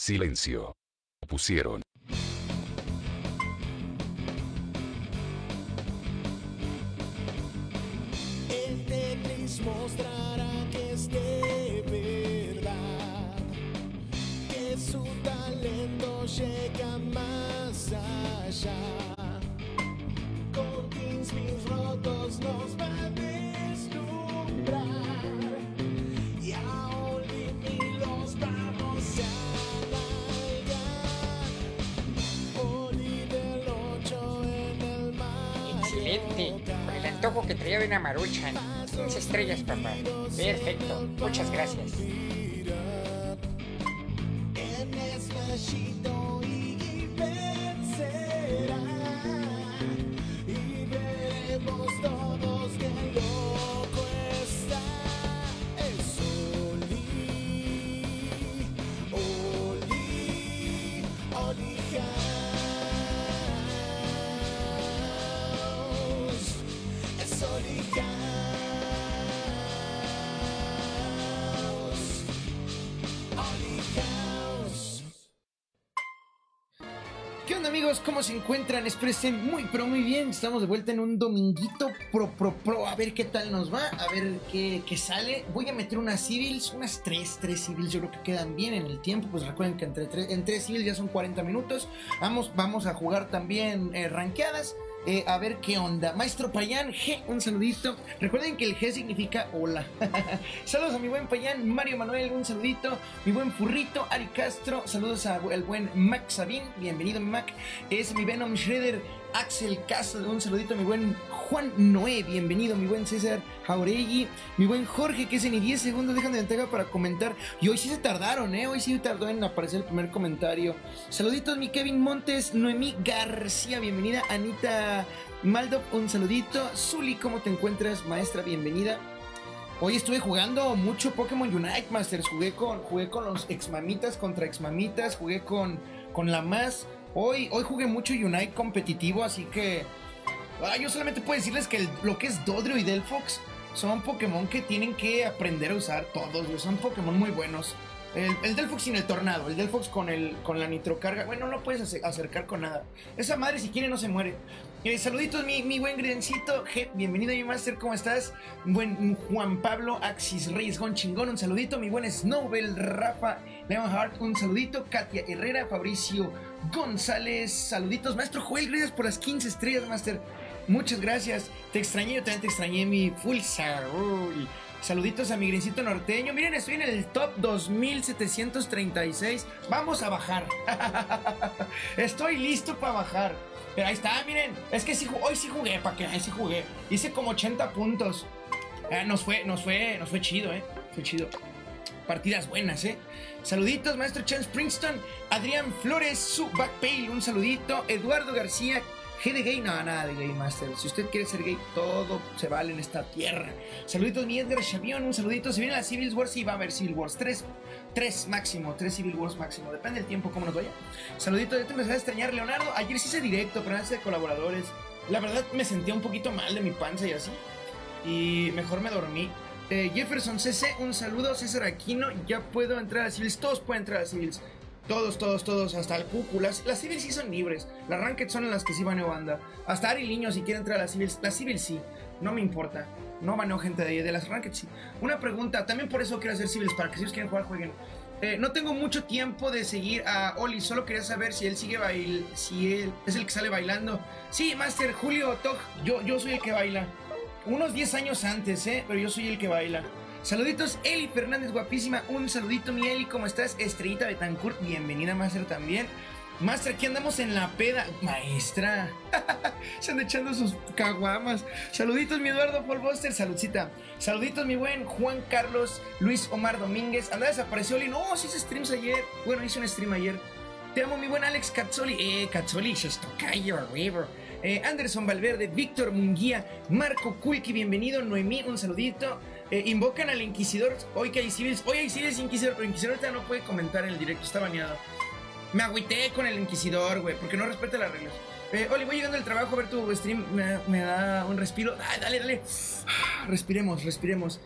Silencio. Pusieron. El Tetris mostrará que es de verdad, que su talento llega más allá. Con 15.000 rotos nos va a deslumbrar, y a Oli los vamos a largar. Oli del 8 en el mar. Excelente. Con el antojo que traía de una maruchan. 15 estrellas, papá. Perfecto. Muchas gracias. En Smashito y vencerá, y veremos todos que loco está. Es Oli, Oli, Oli House. Es Oli House. Oli House. ¿Qué onda, amigos? ¿Cómo se encuentran? Espero estén muy, pero muy bien. Estamos de vuelta en un dominguito pro. A ver qué tal nos va, a ver qué sale. Voy a meter unas civils, unas tres civils. Yo creo que quedan bien en el tiempo. Pues recuerden que en tres civils ya son 40 minutos. Vamos a jugar también rankeadas. A ver qué onda. Maestro Payán, G, un saludito. Recuerden que el G significa hola. Saludos a mi buen Payán, Mario Manuel, un saludito. Mi buen Furrito, Ari Castro. Saludos al buen Max Sabin. Bienvenido, mi Mac. Es mi Venom Shredder, Axel Castro. Un saludito a mi buen Juan Noé. Bienvenido, mi buen César Jauregui. Mi buen Jorge, que es ni 10 segundos dejan de entrega para comentar. Y hoy sí se tardaron, Hoy sí tardó en aparecer el primer comentario. Saluditos, mi Kevin Montes, Noemí García. Bienvenida, Anita Maldo, un saludito. Zuli, ¿cómo te encuentras, maestra? Bienvenida. Hoy estuve jugando mucho Pokémon Unite, Masters. Jugué con los exmamitas contra exmamitas. Jugué con la más. Hoy jugué mucho Unite competitivo, así que yo solamente puedo decirles que lo que es Dodrio y Delphox son Pokémon que tienen que aprender a usar todos. Son Pokémon muy buenos. El Delphox sin el tornado, el Delphox con la nitrocarga. Bueno, no lo puedes acercar con nada. Esa madre, si quiere, no se muere. Saluditos, mi buen Grencito. Bienvenido, mi máster, ¿cómo estás? Buen Juan Pablo Axis Reyes Gon Chingón, un saludito. Mi buen Snowbell Rafa Leonhardt, un saludito. Katia Herrera, Fabricio González, saluditos. Maestro Joel, gracias por las 15 estrellas, máster. Muchas gracias. Te extrañé, yo también te extrañé, mi Fulsa. Saluditos a mi Grencito norteño. Miren, estoy en el top 2736. Vamos a bajar. Estoy listo para bajar. Pero ahí está, miren. Es que sí, hoy sí jugué, ¿para qué? Sí jugué. Hice como 80 puntos. Nos fue chido, Fue chido. Partidas buenas, Saluditos, maestro Chance Princeton. Adrián Flores, su Backpale, un saludito. Eduardo García. G de gay, no, nada de gay, master. Si usted quiere ser gay, todo se vale en esta tierra. Saluditos, mi Edgar Chavión, un saludito. Se vienen las Civil Wars, sí va a haber Civil Wars. Tres máximo, 3 Civil Wars máximo. Depende del tiempo, cómo nos vaya. Saluditos, yo te empecé a extrañar, Leonardo. Ayer sí hice directo, pero antes de colaboradores. La verdad me sentía un poquito mal de mi panza y así. Y mejor me dormí. Jefferson CC, un saludo. César Aquino, ya puedo entrar a Civils. Todos pueden entrar a Civils. Todos, hasta el Cucu. Las Civils sí son libres. Las Ranked son las que sí baneo banda. Hasta Ari Liño, si quiere entrar a las Civils. Las Civils sí, no me importa. No baneo gente de las Ranked sí. Una pregunta, también por eso quiero hacer Civils, para que si ellos quieren jugar, jueguen. No tengo mucho tiempo de seguir a Oli. Solo quería saber si él sigue si él es el que sale bailando. Sí, Master, Julio Tog, yo soy el que baila. Unos 10 años antes, pero yo soy el que baila. Saluditos, Eli Fernández, guapísima. Un saludito, mi Eli, ¿cómo estás? Estrellita Betancourt, bienvenida, Master, también. Master, aquí andamos en la peda. Maestra, se anda echando sus caguamas. Saluditos, mi Eduardo Paul Buster, saludcita. Saluditos, mi buen Juan Carlos Luis Omar Domínguez. Anda, desapareció Oli. No, sí hice streams ayer. Bueno, hice un stream ayer. Te amo, mi buen Alex Cazzoli. Cazzoli, se tocayo, river. Anderson Valverde, Víctor Munguía, Marco Kulki, bienvenido. Noemí, un saludito. Invocan al Inquisidor. Hoy que hay Civils. Hoy hay Civils Inquisidor, pero Inquisidor ahorita no puede comentar en el directo, está baneado. Me agüité con el Inquisidor, güey, porque no respeta las reglas. Oli, voy llegando al trabajo a ver tu stream. Me da un respiro. Dale. Respiremos.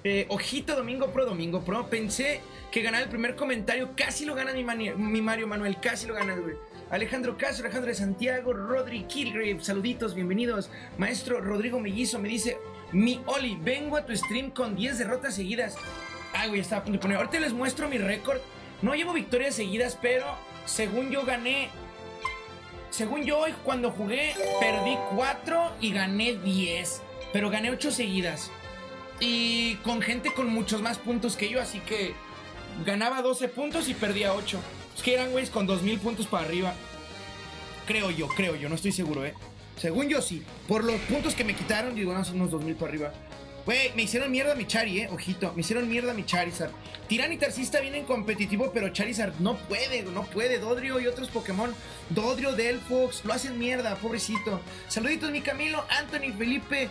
Ojito, Domingo Pro. Pensé que ganaba el primer comentario. Casi lo gana mi Mario Manuel. Casi lo gana, güey. Alejandro Castro, Alejandro de Santiago, Rodri Kilgrave, saluditos, bienvenidos. Maestro Rodrigo Mellizo me dice: mi Oli, vengo a tu stream con 10 derrotas seguidas. Ay, güey, estaba a punto de poner. Ahorita les muestro mi récord. No llevo victorias seguidas, pero según yo gané. Según yo, hoy cuando jugué, perdí 4 y gané 10. Pero gané 8 seguidas. Y con gente con muchos más puntos que yo, así que ganaba 12 puntos y perdía 8. Es que eran güeyes con 2000 puntos para arriba. Creo yo, no estoy seguro, Según yo sí. Por los puntos que me quitaron, digo, no, son unos 2000 para arriba. Güey, me hicieron mierda mi Chari, ojito. Me hicieron mierda mi Charizard. Tiranitar está bien en competitivo, pero Charizard no puede. Dodrio y otros Pokémon. Dodrio, Delphox, lo hacen mierda, pobrecito. Saluditos, mi Camilo, Anthony, Felipe,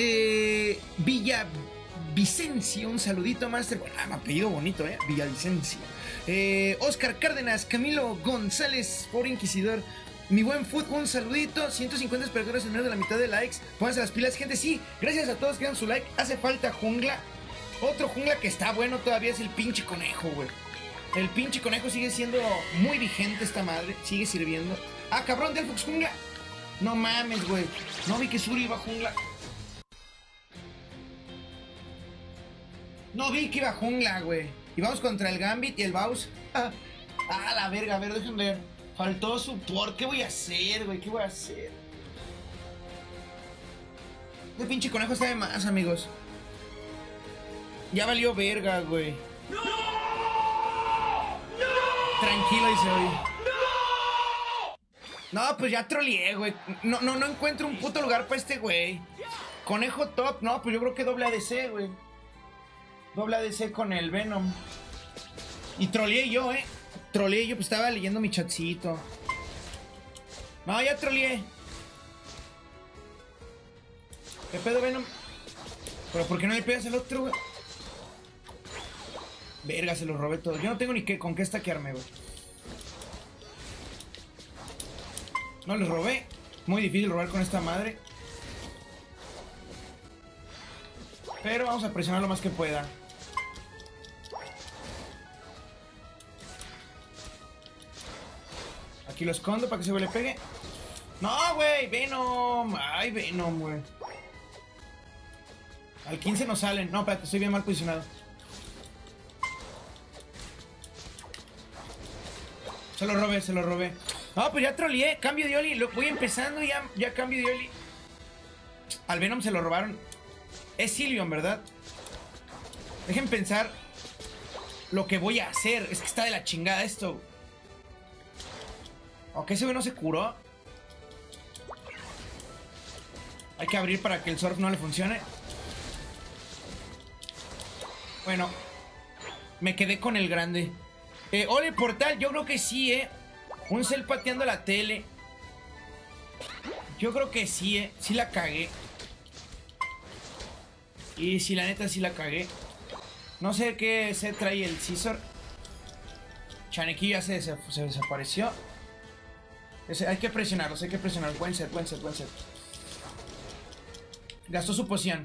Villavicencio, un saludito, Master. Bueno, apellido bonito, Villavicencio. Oscar Cárdenas, Camilo González, por Inquisidor. Mi buen Food, un saludito. 150 espectadores en menos de la mitad de likes. Pónganse las pilas, gente. Sí, gracias a todos que dan su like. Hace falta jungla. Otro jungla que está bueno todavía es el pinche conejo, güey. El pinche conejo sigue siendo muy vigente esta madre. Sigue sirviendo. Ah, cabrón, Delphox jungla. No mames, güey. No vi que Suri iba a jungla. No vi que iba a jungla, güey. Y vamos contra el Gambit y el Baus. Ah, la verga, a ver, déjenme ver. Faltó support. ¿Qué voy a hacer, güey? ¿Qué voy a hacer? Este pinche conejo está de más, amigos. Ya valió verga, güey. ¡No! ¡No! Tranquilo, dice hoy. ¡No! No, pues ya troleé, güey. No encuentro un puto lugar para este güey. Conejo top. No, pues yo creo que doble ADC, güey. Doble ADC con el Venom. Y troleé yo, Troleé yo, pues estaba leyendo mi chatcito. No, ya troleé. ¿Qué pedo, Venom? ¿Pero por qué no le pegas al otro, güey? Verga, se los robé todo. Yo no tengo ni con qué stackearme, güey. No les robé. Muy difícil robar con esta madre. Pero vamos a presionar lo más que pueda. Aquí lo escondo para que ese güey le pegue. No, güey, Venom. Ay, Venom, güey. Al 15 no salen. No, espérate, estoy bien mal posicionado. Se lo robé. No, pues ya troleé. Cambio de Oli. Voy empezando y ya cambio de Oli. Al Venom se lo robaron. Es Sylveon, ¿verdad? Dejen pensar lo que voy a hacer. Es que está de la chingada esto. Ok, ese güey no se curó. Hay que abrir para que el surf no le funcione. Bueno, me quedé con el grande. Ole, portal, yo creo que sí, Un cel pateando la tele. Yo creo que sí, Sí la cagué. Y sí, la neta, sí la cagué. No sé qué se trae el Scizor. Chanequillo ya se desapareció. Hay que presionarlos, Buen set. Gastó su poción.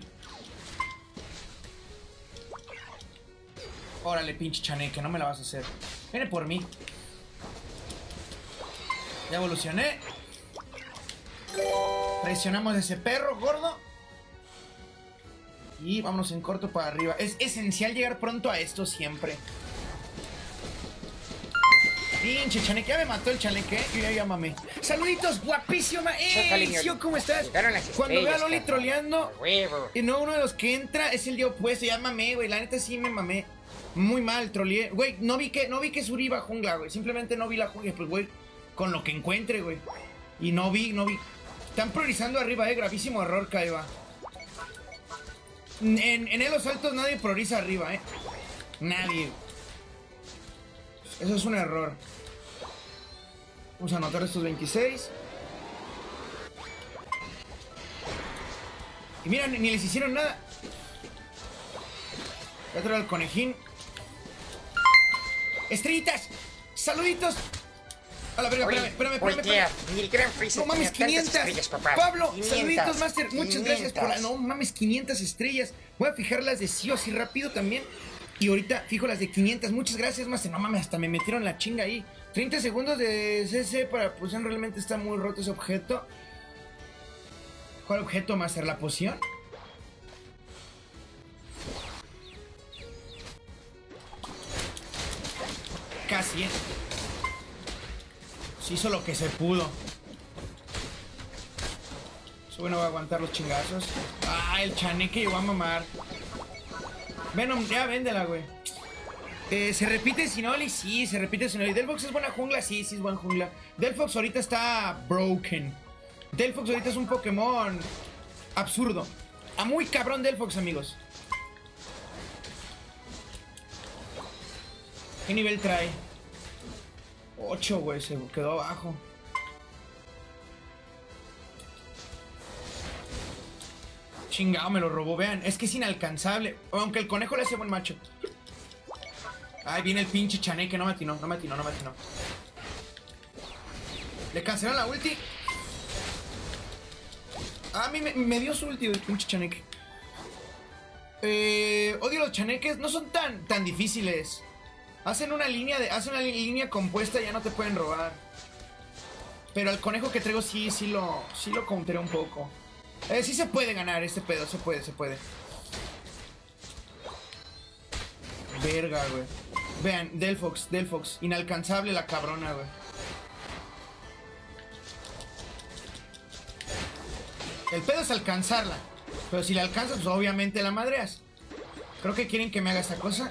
Órale, pinche Chaneque, no me la vas a hacer. Viene por mí. Ya evolucioné. Presionamos a ese perro gordo. Y vámonos en corto para arriba. Es esencial llegar pronto a esto siempre. Pinche Chaneque, ya me mató el Chaneque. Yo ya mamé. Saluditos, guapísimo. Sio, ¿cómo estás? Cuando veo a Loli troleando, y no, uno de los que entra es el día opuesto. Ya mamé, güey. La neta sí me mamé. Muy mal, troleé. Güey, no vi que Suri iba a jungla, güey. Simplemente no vi la jungla. Pues, güey, con lo que encuentre, güey. Y no vi. Están priorizando arriba, gravísimo error, Kaiba. En los altos nadie prioriza arriba, Nadie. Eso es un error. Vamos a anotar estos 26. Y mira, ni les hicieron nada. Voy a traer al conejín. Estrellitas, saluditos. A la verga, Oye, espérame. voltea. Ni el Gran Freezer No mames, tenía 500. tantas estrellas, papá. Pablo, 500, saluditos, Master. Muchas gracias por la. 500. No mames, 500 estrellas. Voy a fijar las de sí o sí rápido también. Y ahorita fijo las de 500. Muchas gracias, Master. No mames, hasta me metieron la chinga ahí. 30 segundos de CC para poción. Realmente está muy roto ese objeto. ¿Cuál objeto, Master? ¿La poción? Casi, Se hizo lo que se pudo. Eso no va a aguantar los chingazos. Ah, el chaneque llegó a mamar. Venom, ya véndela, güey. ¿Se repite Sinoli? Sí, se repite Sinoli. Delphox es buena jungla, sí, es buena jungla. Delphox ahorita está broken. Delphox ahorita es un Pokémon absurdo. Muy cabrón Delphox, amigos. ¿Qué nivel trae? 8, güey, se quedó abajo. Chingado, me lo robó, vean. Es que es inalcanzable. Aunque el conejo le hace buen macho. Ay, viene el pinche chaneque, no me atinó. Le cancelaron la ulti. A mí me dio su ulti, el pinche chaneque. Odio los chaneques, no son tan difíciles. Hacen una línea compuesta y ya no te pueden robar. Pero al conejo que traigo sí lo counteré un poco. Sí se puede ganar este pedo, se puede. Verga, güey. Vean, Delphox, inalcanzable la cabrona, güey. El pedo es alcanzarla. Pero si la alcanzas, pues obviamente la madreas. Creo que quieren que me haga esta cosa.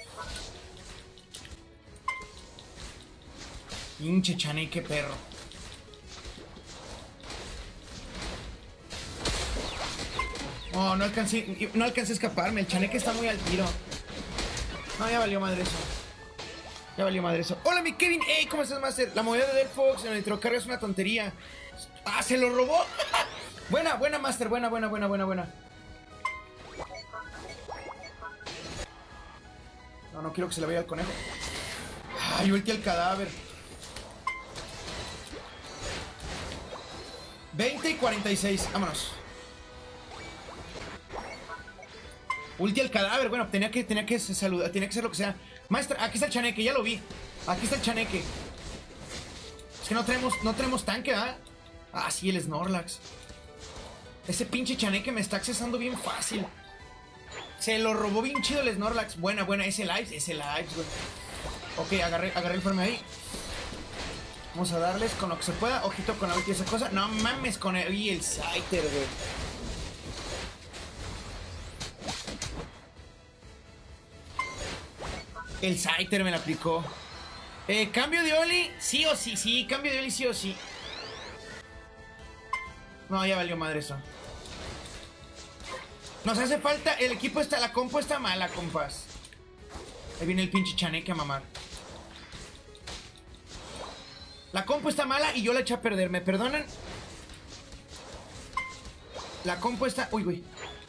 Pinche chaneque perro. Oh, no alcancé a escaparme. El chaneque está muy al tiro. No, ya valió madre eso. Hola, mi Kevin. Hey, ¿cómo estás, Master? La movida de Delphox en el nitrocarga es una tontería. Ah, se lo robó. Buena, Master. Buena. No quiero que se le vaya al conejo. Ay, ulti al cadáver. 20 y 46, vámonos. Ulti al cadáver, bueno, tenía que saludar, tenía que hacer lo que sea. Maestra, aquí está el chaneque, ya lo vi. Aquí está el chaneque. Es que no tenemos tanque, ¿verdad? Ah, sí, el Snorlax. Ese pinche chaneque me está accesando bien fácil. Se lo robó bien chido el Snorlax. Buena, ese lives, güey. Ok, agarré el farme ahí. Vamos a darles con lo que se pueda. Ojito con la ulti esa cosa. No mames con el... Y el Scyther, güey. El Scyther me la aplicó. Cambio de Oli. Sí o sí. Sí, cambio de Oli sí o sí. No, ya valió madre eso. Nos hace falta... El equipo está... La compo está mala, compas. Ahí viene el pinche chaneque a mamar. La compu está mala y yo la eché a perder. ¿Me perdonan? La compu está... Uy, güey.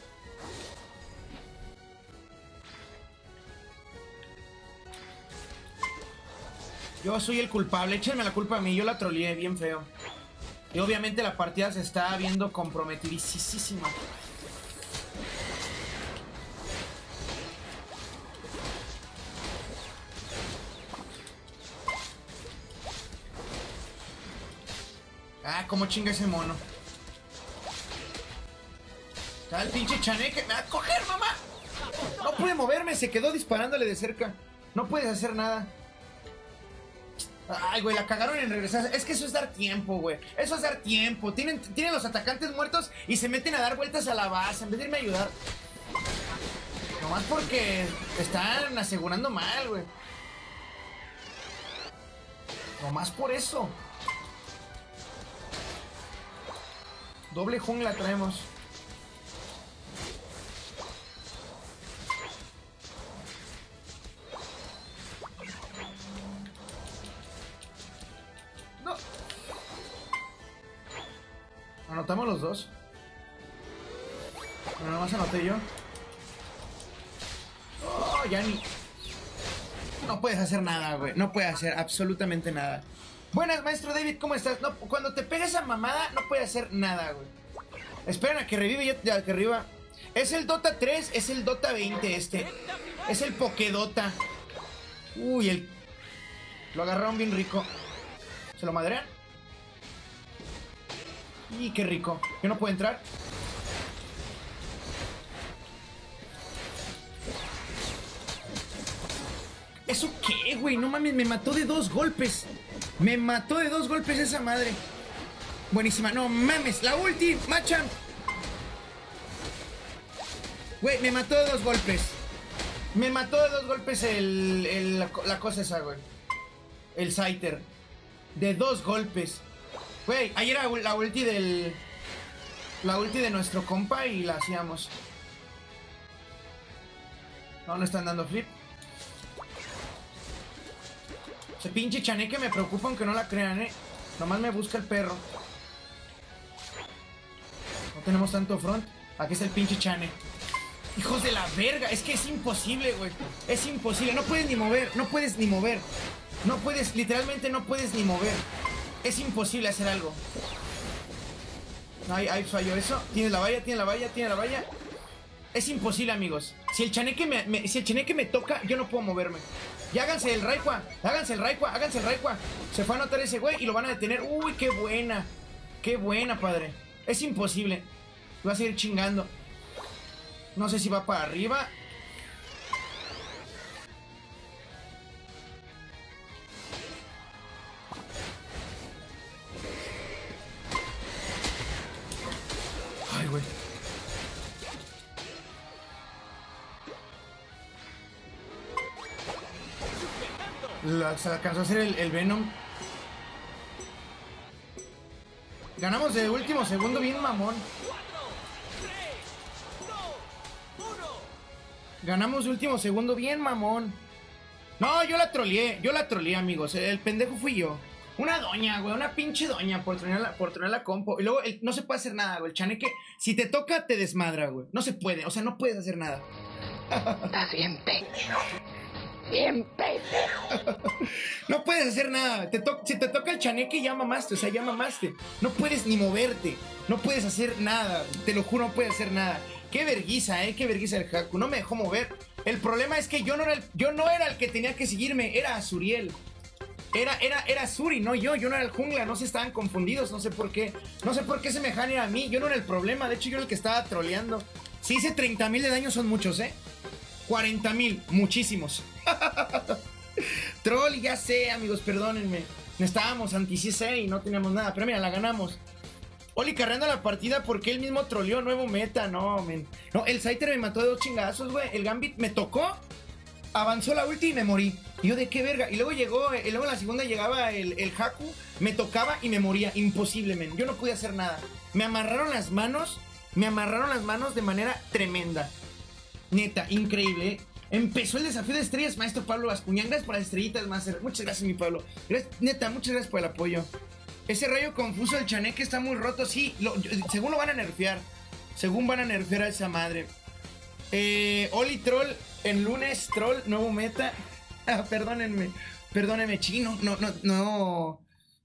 Yo soy el culpable. Échenme la culpa a mí. Yo la troleé bien feo. Y obviamente la partida se está viendo comprometidísima. Ah, cómo chinga ese mono. Está el pinche chaneque. ¡Me va a coger, mamá! No puede moverme, se quedó disparándole de cerca. No puedes hacer nada. Ay, güey, la cagaron en regresar. Es que eso es dar tiempo, güey. Eso es dar tiempo. Tienen los atacantes muertos y se meten a dar vueltas a la base en vez de irme a ayudar. Nomás porque están asegurando mal, güey. Nomás por eso. Doble jungla traemos. No. Anotamos los dos. Pero nomás anoté yo. Oh, ya ni... No puedes hacer nada, güey. No puedes hacer absolutamente nada. Buenas, maestro David, ¿cómo estás? No, cuando te pega esa mamada, no puede hacer nada, güey. Esperen a que revive ya que arriba. Es el Dota 3, es el Dota 20 este. Es el Pokédota. Uy, lo agarraron bien rico. ¿Se lo madrean? Y qué rico. ¿Que no puede entrar? ¿Eso qué, güey? No mames, me mató de 2 golpes. Me mató de 2 golpes esa madre. Buenísima, no mames. La ulti, Machamp. Güey, me mató de 2 golpes. Me mató de 2 golpes la cosa esa, güey. El Scyther. De 2 golpes. Güey, ahí era la ulti del... La ulti de nuestro compa y la hacíamos. No están dando flip. Ese pinche chaneque me preocupa aunque no la crean, Nomás me busca el perro. No tenemos tanto front. Aquí está el pinche chane. Hijos de la verga. Es que es imposible, güey. Es imposible. No puedes ni mover. No puedes ni mover. No puedes, literalmente no puedes ni mover. Es imposible hacer algo. Ahí falló eso. Tiene la valla, tiene la valla, tiene la valla. Es imposible, amigos. Si el chaneque me toca, yo no puedo moverme. Y háganse el Raikwa, háganse el Raikwa, háganse el Raikwa. Se fue a anotar ese güey y lo van a detener. Uy, qué buena. Qué buena, padre. Es imposible. Va a seguir chingando. No sé si va para arriba. Ay, güey. Se alcanzó a hacer el Venom. Ganamos de último segundo bien mamón. Ganamos de último segundo bien mamón. No, yo la troleé, amigos. El pendejo fui yo. Una doña, güey, una pinche doña por trolear la compo. Y luego no se puede hacer nada, güey. El chaneque, si te toca, te desmadra, güey. No se puede, o sea, no puedes hacer nada. Estás bien pendejo. Bien pendejo. No puedes hacer nada. Si te toca el chaneque, ya mamaste. O sea, ya mamaste. No puedes ni moverte. No puedes hacer nada. Te lo juro, no puedes hacer nada. Qué verguiza, qué verguiza el Haku. No me dejó mover. El problema es que yo no era el que tenía que seguirme. Era Azuriel. Era Suri, no yo. Yo no era el jungla. No se estaban confundidos. No sé por qué. No sé por qué se me jane a mí. Yo no era el problema. De hecho, yo era el que estaba troleando. Si hice 30,000 de daño, son muchos, 40,000, muchísimos. Troll, ya sé, amigos, perdónenme. Estábamos anti-CC y no teníamos nada. Pero mira, la ganamos. Oli cargando la partida porque él mismo troleó. Nuevo meta, no, men. No, el Scyther me mató de 2 chingazos, güey. El Gambit me tocó, avanzó la ulti y me morí. Y yo, ¿de qué verga? Y luego luego en la segunda llegaba el Haku, me tocaba y me moría. Imposible, men. Yo no pude hacer nada. Me amarraron las manos de manera tremenda. Neta, increíble, Empezó el desafío de estrellas, maestro Pablo Bascuñán. Gracias por las estrellitas, maestro. Muchas gracias, mi Pablo. Neta, muchas gracias por el apoyo. Ese rayo confuso del chaneque está muy roto. Sí, según lo van a nerfear. Según van a nerfear a esa madre. Oli Troll, en lunes, Troll, nuevo meta. Perdónenme, chino. No.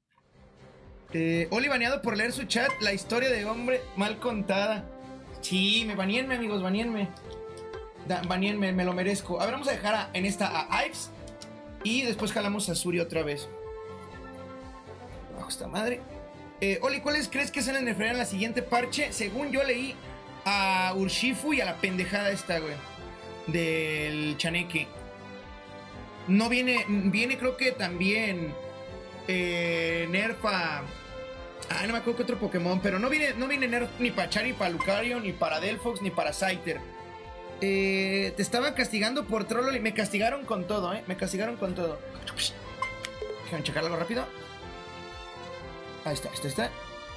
Oli baneado por leer su chat. La historia de hombre mal contada. Sí, baníenme, amigos, baníenme. Baníenme, me lo merezco. A ver, vamos a dejar en esta a Ives. Y después jalamos a Suri otra vez. Bajo esta madre. Oli, ¿cuáles crees que se les nerfearán en la siguiente parche? Según yo leí a Urshifu y a la pendejada esta, güey, del chaneque. No viene creo que también nerfa. No me acuerdo que otro Pokémon, pero no viene nerf ni para Char, ni para Lucario, ni para Delphox, ni para Scyther. Te estaban castigando por troll. Me castigaron con todo, me castigaron con todo. Déjame checar algo rápido. Ahí está.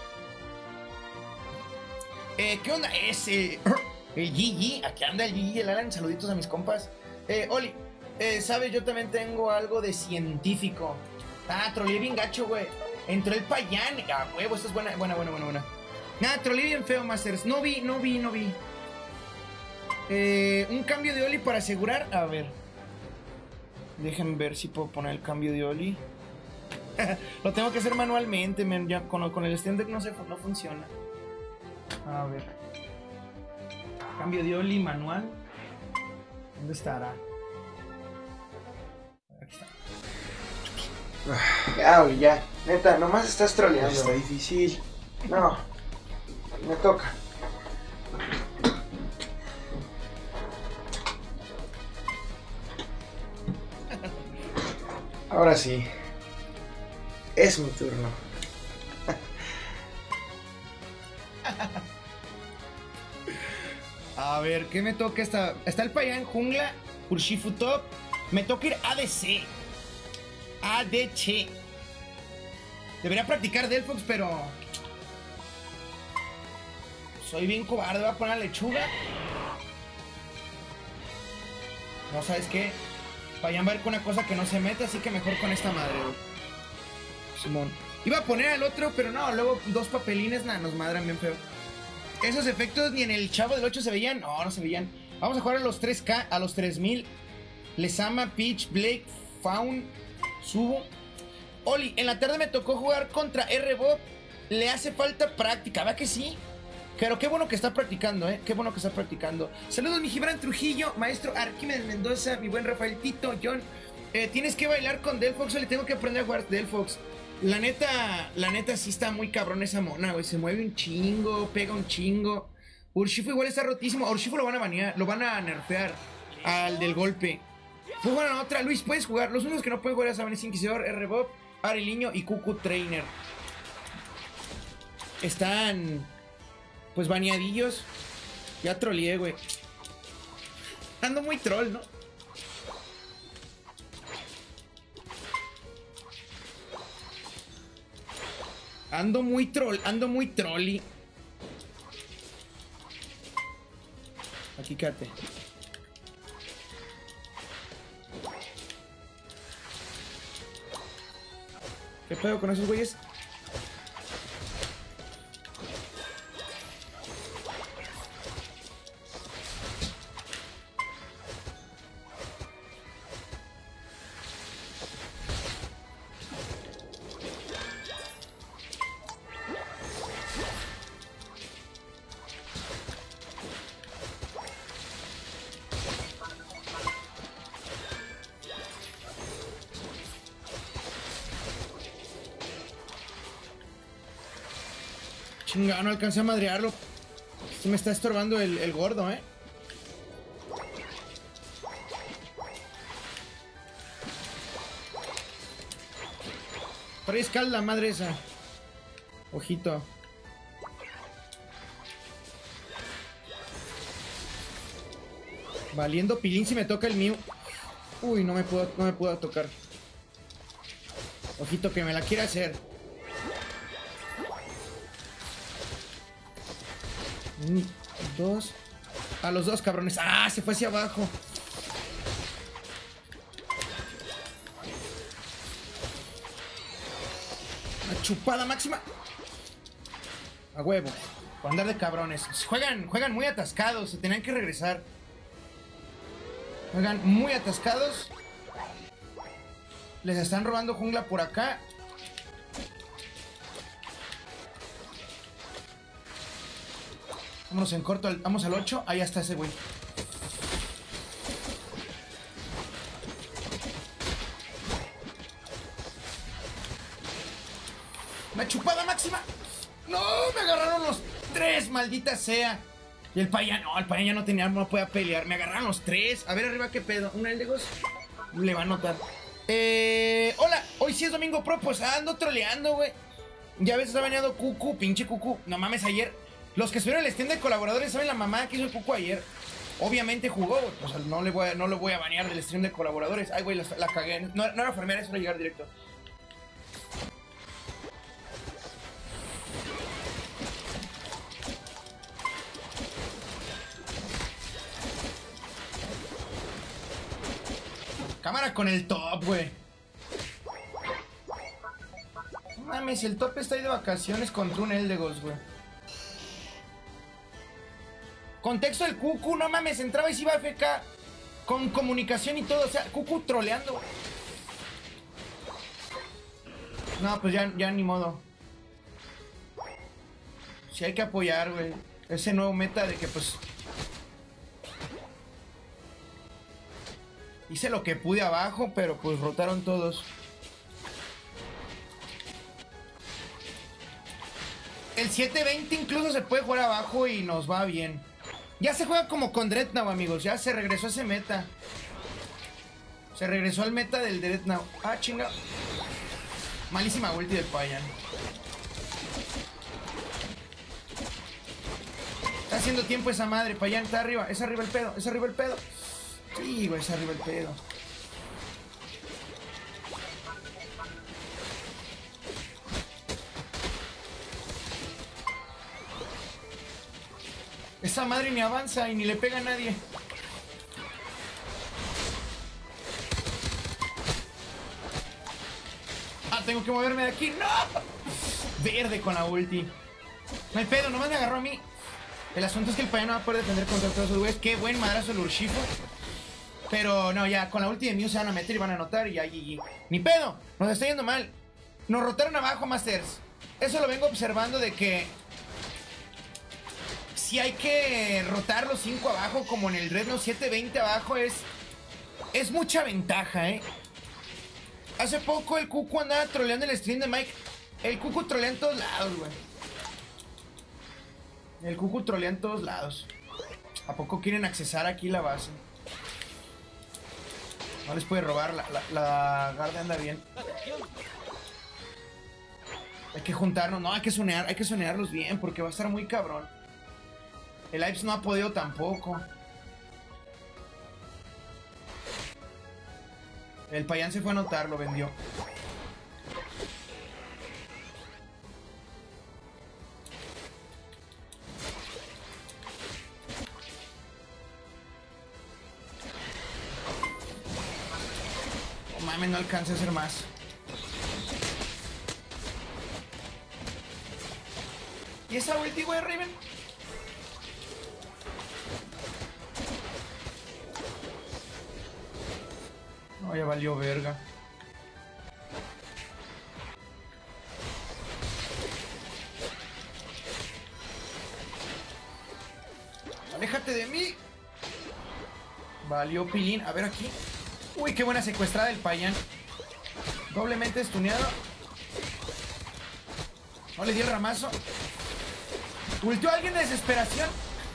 ¿Qué onda? Es el GG. Aquí anda el GG, el Alan. Saluditos a mis compas. Oli, ¿sabes? Yo también tengo algo de científico. Troleé bien gacho, güey. Entró el payán. Huevo, esta es buena. Troleé bien feo, Masters. No vi. Un cambio de Oli para asegurar. A ver. Déjenme ver si puedo poner el cambio de Oli. Lo tengo que hacer manualmente, men. Ya con el Steam Deck no funciona. A ver. Cambio de Oli manual. ¿Dónde estará? Aquí está. Ya, Oli, ya. Neta, nomás estás troleando. Está difícil. No. Me toca. Ahora sí. Es mi turno. A ver, ¿qué me toca? Está el Payán Jungla, Urshifu Top. Me toca ir ADC. ADC. Debería practicar Delphox, pero soy bien cobarde. Voy a poner la lechuga. No, ¿sabes qué? Payán va a ir con una cosa que no se mete, así que mejor con esta madre, güey. Simón. Iba a poner al otro, pero no, luego dos papelines, nada, nos madran bien feo. Esos efectos ni en el Chavo del 8 se veían. No se veían. Vamos a jugar a los 3K, a los 3000. Lesama, Peach, Blake, Faun, Subo. Oli, en la tarde me tocó jugar contra R-Bob. Le hace falta práctica, ¿verdad que sí? Pero qué bueno que está practicando, qué bueno que está practicando. Saludos, mi Gibran Trujillo, maestro Arquímedes Mendoza, mi buen Rafael Tito, John. Tienes que bailar con Delphox, le tengo que aprender a jugar Delphox. La neta sí está muy cabrón esa mona, güey. Se mueve un chingo, pega un chingo. Urshifu igual está rotísimo. A Urshifu lo van a banear, lo van a nerfear al del golpe. Pues bueno, otra. Luis, puedes jugar. Los únicos que no pueden jugar ya saben es Inquisidor, R-Bob, Areliño y Cucu Trainer. Están pues baneadillos. Ya troleé, güey. Ando muy troll, ¿no? Ando muy trolly. Aquí quédate. ¿Qué pedo con esos güeyes? Chinga, no alcancé a madrearlo. Se me está estorbando el gordo, Trae escalda, madre esa. Ojito. Valiendo pilín si me toca el Mew. Uy, no me puedo tocar. Ojito que me la quiere hacer. Dos. A los dos, cabrones. ¡Ah! Se fue hacia abajo. Una chupada máxima. A huevo. Por andar de cabrones. Juegan muy atascados. Se tenían que regresar. Juegan muy atascados. Les están robando jungla por acá. Vámonos en corto, vamos al 8. Ahí está ese güey. Una chupada máxima. No, me agarraron los 3, maldita sea. Y el Payán, no, el Payán ya no tenía, no podía pelear. Me agarraron los 3. A ver arriba qué pedo. Un Eldegos le va a notar. Hola, hoy sí es domingo pro, pues ando troleando, güey. Ya ves, está baneado Cucu, pinche Cucu. No mames, ayer. Los que estuvieron en el stand de colaboradores saben la mamá que hizo el Cucu ayer. Obviamente jugó, güey. O sea, no lo voy a banear del stream de colaboradores. Ay, güey, la cagué. No era farmear, eso era llegar directo. Cámara con el top, güey. No mames, el top está ahí de vacaciones contra un Eldegos, güey. Contexto del Cucu, no mames, entraba y se iba a FK con comunicación y todo, o sea, Cucu troleando. No, pues ya ni modo. Sí hay que apoyar, güey. Ese nuevo meta de que pues... Hice lo que pude abajo, pero pues rotaron todos. El 720 incluso se puede jugar abajo y nos va bien. Ya se juega como con Dreadnought, amigos. Ya se regresó a ese meta. Se regresó al meta del Dreadnought. Ah, chinga. Malísima ulti del Payan. Está haciendo tiempo esa madre. Payan está arriba. Es arriba el pedo. Es arriba el pedo. Sí, güey, es arriba el pedo. Esa madre ni avanza y ni le pega a nadie. Ah, tengo que moverme de aquí. ¡No! Verde con la ulti. No hay pedo, nomás me agarró a mí. El asunto es que el Payan no va a poder defender contra todos esos güeyes. Qué buen madrazo el Urshifu. Pero no, ya con la ulti de Mew se van a meter y van a anotar y ya GG. Ni pedo, nos está yendo mal. Nos rotaron abajo, Masters. Eso lo vengo observando de que si hay que rotar los 5 abajo, como en el Dreadnought 720 abajo, es mucha ventaja, ¿eh? Hace poco el Cucu andaba troleando el stream de Mike. El Cucu trolea en todos lados, güey. El Cucu trolea en todos lados. ¿A poco quieren accesar aquí la base? No les puede robar, la guardia anda bien. Hay que juntarnos, no, hay que sonearlos bien porque va a estar muy cabrón. El Ives no ha podido tampoco. El Payan se fue a anotar, lo vendió. Oh, mames, no alcanza a hacer más. ¿Y esa ulti, güey, Raven? No, ya valió verga. Aléjate de mí. Valió pilín. A ver aquí. Uy, qué buena secuestrada del Payan. Doblemente estuneado. No le di el ramazo. Ultió a alguien de desesperación.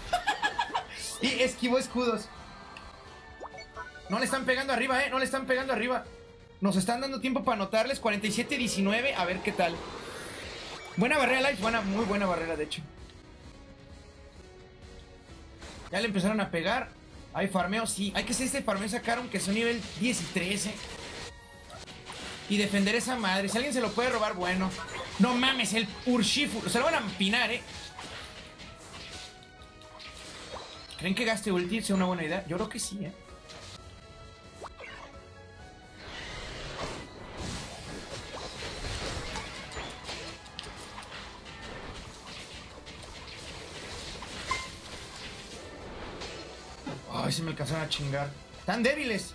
Y esquivó escudos. No le están pegando arriba, no le están pegando arriba. Nos están dando tiempo para anotarles. 47-19, a ver qué tal. Buena barrera, Light, muy buena barrera, de hecho. Ya le empezaron a pegar. Hay farmeo, sí. Hay que hacer este farmeo, sacaron que son nivel 10 y 13. Y defender esa madre. Si alguien se lo puede robar, bueno. No mames, el Urshifu. Se lo van a empinar, ¿Creen que gaste ulti sea una buena idea? Yo creo que sí, Ay, se me alcanzaron a chingar. ¡Tan débiles!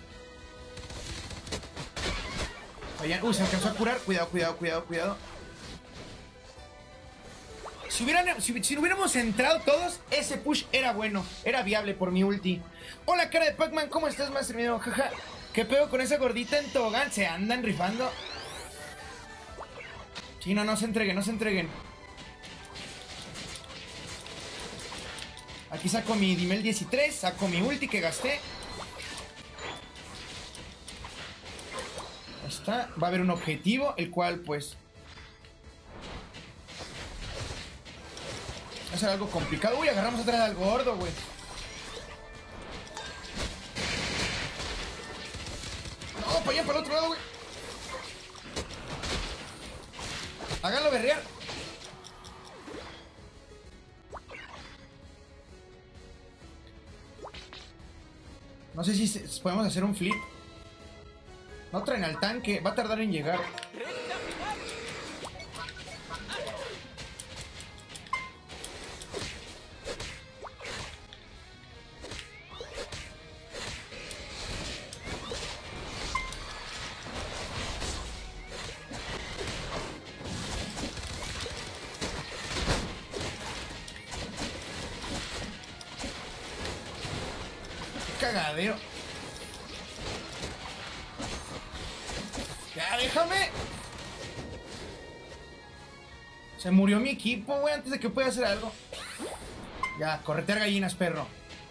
Vayan. Uy, se me alcanzó a curar. Cuidado, cuidado, cuidado, cuidado. Si hubiéramos entrado todos, ese push era bueno. Era viable por mi ulti. Hola, cara de Pac-Man. ¿Cómo estás, Master Miedo? Jaja. ¿Qué pedo con esa gordita en tobogán? ¿Se andan rifando? Sí, no se entreguen, no se entreguen. Aquí saco mi Dimel 13, saco mi ulti que gasté. Ahí está. Va a haber un objetivo, el cual pues va a ser algo complicado. Uy, agarramos atrás al gordo, güey. No, para allá, para el otro lado, güey. Háganlo berrear. No sé si podemos hacer un flip. No traen al tanque. Va a tardar en llegar. cagadero. Ya, déjame. Se murió mi equipo, güey, antes de que pueda hacer algo. Ya, corretear gallinas, perro.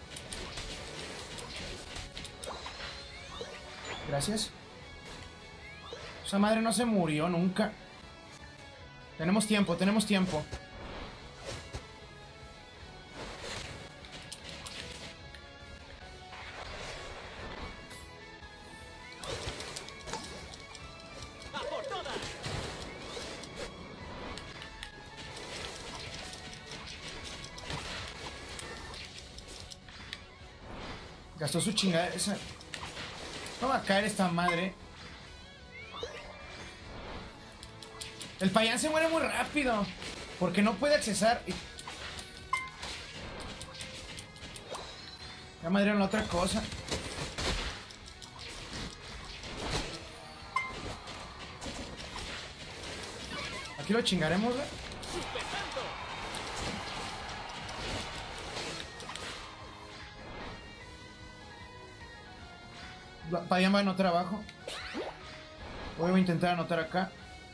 Gracias. Esa madre no se murió nunca. Tenemos tiempo, tenemos tiempo. Gastó su chingada esa. No va a caer esta madre. El payán se muere muy rápido porque no puede accesar. Ya madrearon la otra cosa. Aquí lo chingaremos, ¿verdad? Payán va a anotar abajo. Voy a intentar anotar acá.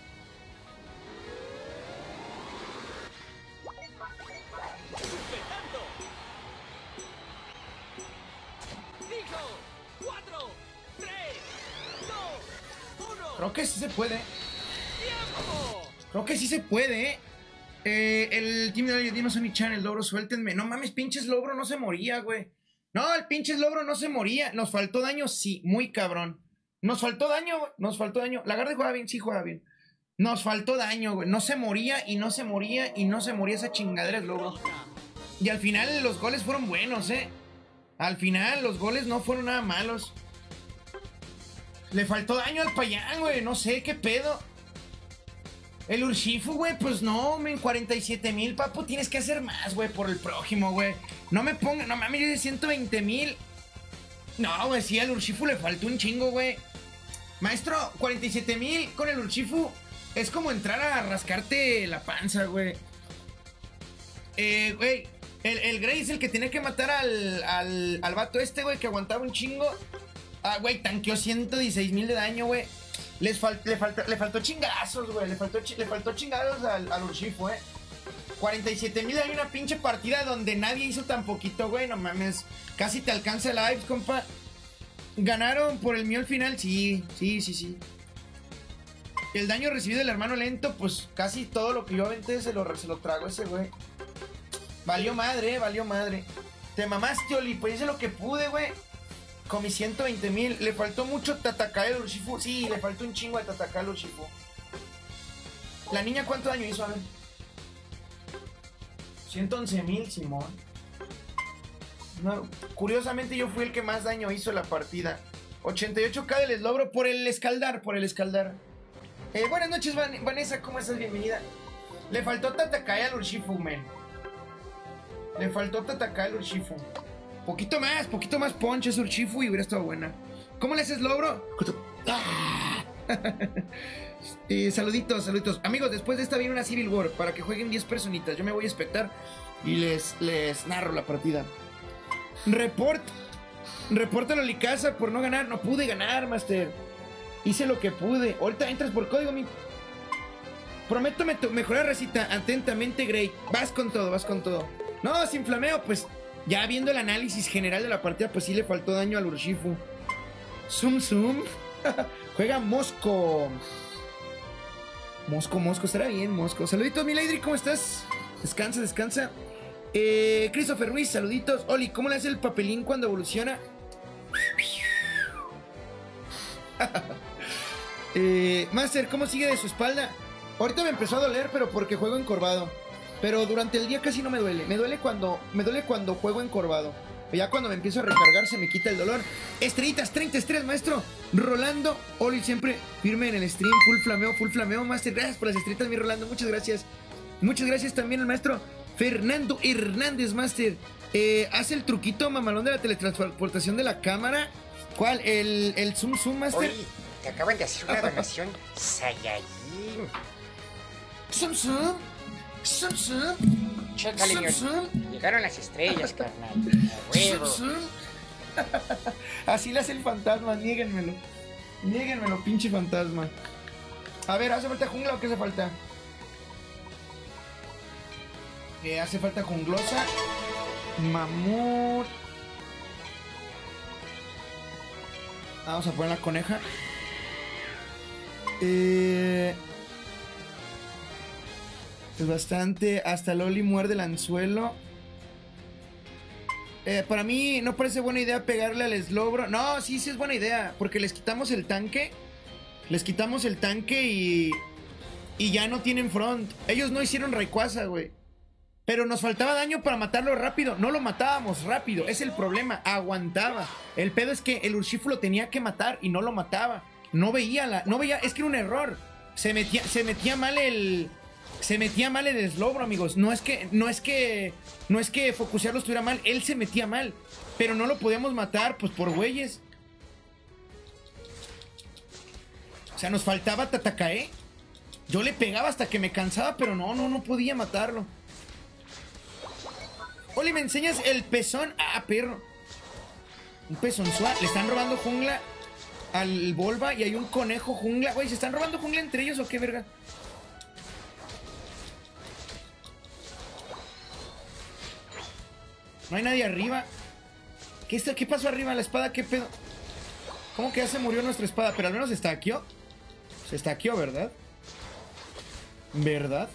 Creo que sí se puede. Creo que sí se puede, el Team de Dino Sonic Channel, logro, suéltenme. No mames, pinches logro no se moría, güey. No, el pinches logro no se moría. Nos faltó daño, sí, muy cabrón. Nos faltó daño, güey. Nos faltó daño. Lagarde juega bien, sí juega bien. Nos faltó daño, güey. No se moría y no se moría y no se moría esa chingadera el logro. Y al final los goles fueron buenos, Al final los goles no fueron nada malos. Le faltó daño al payán, güey. No sé qué pedo. El Urshifu, güey, pues no, men, 47,000, papu. Tienes que hacer más, güey, por el prójimo, güey. No me ponga, no mames, yo de 120,000. No, güey, sí, al Urshifu le faltó un chingo, güey. Maestro, 47,000 con el Urshifu es como entrar a rascarte la panza, güey. Güey, el Grey es el que tenía que matar al vato este, güey, que aguantaba un chingo. Ah, güey, tanqueó 116,000 de daño, güey. Le faltó chingazos, güey. Le faltó chingazos al Urshifu, 47,000 hay una pinche partida donde nadie hizo tan poquito, güey. No mames. Casi te alcanza el live, compa. ¿Ganaron por el mío al final? Sí. El daño recibido del hermano lento, pues casi todo lo que yo aventé se lo trago ese, güey. Valió madre. Te mamaste, Oli. Pues hice lo que pude, güey. Con mis 120,000. Le faltó mucho Tatakae al Urshifu. Sí, le faltó un chingo de Tatakae al Urshifu. ¿La niña cuánto daño hizo? A ver. 111,000, Simón. No, curiosamente yo fui el que más daño hizo la partida. 88k del logro por el escaldar. Buenas noches, Vanessa. ¿Cómo estás? Bienvenida. Le faltó Tatakae al Urshifu, men. Poquito más punch es Urshifu y hubiera estado buena. ¿Cómo le haces logro? ¡Ah! Saluditos. Amigos, después de esta viene una Civil War para que jueguen 10 personitas. Yo me voy a espectar y les narro la partida. Repórtalo a Licasa por no ganar. No pude ganar, Master. Hice lo que pude. Ahorita entras por código, mi. Prometo mejorar, recita. Atentamente, Grey. Vas con todo. No, sin flameo, pues. Ya viendo el análisis general de la partida, pues sí le faltó daño al Urshifu. Zoom. Juega Mosco. Mosco, estará bien, Mosco. Saluditos, mi Lady, ¿cómo estás? Descansa. Christopher Ruiz, saluditos. Oli, ¿cómo le hace el papelín cuando evoluciona? Master, ¿cómo sigue de su espalda? Ahorita me empezó a doler, pero porque juego encorvado. Pero durante el día casi no me duele. Me duele cuando juego encorvado. Ya cuando me empiezo a recargar se me quita el dolor. Estrellitas, 30 estrellas, maestro. Rolando, Oli siempre firme en el stream. Full flameo, master. Gracias por las estrellitas, mi Rolando. Muchas gracias. Muchas gracias también al maestro Fernando Hernández, master. Hace el truquito mamalón de la teletransportación de la cámara. ¿Cuál? El zoom, master. Oli, te acaban de hacer una donación Saiyajin. Zoom. Chécale, llegaron las estrellas, carnal. A huevo. Así le hace el fantasma, niéguenmelo. Niéguenmelo, pinche fantasma. A ver, ¿hace falta jungla o qué hace falta? Hace falta junglosa. Mamut. Vamos a poner la coneja. Es bastante. Hasta Loli muerde el anzuelo. Para mí no parece buena idea pegarle al Slowbro. No, sí es buena idea. Porque les quitamos el tanque. Y ya no tienen front. Ellos no hicieron Rayquaza, güey. Pero nos faltaba daño para matarlo rápido. No lo matábamos rápido. Es el problema. Aguantaba. El pedo es que el Urshifu lo tenía que matar y no lo mataba. No veía. Es que era un error. Se metía mal el Slowbro, amigos. No es que focusearlo estuviera mal. Él se metía mal. Pero no lo podíamos matar, pues por güeyes. O sea, nos faltaba Tatakae. Yo le pegaba hasta que me cansaba, pero no podía matarlo. Oli, ¿me enseñas el pezón? Ah, perro. Un pezón suave. Le están robando jungla al Volva y hay un conejo jungla. Güey, ¿se están robando jungla entre ellos o qué verga? No hay nadie arriba. ¿Qué pasó arriba? ¿La espada? ¿Qué pedo? ¿Cómo que ya se murió nuestra espada? Pero al menos se stackeó. Se stackeó, ¿verdad? ¿Verdad?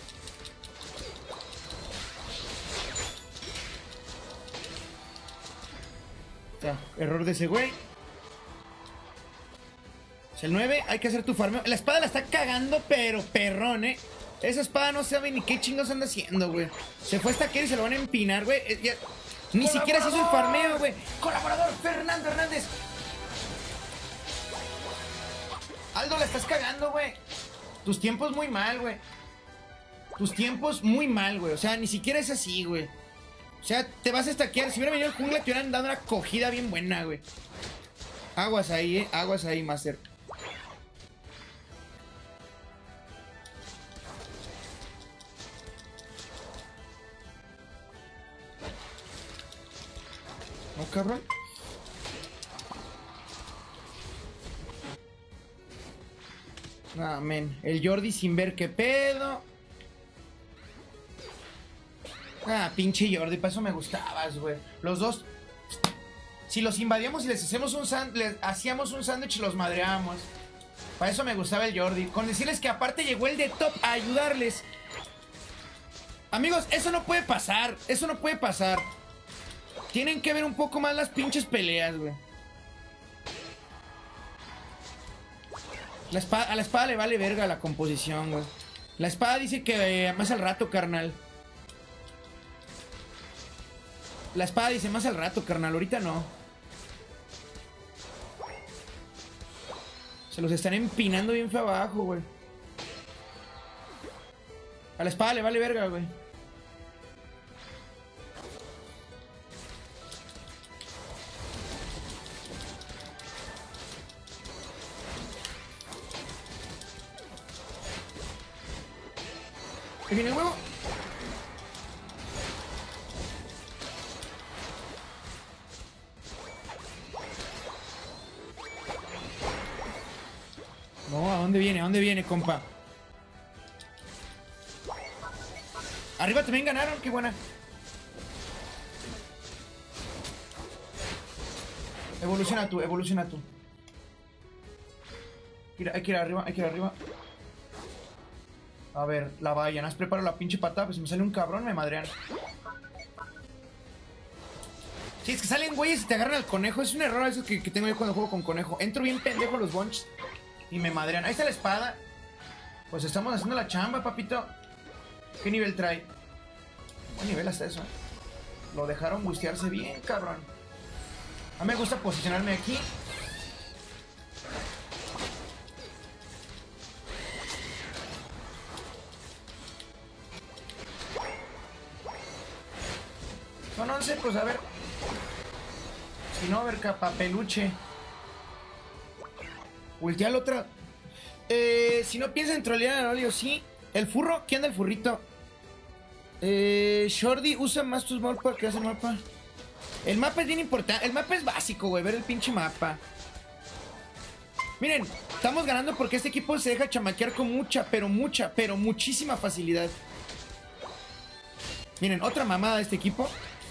Error de ese güey. Es el 9, hay que hacer tu farmeo. La espada la está cagando, pero perrón, Esa espada no sabe ni qué chingos anda haciendo, güey. Se fue hasta aquí y se lo van a empinar, güey. Ni siquiera se hizo el farmeo, güey. Colaborador Fernando Hernández. Aldo, la estás cagando, güey. Tus tiempos muy mal, güey. Tus tiempos muy mal, güey. O sea, ni siquiera es así, güey. O sea, te vas a stackear. Si hubiera venido el jungla, te hubieran dado una cogida bien buena, güey. Aguas ahí, aguas ahí, Master. No, cabrón. Amén. El Jordi sin ver qué pedo. Pinche Jordi, para eso me gustabas, güey. Los dos. Si los invadíamos y les hacíamos un sándwich y los madreábamos. Para eso me gustaba el Jordi. Con decirles que aparte llegó el de top a ayudarles. Amigos, eso no puede pasar. Eso no puede pasar. Tienen que ver un poco más las pinches peleas, güey. A la espada le vale verga la composición, güey. La espada dice que más al rato, carnal. La espada dice más al rato, carnal. Ahorita no. Se los están empinando bien feo abajo, güey. A la espada le vale verga, güey. ¿Qué viene el huevo? No, ¿a dónde viene? ¿A dónde viene, compa? Arriba también ganaron, qué buena. Evoluciona tú, evoluciona tú. Hay que ir arriba, hay que ir arriba. A ver, la valla, has preparado la pinche patada, pues si me sale un cabrón me madrean. Sí, es que salen güeyes y te agarran al conejo. Es un error eso que tengo yo cuando juego con conejo. Entro bien pendejo los bunches y me madrean. Ahí está la espada. Pues estamos haciendo la chamba, papito. ¿Qué nivel trae? ¿Qué nivel hasta eso? Lo dejaron bustearse bien, cabrón. A mí me gusta posicionarme aquí. Son 11, pues a ver. Si no, a ver, papeluche. Ultea la otra. Si no piensa en trolear a Olio, sí. El furro, ¿qué anda el furrito? Shorty, usa más tus morpas que hace mapa. El mapa es bien importante. El mapa es básico, güey. Ver el pinche mapa. Miren, estamos ganando porque este equipo se deja chamaquear con pero muchísima facilidad. Miren, otra mamada de este equipo.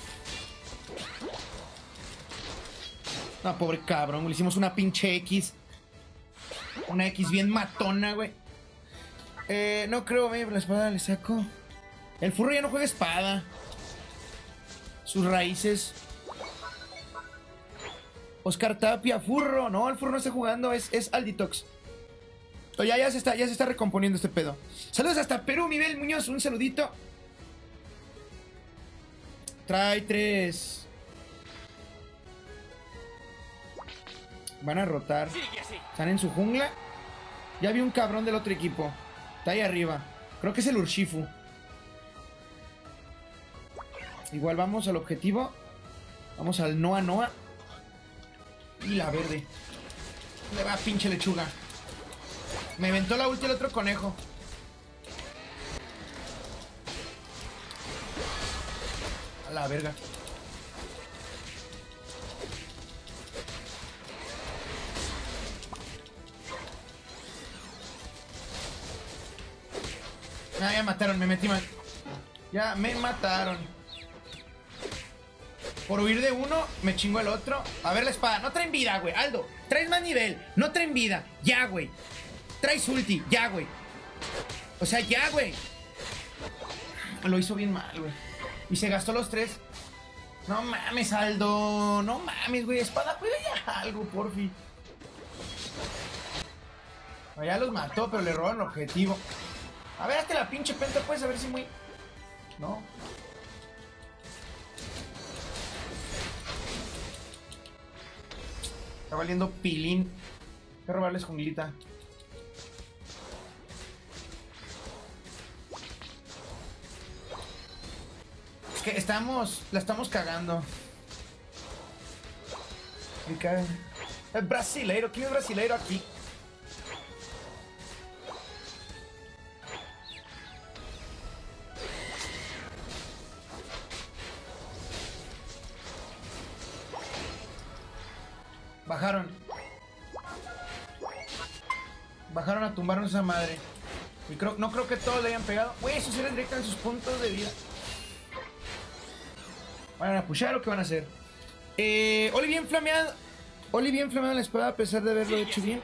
No, pobre cabrón. Le hicimos una pinche X. Una X bien matona, güey. No creo, la espada le saco. El furro ya no juega espada. Sus raíces. Oscar Tapia, furro. No, el furro no está jugando, es Alditox. Oh, ya se está recomponiendo este pedo. Saludos hasta Perú, Miguel Muñoz, un saludito. Trae 3. Van a rotar. Están en su jungla. Ya vi un cabrón del otro equipo. Está ahí arriba. Creo que es el Urshifu. Igual vamos al objetivo. Vamos al Noa. Y la verde. Le va pinche lechuga. Me aventó la ulti el otro conejo. A la verga. Ah, ya mataron, me metí mal. Ya me mataron. Por huir de uno, me chingó el otro. A ver la espada, no traen vida, güey. Aldo, traes más nivel, no traen vida. Ya, güey. Traes ulti, ya, güey. O sea, ya, güey. Lo hizo bien mal, güey. Y se gastó los 3. No mames, Aldo. No mames, güey. Espada, cuida ya algo, porfi. Ya los mató, pero le roban el objetivo. A ver, hazte la pinche penta, pues, a ver si muy... No. Está valiendo pilín. Hay que robarles junglita. Es que la estamos cagando. El brasileiro, ¿quién es brasileiro aquí? Bajaron a tumbarnos esa madre. Y no creo que todos le hayan pegado. Güey, eso será directo en sus puntos de vida. ¿Van a pushar o qué van a hacer? Oli bien flameado en la espada a pesar de haberlo hecho bien.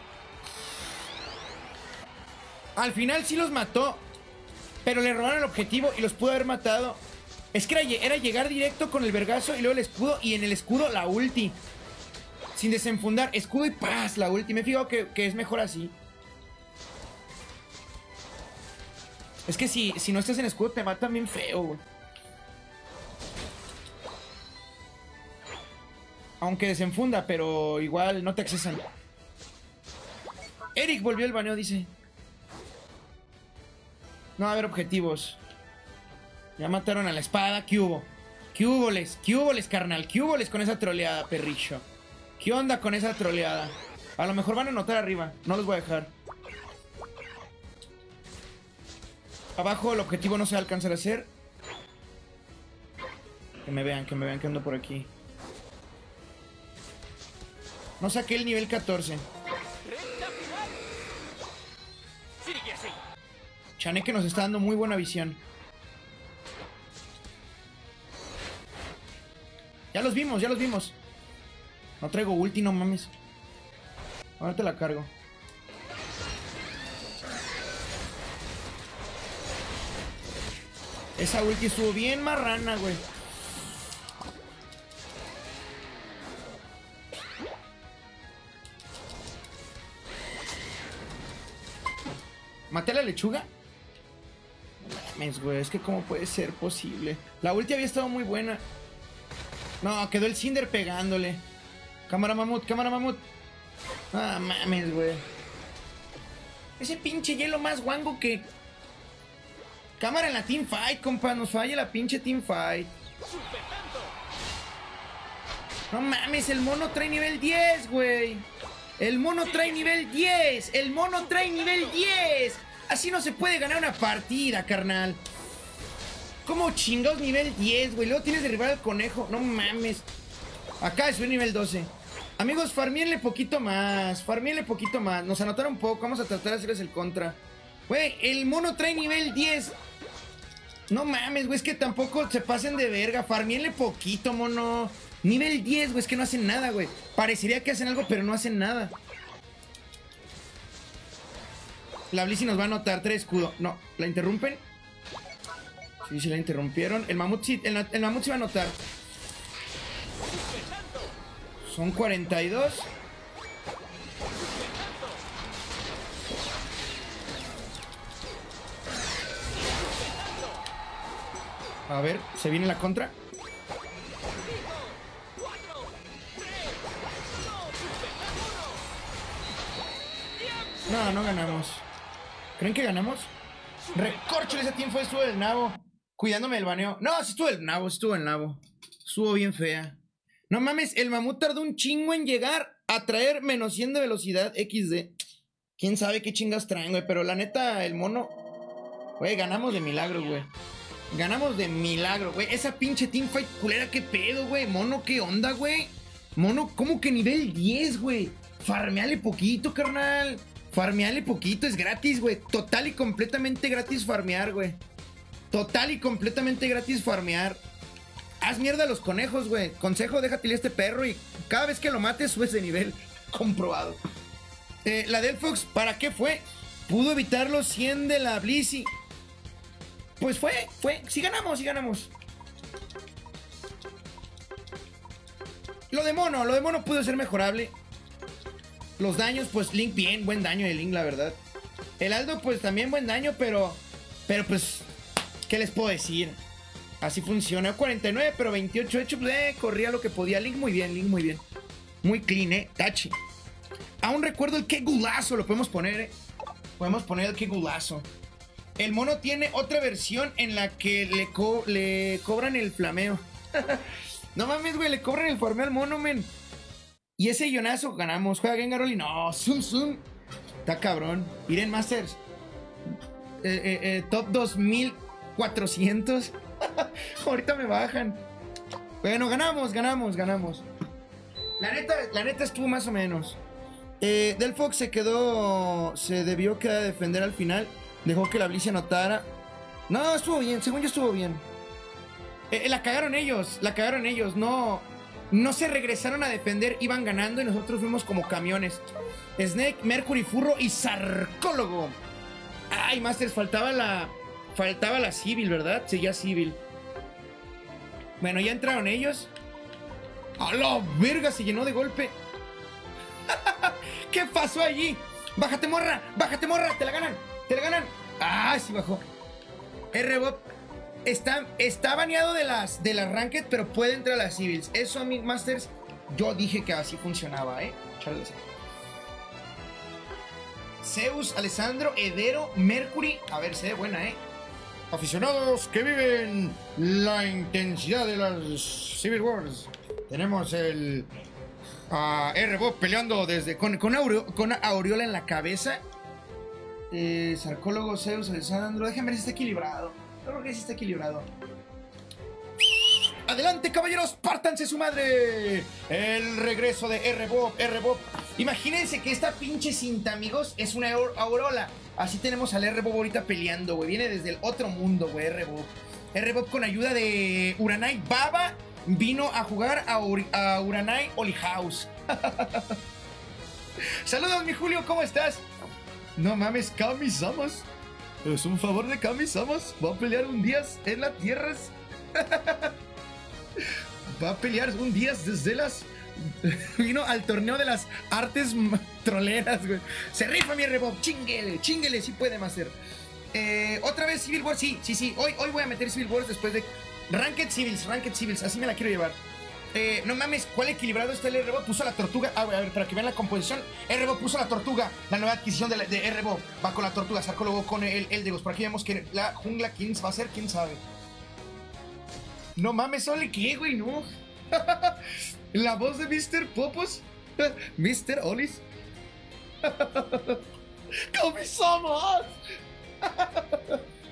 Al final sí los mató. Pero le robaron el objetivo y los pudo haber matado. Es que era llegar directo con el vergazo y luego el escudo. Y en el escudo la ulti. Sin desenfundar, escudo y paz, la ulti. Me he fijado que es mejor así. Es que si no estás en escudo te matan bien feo, güey. Aunque desenfunda, pero igual no te accesan. Eric volvió el baneo, dice. No va a haber objetivos. Ya mataron a la espada, ¿qué hubo? ¿Qué huboles, carnal? ¿Qué huboles con esa troleada, perrillo? ¿Qué onda con esa troleada? A lo mejor van a anotar arriba. No los voy a dejar. Abajo el objetivo no se va a alcanzar a hacer. Que me vean que ando por aquí. No saqué el nivel 14. Chaneque nos está dando muy buena visión. Ya los vimos. No traigo ulti, no mames. Ahora te la cargo. Esa ulti estuvo bien marrana, güey. ¿Maté a la lechuga? No mames, güey. Es que cómo puede ser posible. La ulti había estado muy buena. No, quedó el Cinder pegándole. Cámara mamut. Ah, mames, güey. Ese pinche hielo más guango que... Cámara en la teamfight, compa. Nos falla la pinche teamfight. No mames, el mono trae nivel 10, güey. El mono trae nivel 10. Así no se puede ganar una partida, carnal. ¿Cómo chingados nivel 10, güey? Luego tienes que derribar al conejo. No mames. Acá es un nivel 12. Amigos, farmienle poquito más. Farmienle poquito más. Nos anotaron poco. Vamos a tratar de hacerles el contra. Güey, el mono trae nivel 10. No mames, güey. Es que tampoco se pasen de verga. Farmienle poquito, mono. Nivel 10, güey. Es que no hacen nada, güey. Parecería que hacen algo, pero no hacen nada. La Blissey nos va a anotar 3 escudo. No, ¿la interrumpen? Sí, sí la interrumpieron. El mamut sí, el mamut sí va a anotar. Son 42. A ver, ¿se viene la contra? No, no ganamos. ¿Creen que ganamos? Recórchale, ese tiempo estuvo del nabo. Cuidándome del baneo. No, sí estuvo el nabo, estuvo el nabo. Estuvo bien fea. No mames, el mamut tardó un chingo en llegar a traer menos 100 de velocidad XD. Quién sabe qué chingas traen, güey. Pero la neta, el mono... Güey, ganamos de milagro, güey. Ganamos de milagro, güey. Esa pinche teamfight culera, qué pedo, güey. Mono, qué onda, güey. Mono, ¿cómo que nivel 10, güey? Farmeale poquito, carnal. Farmeale poquito, es gratis, güey. Total y completamente gratis farmear, güey. Total y completamente gratis farmear. Haz mierda a los conejos, güey. Consejo, déjate este perro y cada vez que lo mates subes de nivel. Comprobado. La Delphox, ¿para qué fue? Pudo evitar los 100 de la Blissey. Pues fue. Sí ganamos, sí ganamos. Lo de mono pudo ser mejorable. Los daños, pues Link bien, buen daño de Link, la verdad. El Aldo, pues también buen daño, pero pues, ¿qué les puedo decir? Así funciona. 49, pero 28 hecho, pues, corría lo que podía. Link muy bien, Link muy bien. Muy clean, Tachi. Aún recuerdo el qué gulazo, lo podemos poner, Podemos poner el qué gulazo. El mono tiene otra versión en la que le cobran el flameo. No mames, güey, le cobran el farmeo al mono, men. Y ese guionazo ganamos. Juega Gengar y no, Zoom. Está cabrón. Miren, Masters. Top 2400. Ahorita me bajan. Bueno, ganamos. La neta estuvo más o menos. Delphox se debió quedar a defender al final. Dejó que la Blissey anotara. No, estuvo bien, según yo estuvo bien. La cagaron ellos. No se regresaron a defender, iban ganando y nosotros fuimos como camiones. Snake, Mercury, Furro y Sarcólogo. Ay, Masters, faltaba la Civil, ¿verdad? Seguía Civil. Bueno, ya entraron ellos. ¡A la verga! Se llenó de golpe. ¿Qué pasó allí? ¡Bájate, morra! ¡Te la ganan! ¡Ah, sí bajó! R-Bob está baneado de las Ranked, pero puede entrar a las Civils. Eso, a mí, Masters, yo dije que así funcionaba, Charles. Zeus, Alessandro, Edero, Mercury. A ver, se ve buena, Aficionados que viven la intensidad de las Civil Wars. Tenemos el R-Bob peleando con Aureola en la cabeza. Sarcólogo, Zeus, Alessandro. Déjenme ver si está equilibrado. Yo creo que sí está equilibrado. ¡Adelante, caballeros! ¡Pártanse su madre! El regreso de R-Bob. Imagínense que esta pinche cinta, amigos, es una Aureola. Así tenemos al R-Bob ahorita peleando, güey. Viene desde el otro mundo, güey, R-Bob. R-Bob con ayuda de Uranai Baba vino a jugar a Uranai Oli House. Saludos, mi Julio, ¿cómo estás? No mames, Kami-samas. Es un favor de Kami-samas. Va a pelear un día en las tierras. Va a pelear un día desde las... Vino al torneo de las artes troleras, güey. Se rifa mi R-Bob. Chinguele, sí puede, Master. Otra vez Civil Wars, sí. Hoy voy a meter Civil Wars después de... Ranked Civils, así me la quiero llevar. No mames, ¿cuál equilibrado está el R-Bob? Puso la tortuga. A ver, para que vean la composición. R-Bob puso la tortuga. La nueva adquisición de R-Bob. Va con la tortuga. Sarcólogo con el Eldegos. Por aquí vemos que la jungla, ¿quién va a ser? ¿Quién sabe? No mames, ¿sole qué, güey? No. La voz de Mr. Popos. Mr. Olis. ¡Kami-samas!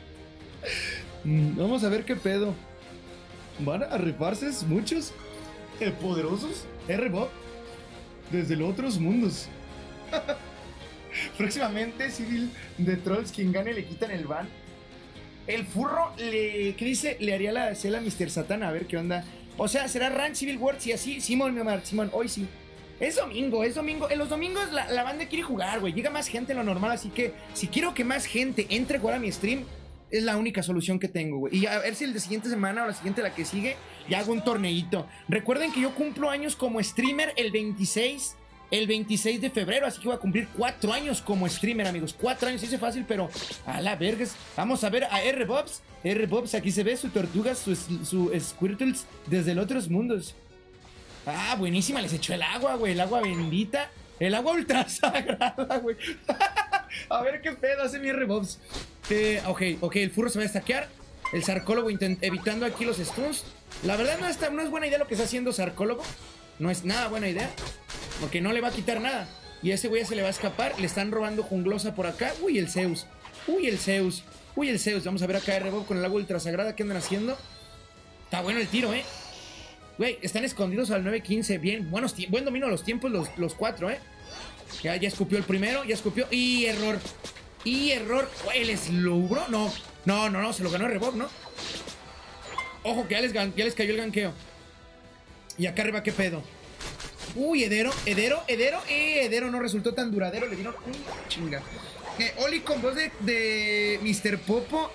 Vamos a ver qué pedo. ¿Van a rifarse muchos? poderosos R-Bob desde los otros mundos. Próximamente, Civil de Trolls, quien gane le quitan el ban. El furro ¿qué dice? Le haría la cela a Mr. Satan, a ver qué onda. O sea, será Rank Civil Wars y así. Simón, mi Omar, Simón, hoy sí. Es domingo, es domingo. En los domingos la banda quiere jugar, güey. Llega más gente en lo normal, así que si quiero que más gente entre a jugar a mi stream, es la única solución que tengo, güey. Y a ver si el de siguiente semana o la siguiente, la que sigue, ya hago un torneito. Recuerden que yo cumplo años como streamer el 26 de febrero, así que voy a cumplir 4 años como streamer, amigos. 4 años, se dice fácil, pero a la vergas. Vamos a ver a R-Bobs. R-Bobs, aquí se ve su tortuga, su Squirtles desde los otros mundos. Ah, buenísima, les echó el agua, güey. El agua bendita. El agua ultra sagrada, güey. A ver qué pedo hace mi R-Bobs. Ok, el furro se va a destaquear. El sarcólogo evitando aquí los stuns. La verdad no es buena idea lo que está haciendo sarcólogo. No es nada buena idea, porque no le va a quitar nada. Y a ese güey se le va a escapar. Le están robando junglosa por acá. Uy, el Zeus. Uy, el Zeus. Uy, el Zeus. Vamos a ver acá R-Bob con el agua ultra sagrada. ¿Qué andan haciendo? Está bueno el tiro, Güey, están escondidos al 9-15. Bien, buen dominio a los tiempos los 4, Ya escupió el primero, ya escupió. Y error. Güey, ¿el slow, bro? No, se lo ganó R-Bob, ¿no? Ojo, que ya les cayó el ganqueo. Y acá arriba, ¿qué pedo? Uy, Edero no resultó tan duradero. Le dieron una chinga. Oli con voz de Mr. Popo.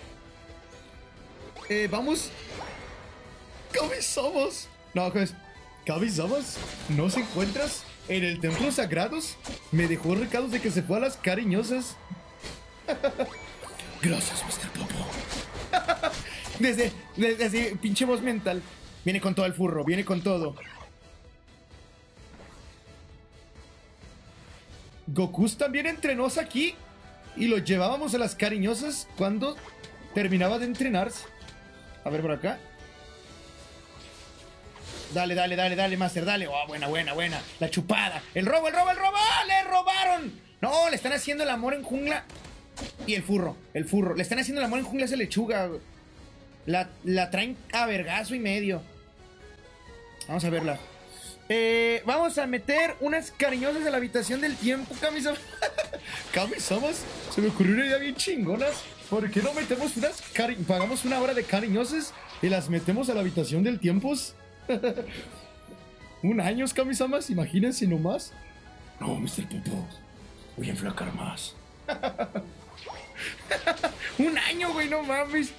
Vamos. Cabezamos. No, pues. Cabezamos. ¿No se encuentras en el templo sagrados? Me dejó recados de que se fue a las cariñosas. Gracias, Mr. Popo. Desde pinche voz mental. Viene con todo el furro, viene con todo. Goku también entrenó aquí y lo llevábamos a las cariñosas cuando terminaba de entrenarse. A ver por acá. Dale, Master, dale. Oh, buena. La chupada. El robo. ¡Ah, le robaron! No, le están haciendo el amor en jungla. Y el furro. Le están haciendo el amor en jungla a esa lechuga. La traen a vergazo y medio. Vamos a verla. Vamos a meter unas cariñosas a la habitación del tiempo, Kamisamas. Kamisamas, se me ocurrió una idea bien chingonas. ¿Por qué no metemos pagamos una hora de cariñosas y las metemos a la habitación del tiempo? Un año, Kamisamas, imagínense nomás. No, Mr. Popo, voy a enflacar más. Un año, güey, no mames.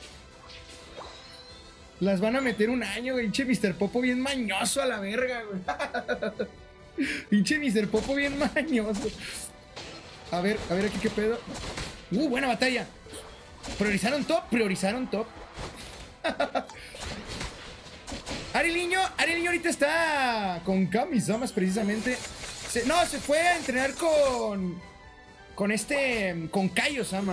Las van a meter un año, güey. Pinche Mr. Popo bien mañoso a la verga, güey. Pinche Mr. Popo bien mañoso. A ver aquí qué pedo. Buena batalla. Priorizaron top. Ari Niño ahorita está con Kamisamas precisamente. Se fue a entrenar con Kaio-sama.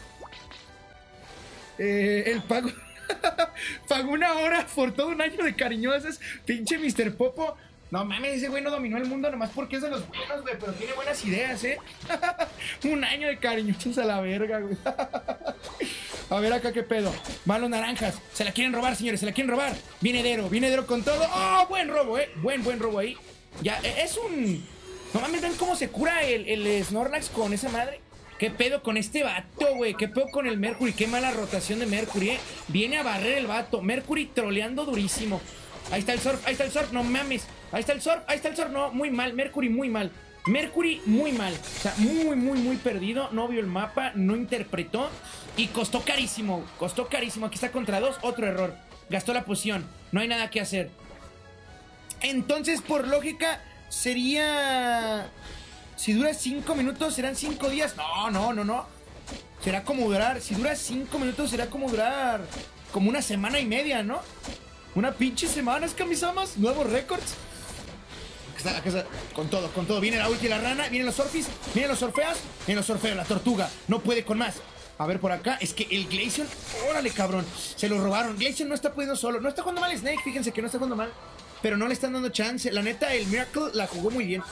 El pago. Pagó una hora por todo un año de cariñosas. Pinche Mr. Popo. No mames, ese güey no dominó el mundo nomás porque es de los buenos, güey. Pero tiene buenas ideas, Un año de cariñosas a la verga, güey. A ver acá qué pedo. Van los naranjas. Se la quieren robar, señores, se la quieren robar. Viene Edero con todo. ¡Oh! Buen robo, Buen robo ahí. Ya, es un... No mames, ¿ven cómo se cura el Snorlax con esa madre? ¿Qué pedo con este vato, güey? ¿Qué pedo con el Mercury? Qué mala rotación de Mercury, Viene a barrer el vato. Mercury troleando durísimo. Ahí está el surf, no mames. Ahí está el surf, no, muy mal. Mercury muy mal. O sea, muy perdido. No vio el mapa, no interpretó. Y costó carísimo. Aquí está contra 2, otro error. Gastó la poción, no hay nada que hacer. Entonces, por lógica, sería... Si dura 5 minutos, serán 5 días. No. Será como durar... Si dura 5 minutos, será como durar... Como una semana y media, ¿no? Una pinche semana, Kamisamas. Nuevos récords. Acá está. Con todo. Viene la ulti y la rana. Vienen los surfis. Vienen los surfeos. La tortuga. No puede con más. A ver por acá. Es que el Glaceon... Órale, cabrón. Se lo robaron. Glaceon no está pudiendo solo. No está jugando mal Snake. Fíjense que no está jugando mal. Pero no le están dando chance. La neta, el Miracle la jugó muy bien.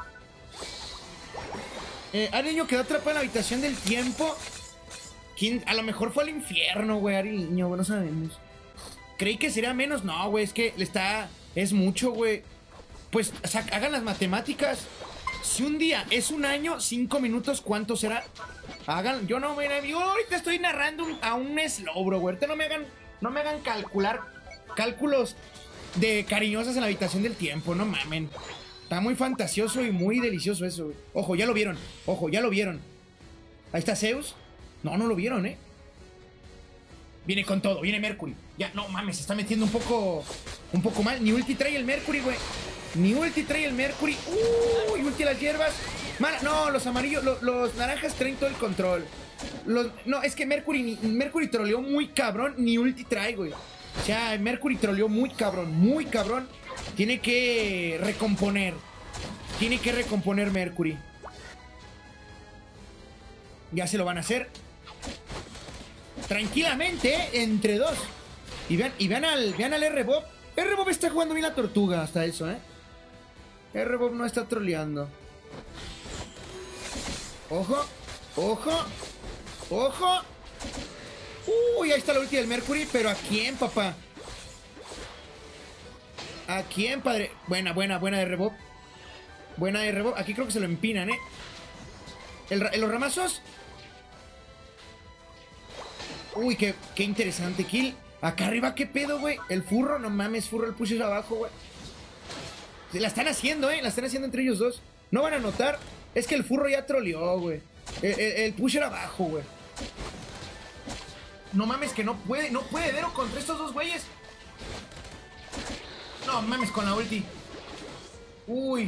Ari Niño quedó atrapado en la habitación del tiempo. ¿Quién? A lo mejor fue al infierno, güey. Ari Niño, no sabemos. Creí que sería menos. No, güey, es que le está Es mucho, güey. Pues hagan las matemáticas. Si un día es un año, 5 minutos, ¿cuánto será? Hagan, yo no, mira, yo ahorita estoy narrando a un slow, bro, güey. Ahorita no me hagan calcular cálculos de cariñosas en la habitación del tiempo, no mamen. Está muy fantasioso y muy delicioso eso, güey. Ojo, ya lo vieron. Ojo, ya lo vieron. Ahí está Zeus. No, no lo vieron, ¿eh? Viene con todo, viene Mercury. Ya, no mames, se está metiendo un poco mal. Ni ulti trae el Mercury, güey. Ni ulti trae el Mercury. Uy, ulti a las hierbas. No, los amarillos, los naranjas traen todo el control. No, es que Mercury troleó muy cabrón. Ni ulti trae, güey. O sea, Mercury troleó muy cabrón, muy cabrón. Tiene que recomponer. Tiene que recomponer Mercury. Ya se lo van a hacer. Tranquilamente, entre dos. Y vean al R-Bob. R-Bob está jugando bien la tortuga hasta eso, ¿eh? R-Bob no está troleando. Ojo, ojo, ojo. Uy, ahí está la ulti del Mercury. Pero ¿a quién, papá? ¿A quién, padre? Buena R-Bob. Buena R-Bob. Aquí creo que se lo empinan, ¿eh? Los ramazos. Uy, qué interesante kill. Acá arriba, ¿qué pedo, güey? El furro, no mames, furro, el push es abajo, güey. La están haciendo, ¿eh? La están haciendo entre ellos dos. No van a notar. Es que el furro ya troleó, güey. El push era abajo, güey. No mames, que no puede Dero contra estos dos güeyes. No mames, con la ulti. Uy.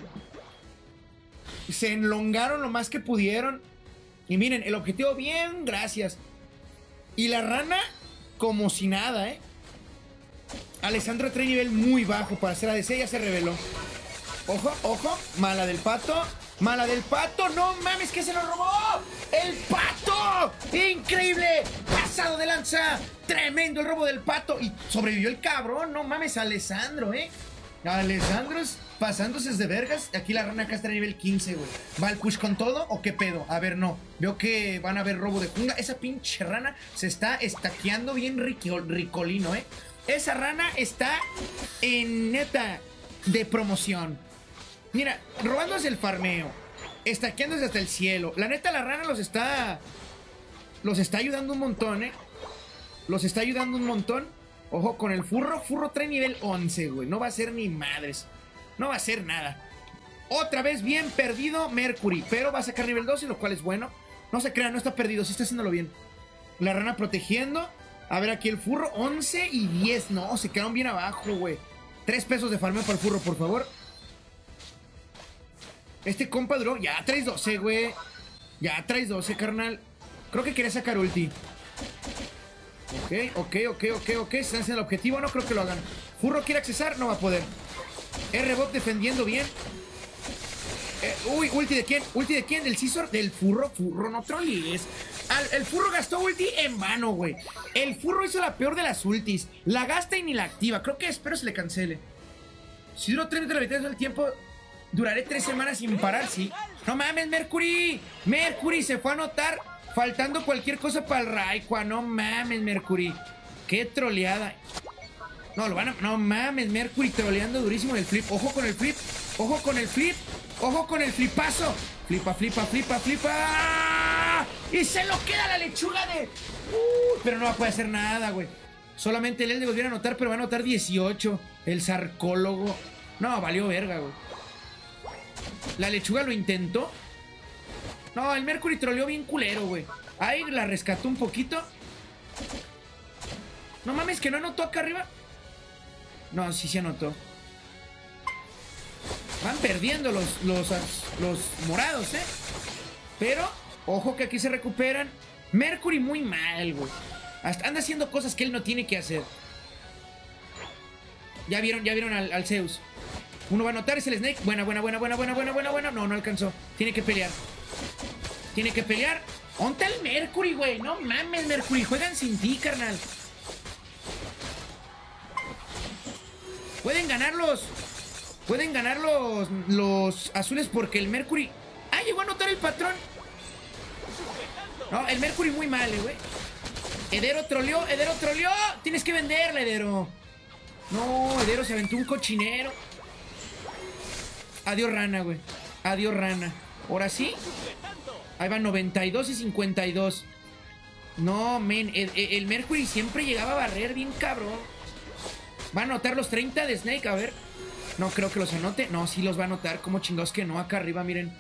Se enlongaron lo más que pudieron. Y miren, el objetivo bien, gracias. Y la rana, como si nada, ¿eh? Alessandro trae nivel muy bajo para hacer ADC, ya se reveló. Ojo, ojo, mala del pato. Mala del pato, no mames, que se lo robó. ¡El pato! ¡Increíble! Pasado de lanza. Tremendo el robo del pato. Y sobrevivió el cabrón, no mames, Alessandro, ¿eh? Alessandro pasándose de vergas. Aquí la rana acá está a nivel 15, güey. ¿Va el push con todo o qué pedo? A ver, no. Veo que van a ver robo de jungla. Esa pinche rana se está estaqueando bien ricolino, ¿eh? Esa rana está en neta de promoción. Mira, robándose el farmeo. Estaqueándose hasta el cielo. La neta, la rana los está ayudando un montón, ¿eh? Los está ayudando un montón. Ojo con el furro. Furro trae nivel 11, güey. No va a ser ni madres. No va a ser nada. Otra vez bien perdido Mercury. Pero va a sacar nivel 12, lo cual es bueno. No se crean, no está perdido. Sí está haciéndolo bien. La rana protegiendo. A ver aquí el furro. 11 y 10. No, se quedaron bien abajo, güey. 3 pesos de farmeo para el furro, por favor. Este compa duró. Ya traes 12, güey. Ya traes 12, carnal. Creo que quería sacar ulti. Ok. Están haciendo el objetivo. No creo que lo hagan. Furro quiere accesar. No va a poder. R-Bot defendiendo bien. Uy, ¿ulti de quién? ¿Ulti de quién? ¿Del Scizor? Del furro. Furro, no trollees. El furro gastó ulti en vano, güey. El furro hizo la peor de las ultis. La gasta y ni la activa. Creo que espero se le cancele. Si duró 3 minutos la mitad del tiempo, duraré 3 semanas sin parar, sí. No mames, Mercury. Mercury se fue a anotar. Faltando cualquier cosa para el Raikwa. No mames, Mercury. Qué troleada. No, lo van a... No mames, Mercury troleando durísimo en el flip. Ojo con el flip. Ojo con el flip. Ojo con el flipazo. Flipa. Y se lo queda la lechuga de... pero no va a poder hacer nada, güey. Solamente él debe a anotar, pero va a anotar 18. El sarcólogo. No, valió verga, güey. La lechuga lo intentó. No, el Mercury troleó bien culero, güey. Ahí la rescató un poquito. No mames, que no anotó acá arriba. No, sí se anotó. Van perdiendo los morados, ¿eh? Pero, ojo que aquí se recuperan. Mercury muy mal, güey. Hasta anda haciendo cosas que él no tiene que hacer. Ya vieron al Zeus. Uno va a anotar, es el Snake. Buena. No alcanzó. Tiene que pelear. ¿Dónde está el Mercury, güey? No mames, Mercury. Juegan sin ti, carnal. Pueden ganar los azules porque el Mercury... ¡Ah, llegó a anotar el patrón! No, el Mercury muy mal, güey. Edero troleó. Tienes que venderle, Edero. No, Edero se aventó un cochinero. Adiós, rana, güey. Adiós, rana. Ahora sí. Ahí van 92 y 52. No, men. El Mercury siempre llegaba a barrer bien cabrón. Va a anotar los 30 de Snake, a ver. No creo que los anote. No, sí los va a anotar. Como chingados que no. Acá arriba, miren.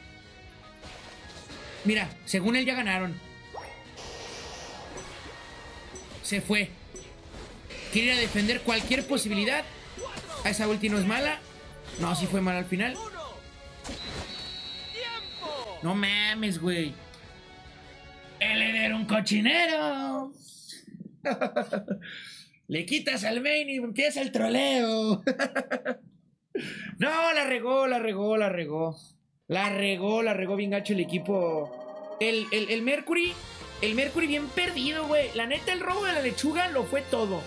Mira, según él ya ganaron. Se fue. Quiere ir a defender cualquier posibilidad. A esa ulti no es mala. No, sí fue mala al final. No mames, güey. Él era un cochinero. Le quitas al main y empieza el troleo. No, la regó bien gacho el equipo. El Mercury bien perdido, güey. La neta, el robo de la lechuga lo fue todo.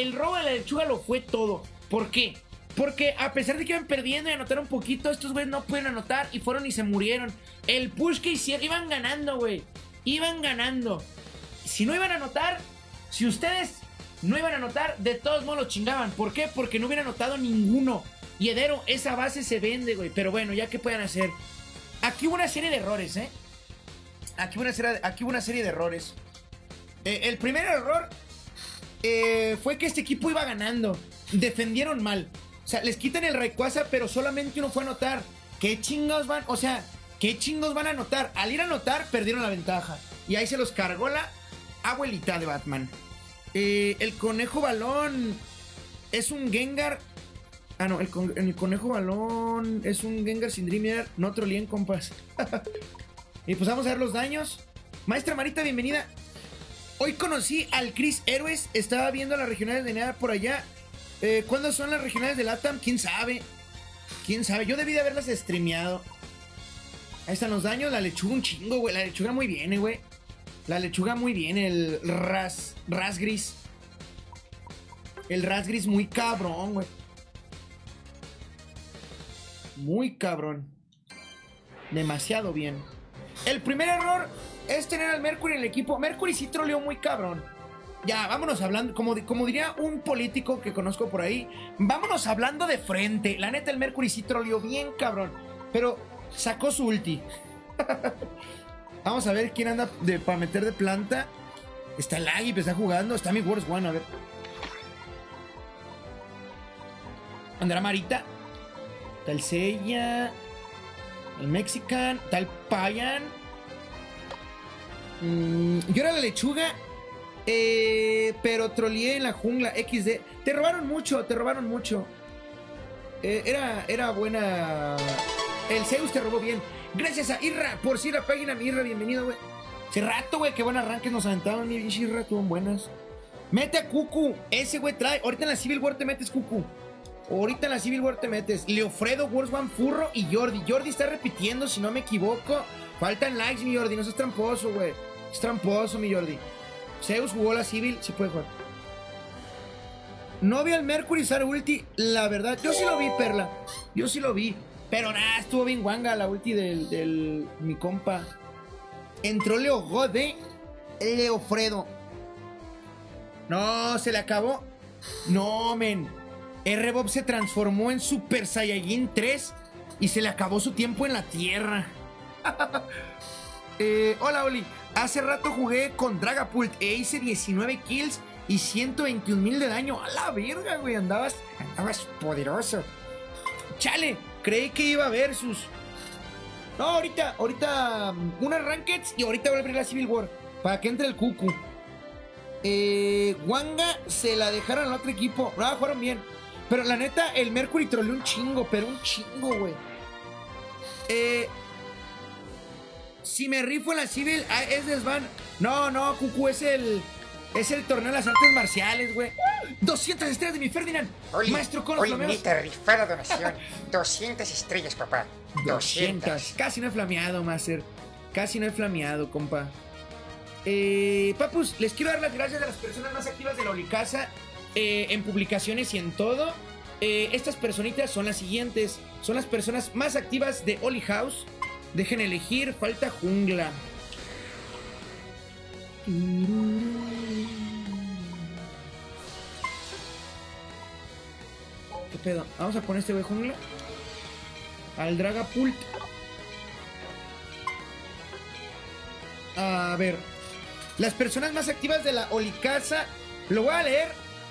¿Por qué? Porque a pesar de que iban perdiendo y anotaron un poquito, estos güeyes no pueden anotar y fueron y se murieron. El push que hicieron, iban ganando, güey. Iban ganando. Si no iban a anotar, si ustedes no iban a anotar, de todos modos lo chingaban. ¿Por qué? Porque no hubieran anotado ninguno. Y Edero, esa base se vende, güey. Pero bueno, ya que puedan hacer. Aquí hubo una serie de errores, ¿eh? Aquí hubo una serie de errores. El primer error fue que este equipo iba ganando. Defendieron mal. O sea, les quitan el Rayquaza, pero solamente uno fue a anotar. ¿Qué chingos van? O sea, ¿qué chingos van a anotar? Al ir a anotar, perdieron la ventaja. Y ahí se los cargó la abuelita de Batman. El conejo balón es un Gengar. Ah, no, el conejo balón es un Gengar sin Dreamer. No troleen, compas. Y pues vamos a ver los daños. Maestra Marita, bienvenida. Hoy conocí al Chris Héroes. Estaba viendo las regionales de NEA por allá. ¿Cuándo son las regionales de LATAM? ¿Quién sabe? ¿Quién sabe? Yo debí de haberlas streameado. Ahí están los daños. La lechuga un chingo, güey. La lechuga muy bien, güey. La lechuga muy bien. El Rasgris. El Rasgris muy cabrón, güey. Muy cabrón. Demasiado bien. El primer error es tener al Mercury en el equipo. Mercury sí troleó muy cabrón. Ya, vámonos hablando, como diría un político que conozco por ahí, vámonos hablando de frente. La neta, el Mercury sí troleó bien cabrón, pero sacó su ulti. Vamos a ver quién anda para meter de planta. Está el Agip, está jugando. Está mi Worst One, a ver. Andará Marita. Está el Seiya. El Mexican. Está el Payan. Yo era la lechuga. Pero troleé en la jungla XD. Te robaron mucho. Era buena. El Zeus te robó bien. Gracias a Irra por si la página. Mi Irra, bienvenido, güey. Hace rato, güey, qué buen arranque nos aventaban. Mi Irra, estuvo buenas. Mete a Cucu. Ese güey trae. Ahorita en la Civil War te metes, Cucu. Ahorita en la Civil War te metes. Leofredo, Worst One, Furro y Jordi. Jordi está repitiendo, si no me equivoco. Faltan likes, mi Jordi. No seas tramposo, güey. Es tramposo, mi Jordi. Zeus jugó la Civil, sí puede jugar. No vi al Mercury usar ulti, la verdad. Yo sí lo vi, Perla. Yo sí lo vi. Pero nada, estuvo bien guanga la ulti del mi compa. Entró Leo Gode. Leofredo. No, se le acabó. No, men. R-Bob se transformó en Super Saiyajin 3 y se le acabó su tiempo en la tierra. Hola, Oli. Hace rato jugué con Dragapult e hice 19 kills y 121,000 de daño. A la verga, güey. Andabas poderoso. Chale, creí que iba a versus. No, ahorita unas rankeds y ahorita voy a abrir la Civil War para que entre el Cucu. Wanga se la dejaron al otro equipo. No, jugaron bien. Pero la neta, el Mercury troleó un chingo, pero un chingo, güey. Si me rifo en la Civil, es desvan. No, Cucu, es el torneo de las artes marciales, güey. 200 estrellas de mi Ferdinand. Oli, Maestro con los flameos. neta, rifada donación. 200 estrellas, papá. 200. Casi no he flameado, Master. Casi no he flameado, compa. Papus, les quiero dar las gracias a las personas más activas de la Olicasa. En publicaciones y en todo. Estas personitas son las siguientes. Son las personas más activas de Oli House. Dejen elegir, falta jungla. ¿qué pedo? Vamos a poner este güey jungla. Al Dragapult. A ver. Las personas más activas de la Olicasa. Lo voy a leer.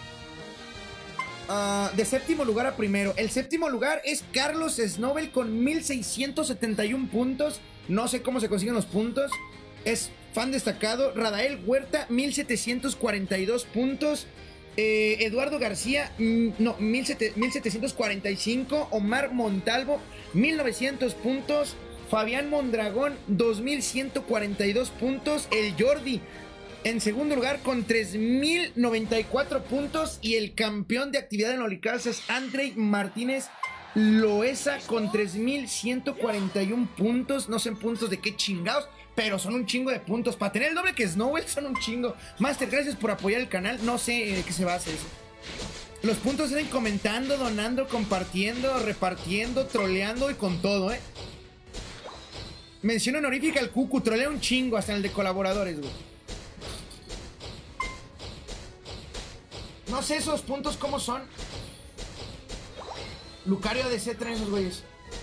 De séptimo lugar a primero. El séptimo lugar es Carlos Snobel con 1671 puntos. No sé cómo se consiguen los puntos. Es fan destacado. Radael Huerta, 1742 puntos. Eduardo García, no, 1745. Omar Montalvo, 1900 puntos. Fabián Mondragón, 2142 puntos. El Jordi, en segundo lugar, con 3094 puntos. Y el campeón de actividad en Olicasa es Andrei Martínez Loesa con 3141 puntos. No sé en puntos de qué chingados, pero son un chingo de puntos. Para tener el doble que Snowball son un chingo. Master, gracias por apoyar el canal. No sé de qué se va a hacer eso. Los puntos eran comentando, donando, compartiendo, repartiendo, troleando y con todo, Mención honorífica al Cucu. Trolea un chingo hasta en el de colaboradores, güey. No sé esos puntos cómo son. Lucario ADC traen esos güeyes.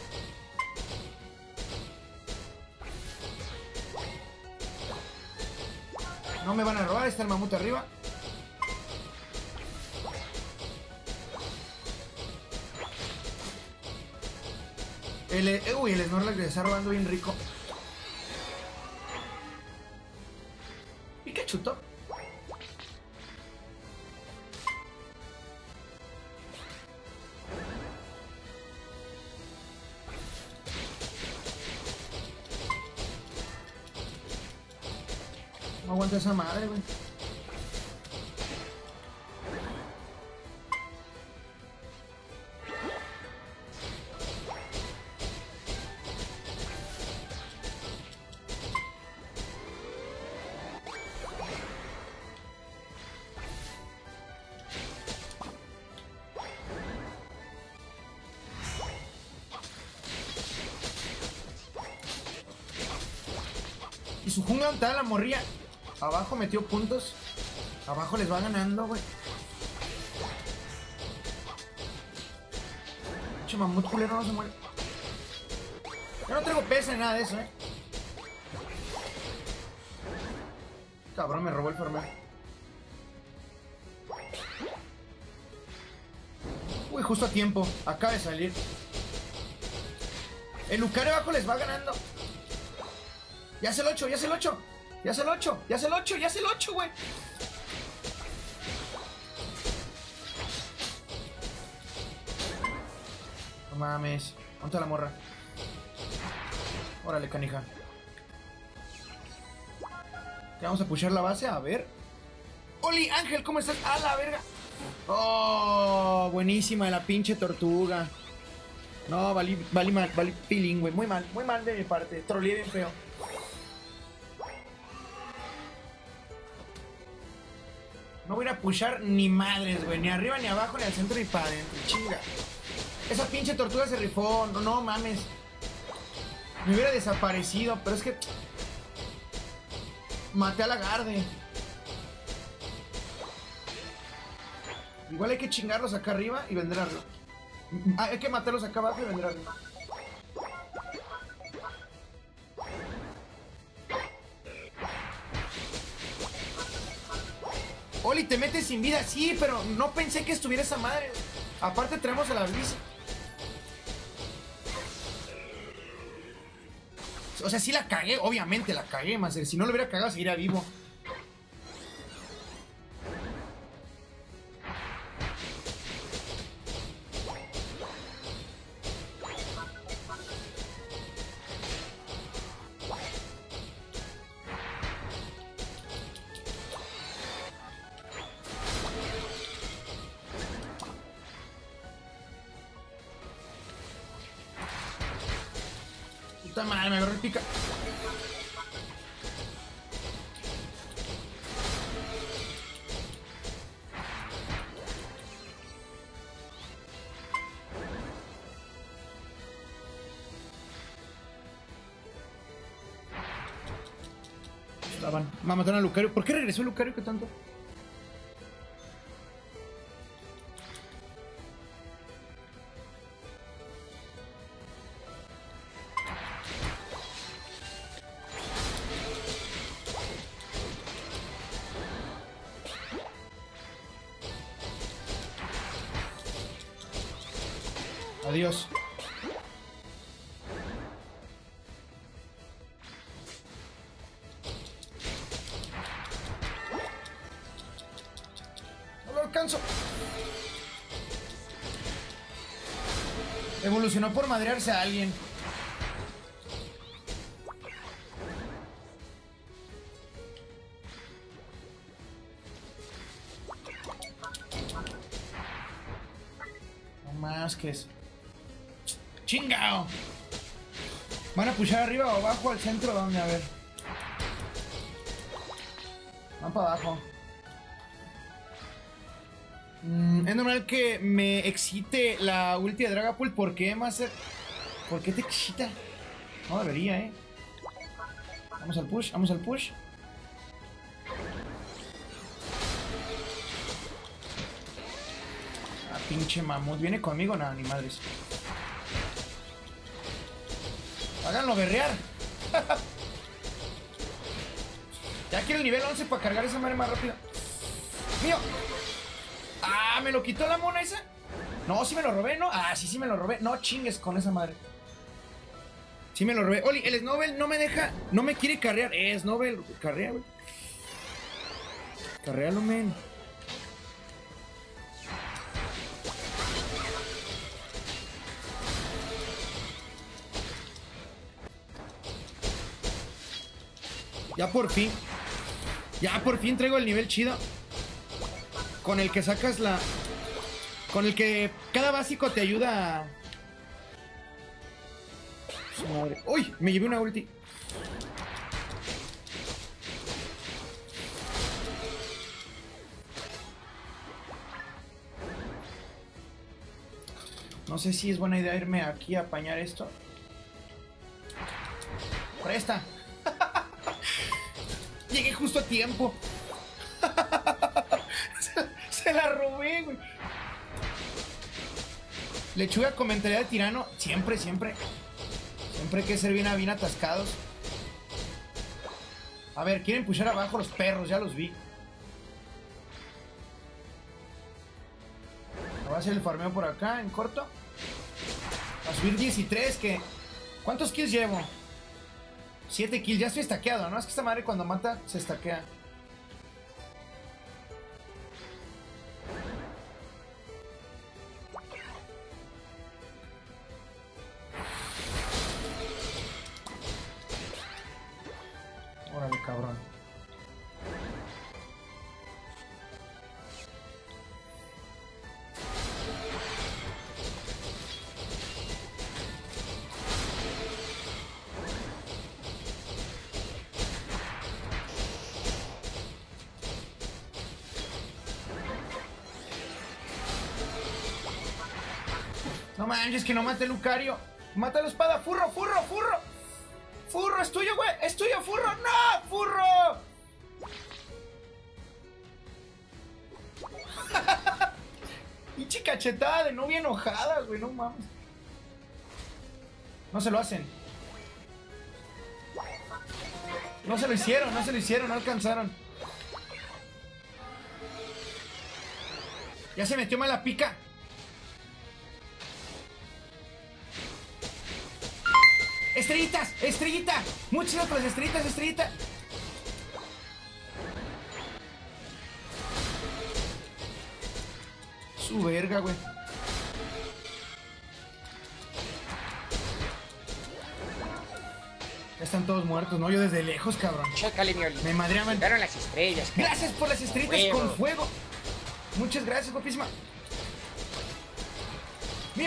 No me van a robar, está el mamut arriba. Uy, el Snorlax le está robando bien rico. Pikachu top. No aguanta esa madre, güey. Y su jungla donde está la morría. Abajo metió puntos. Abajo les va ganando, güey. Che, mamut culero no se muere. Yo no traigo PS ni nada de eso, Cabrón, me robó el farmeo. Uy, justo a tiempo. Acaba de salir. El Lucario abajo les va ganando. Ya es el 8, ya es el 8. Ya es el 8, ya es el 8, ya es el 8, güey. No mames. ¿Dónde está la morra? Órale, canija. ¿Qué vamos a pushar la base? A ver. Oli, Ángel, ¿cómo estás? ¡A la verga! Oh, buenísima la pinche tortuga. No, valí mal, valí feeling, güey. Muy mal de mi parte. Troleé bien feo. No voy a ir a pushar ni madres, güey. Ni arriba, ni abajo, ni al centro, ni para adentro. Chinga. Esa pinche tortuga se rifó. No, no mames. Me hubiera desaparecido, pero es que... maté a la Garde. Igual hay que chingarlos acá arriba y vender arriba. Hay que matarlos acá abajo y vender arriba. Oli, te metes sin vida. Sí, pero no pensé que estuviera esa madre. Aparte traemos a la Blizz. O sea, sí la cagué. Obviamente la cagué, más. Si no lo hubiera cagado, seguiría vivo. Puta madre, me agarró el pica. Estaban. Va a matar a Lucario. ¿Por qué regresó Lucario? ¿Qué tanto? Adiós. No lo alcanzo. Evolucionó por madrearse a alguien. No más que es. ¡Chingao! ¿Van a pushar arriba o abajo al centro? ¿Dónde? A ver. Van para abajo. Es normal que me excite la ulti de Dragapult. ¿Por qué, Master? ¿Por qué te excita? No debería, ¿eh? Vamos al push, vamos al push. Ah, pinche mamut. ¿Viene conmigo? Nada, ni madres. Háganlo berrear. Ya quiero el nivel 11 para cargar esa madre más rápido. ¡Mío! ¡Ah! ¿Me lo quitó la mona esa? No, sí me lo robé, ¿no? Ah, sí, sí me lo robé. No chingues con esa madre. Sí me lo robé. Oli, el Snowbell no me deja. No me quiere carrear. Snowbell, carrea, güey. Carrealo, men. Ya por fin. Ya por fin traigo el nivel chido. Con el que sacas la... Con el que cada básico te ayuda a... Su madre. ¡Uy! Me llevé una ulti. No sé si es buena idea irme aquí a apañar esto. ¡Presta! Llegué justo a tiempo. Se la robé, güey. Lechuga con mentalidad de tirano. Siempre, siempre. Siempre hay que ser bien atascados. A ver, quieren pushar abajo los perros, ya los vi. Me voy a hacer el farmeo por acá, en corto. A subir 13, que... ¿Cuántos kills llevo? 7 kills, ya estoy estaqueado, ¿no? Es que esta madre cuando mata se estaquea. Órale, cabrón. No manches, que no mate el Lucario. Mata la espada, furro, furro, furro. Furro, es tuyo, güey. Es tuyo, furro. No, furro. Pinche cachetada de novia enojada, güey. No mames. No se lo hacen. No se lo hicieron, no se lo hicieron, no alcanzaron. Ya se metió mal la pica. ¡Estrellitas! ¡Estrellita! Muchas gracias, estrellitas, estrellita. Su verga, güey. Ya están todos muertos, ¿no? Yo desde lejos, cabrón. Chécale, mi Oli. Me madreaban. Llegaron las estrellas. cara. Gracias por las estrellitas Fuego. con fuego. Muchas gracias, guapísima. Mío.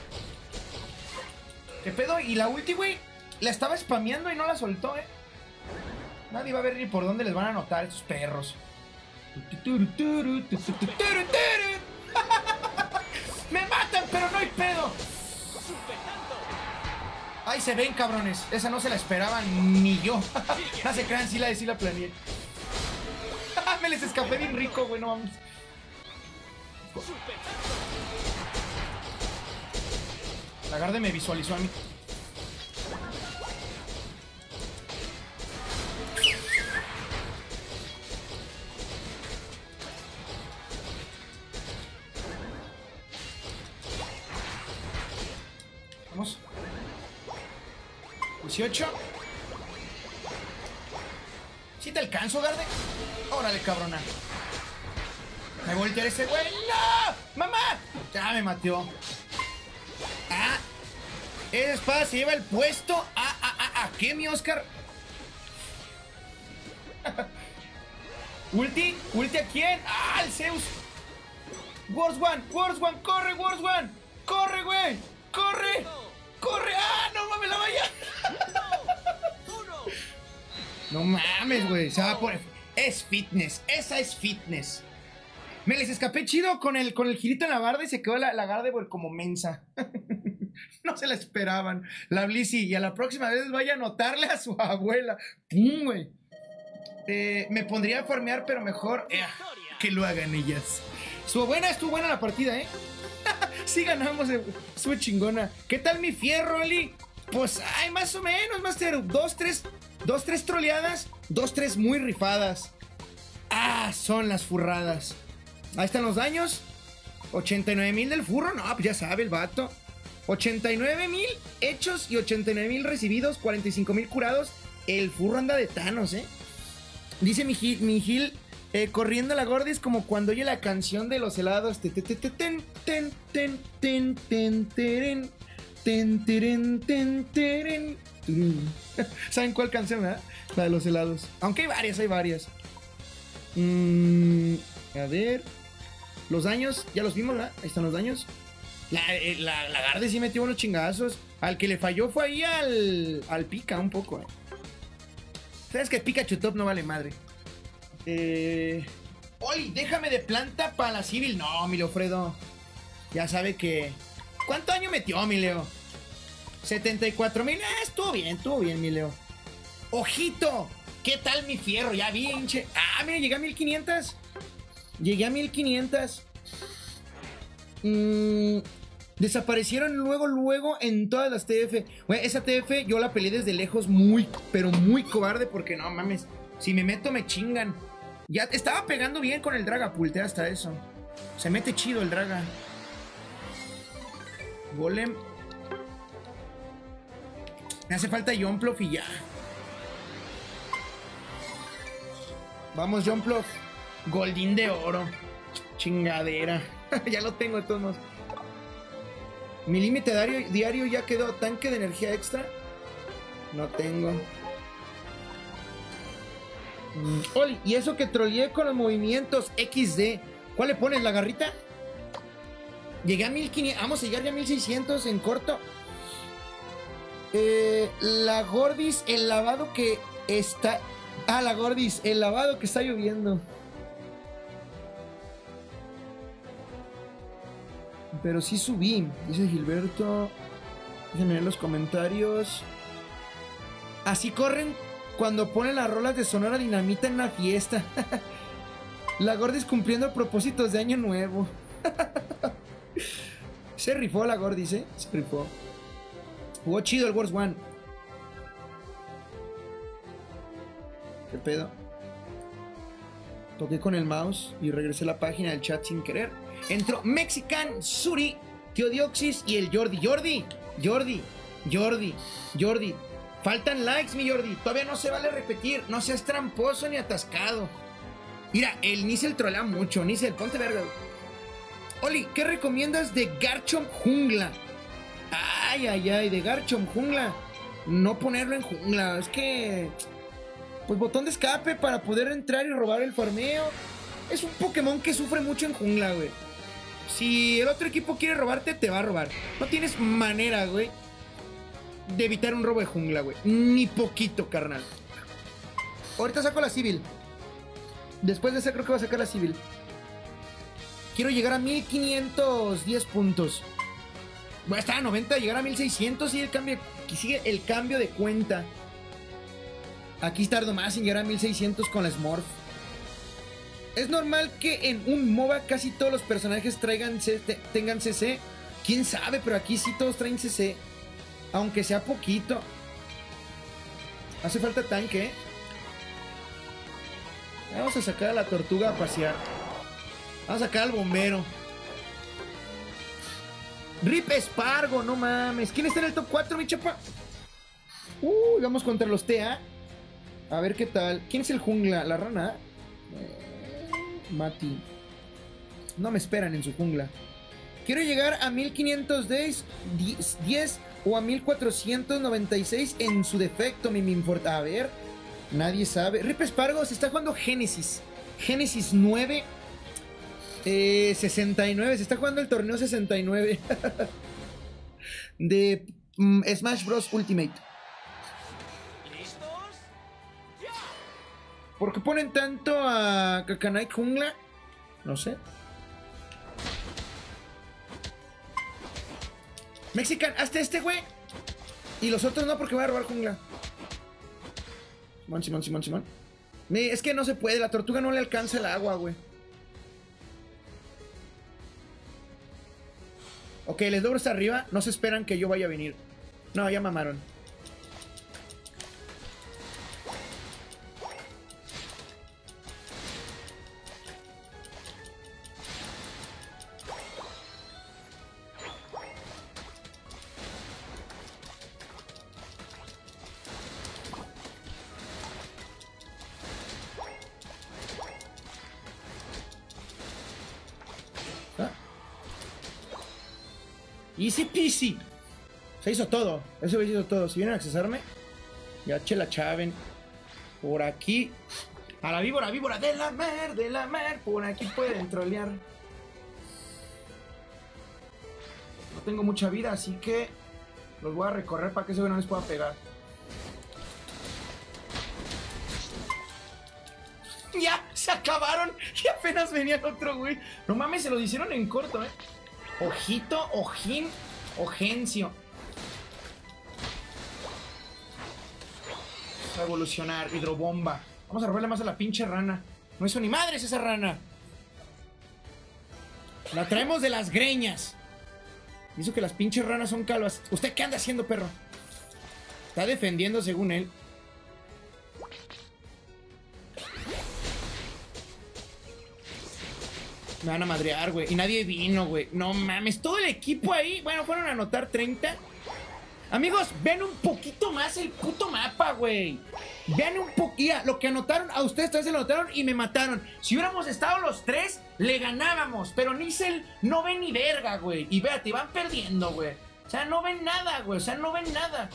¿Qué pedo? Y la ulti, güey, la estaba spameando y no la soltó, Nadie va a ver ni por dónde les van a anotar estos perros. Me matan, pero no hay pedo. Ay, se ven, cabrones. Esa no se la esperaban ni yo. No se crean, sí la planeé. Me les escapé bien rico, güey, no vamos. La Garde me visualizó a mí. Vamos. 18. ¿Sí te alcanzo, Garde? Órale, cabrona. Me volteé ese güey. ¡No! ¡Mamá! Ya me mateó. Ah. Esa espada se lleva el puesto. ¿A qué, mi Oscar? ¿Ulti? ¿Ulti a quién? ¡Ah, el Zeus! Wars One, corre, Wars One. Corre, güey. Corre. Corre. ¡Ah, no mames, la valla! No mames, güey. Se va por... Es fitness. Esa es fitness. Me les escapé chido con el girito en la barda y se quedó la Gardevoir como mensa. No se la esperaban. La Blissey. Y a la próxima vez vaya a notarle a su abuela. ¡Pum, güey! Me pondría a farmear, pero mejor que lo hagan ellas. Estuvo buena la partida, ¿eh? Sí ganamos, estuvo chingona. ¿Qué tal mi fierro, Oli? Pues, ay, más o menos, Master. 2, 3 troleadas, 2, 3 muy rifadas. Ah, son las furradas. Ahí están los daños. 89,000 del furro, no, pues ya sabe el vato. 89,000 hechos y 89,000 recibidos, 45,000 curados. El furro anda de Thanos, ¿eh? Dice mi Gil, corriendo a la Gordis como cuando oye la canción de los helados. ¿Saben cuál canción, verdad? La de los helados. Aunque hay varias. A ver. Los daños, ya los vimos, ¿verdad? Ahí están los daños. La Garde sí metió unos chingazos. Al que le falló fue ahí al Pika un poco, ¿Sabes que Pikachu Top no vale madre? Oli, déjame de planta para la Civil. No, mi Leofredo. Ya sabe que... ¿Cuánto daño metió, mi Leo? 74,000. Estuvo bien, mi Leo. ¡Ojito! ¿Qué tal mi fierro? Ya vinche. Ah, mira, llegué a 1500. Desaparecieron luego en todas las TF. Güey, esa TF yo la peleé desde lejos pero muy cobarde porque no mames. Si me meto me chingan. Ya estaba pegando bien con el Dragapult, hasta eso. Se mete chido el Draga. Golem. Me hace falta Jumpluff y ya. Vamos, Jumpluff. Goldín de oro. Chingadera. Ya lo tengo de todos modos. Mi límite diario ya quedó. Tanque de energía extra. No tengo. Oli, y eso que troleé con los movimientos XD. ¿Cuál le pones? ¿La garrita? Llegué a 1500. Vamos a llegar ya a 1600 en corto. La Gordis, el lavado que está... Ah, la Gordis, el lavado que está lloviendo. Pero sí subí, dice Gilberto. Déjenme ver los comentarios. Así corren cuando ponen las rolas de Sonora Dinamita en la fiesta. La Gordis cumpliendo propósitos de año nuevo. Se rifó la Gordis, Se rifó. Jugó chido el Wars One. ¿Qué pedo? Toqué con el mouse y regresé a la página del chat sin querer. Entró Mexican, Suri, Tío Dioxis y el Jordi. Jordi. Faltan likes, mi Jordi. Todavía no se vale repetir. No seas tramposo ni atascado. Mira, el Nisel trolea mucho. Nisel, ponte verga. Oli, ¿qué recomiendas de Garchomp Jungla? Ay, de Garchomp Jungla. No ponerlo en jungla. Es que... Pues botón de escape para poder entrar y robar el farmeo. Es un Pokémon que sufre mucho en jungla, güey. Si el otro equipo quiere robarte, te va a robar. No tienes manera, güey, de evitar un robo de jungla, güey. Ni poquito, carnal. Ahorita saco la Civil. Después de esa creo que voy a sacar la Civil. Quiero llegar a 1510 puntos. Voy a estar a 90, llegar a 1600 y sigue el cambio de cuenta. Aquí tardo más en llegar a 1600 con la Smurf. Es normal que en un MOBA casi todos los personajes tengan CC. Quién sabe, pero aquí sí todos traen CC. Aunque sea poquito. Hace falta tanque, Vamos a sacar a la tortuga a pasear. Vamos a sacar al bombero. Rip Espargo, no mames. ¿Quién está en el top 4, mi chapa? Vamos contra los TA. A ver qué tal. ¿Quién es el jungla? ¿La rana? Mati. No me esperan en su jungla. Quiero llegar a 1510 o a 1496 en su defecto, mi importa. A ver. Nadie sabe. Rip Espargo se está jugando Génesis. Génesis 9. 69. Se está jugando el torneo 69. De Smash Bros. Ultimate. ¿Por qué ponen tanto a Kakanai jungla? No sé. Mexican, hazte este, güey. Y los otros no, porque voy a robar jungla. Simón. Es que no se puede, la tortuga no le alcanza el agua, güey. Ok, les logro hasta arriba. No se esperan que yo vaya a venir. No, ya mamaron. Easy peasy. Se hizo todo. Eso hizo todo. Si vienen a accesarme, ya chela chaven. Por aquí. A la víbora de la mer, de la mer. Por aquí pueden trolear. No tengo mucha vida, así que los voy a recorrer para que ese güey no les pueda pegar. Ya, se acabaron. Y apenas venía el otro güey. No mames, se lo hicieron en corto, Ojito, ojín, ojencio. Vamos a evolucionar, hidrobomba. Vamos a robarle más a la pinche rana. No hizo ni madres esa rana. La traemos de las greñas. Dice que las pinches ranas son calvas. ¿Usted qué anda haciendo, perro? Está defendiendo según él. Me van a madrear, güey. Y nadie vino, güey. No mames. Todo el equipo ahí. Bueno, fueron a anotar 30. Amigos, vean un poquito más el puto mapa, güey. Vean un poquito. Lo que anotaron, a ustedes también se lo anotaron y me mataron. Si hubiéramos estado los tres, le ganábamos. Pero Nizel no ve ni verga, güey. Y véate, van perdiendo, güey. O sea, no ven nada, güey. O sea, no ven nada.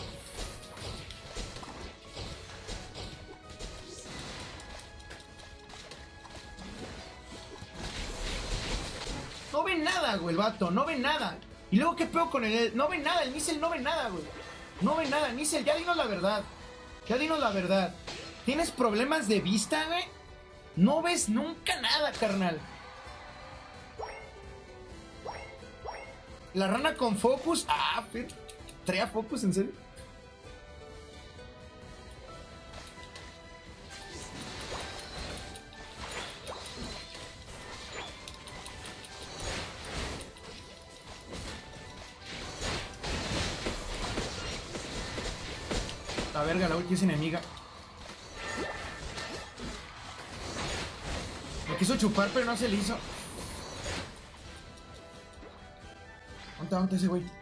No ven nada, güey, el vato, no ven nada. Y luego, ¿qué peor con él? No ven nada, el Nizel no ve nada, güey. No ve nada, Nizel, ya dinos la verdad. Ya dinos la verdad. ¿Tienes problemas de vista, güey? No ves nunca nada, carnal. La rana con focus. Ah, traía focus, ¿en serio? La verga, la ulti es enemiga. Me quiso chupar, pero no se le hizo. ¿Dónde ese güey?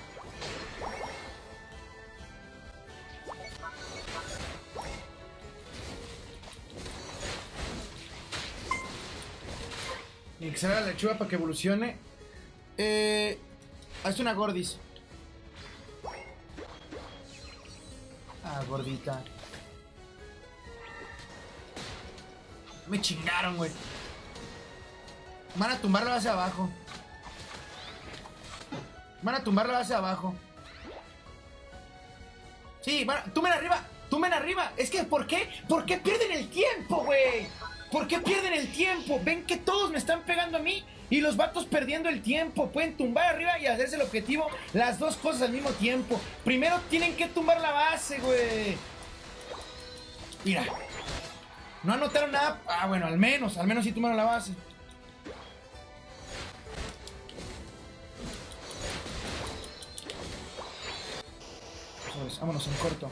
Tiene que salga la lechuga para que evolucione. Hazte una gordis. Ah, gordita. Me chingaron, güey. Van a tumbar la base abajo. Van a tumbar la base abajo. Sí, tumben arriba. Tumben arriba. Es que, ¿por qué? ¿Por qué pierden el tiempo, güey? ¿Por qué pierden el tiempo? Ven que todos me están pegando a mí y los vatos perdiendo el tiempo. Pueden tumbar arriba y hacerse el objetivo, las dos cosas al mismo tiempo. Primero tienen que tumbar la base, güey. Mira. No anotaron nada. Ah, bueno, al menos sí tumbaron la base. Pues, vámonos en corto.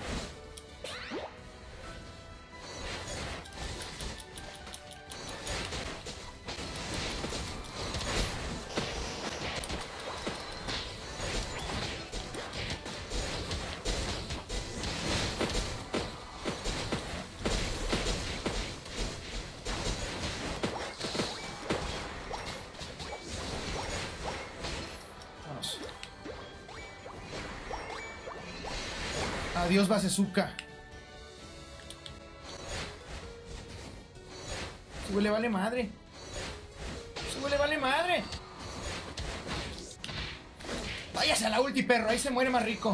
Adiós, Basezuka. Sube, le vale madre. Sube, le vale madre. Váyase a la ulti, perro. Ahí se muere más rico.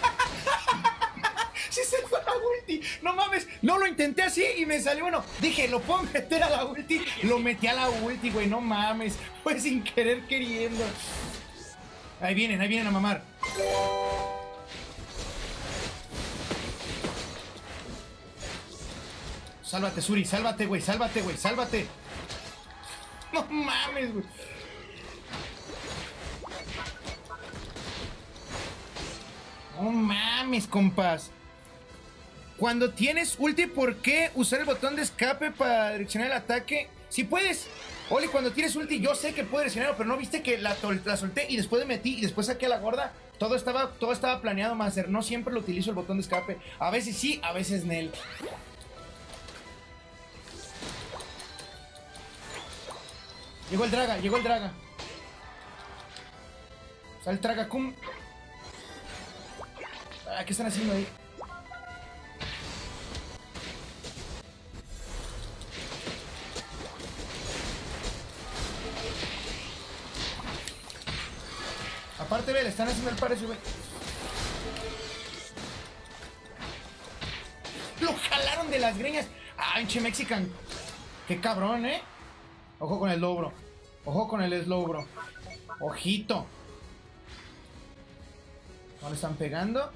Sí se fue a la ulti. No mames. No lo intenté así y me salió bueno. Dije, lo puedo meter a la ulti. Lo metí a la ulti, güey. No mames. Fue sin querer queriendo. Ahí vienen a mamar. Sálvate, Suri, sálvate, güey, sálvate, güey, sálvate. No mames, güey. No mames, compas. Cuando tienes ulti, ¿por qué usar el botón de escape para direccionar el ataque? Si puedes. Oli, cuando tienes ulti, yo sé que puedo direccionarlo, pero no viste que la solté y después metí y después saqué a la gorda. Todo estaba planeado, Master. No siempre lo utilizo el botón de escape. A veces sí, a veces Nel. Llegó el Draga, llegó el Draga. Sale el Dragacum. Ah, ¿qué están haciendo ahí? Aparte, ve, le están haciendo el paro, güey. Lo jalaron de las greñas. Ah, pinche Mexican. Qué cabrón, ¿eh? Ojo con el logro. Ojo con el slowbro. Ojito. ¿No le están pegando?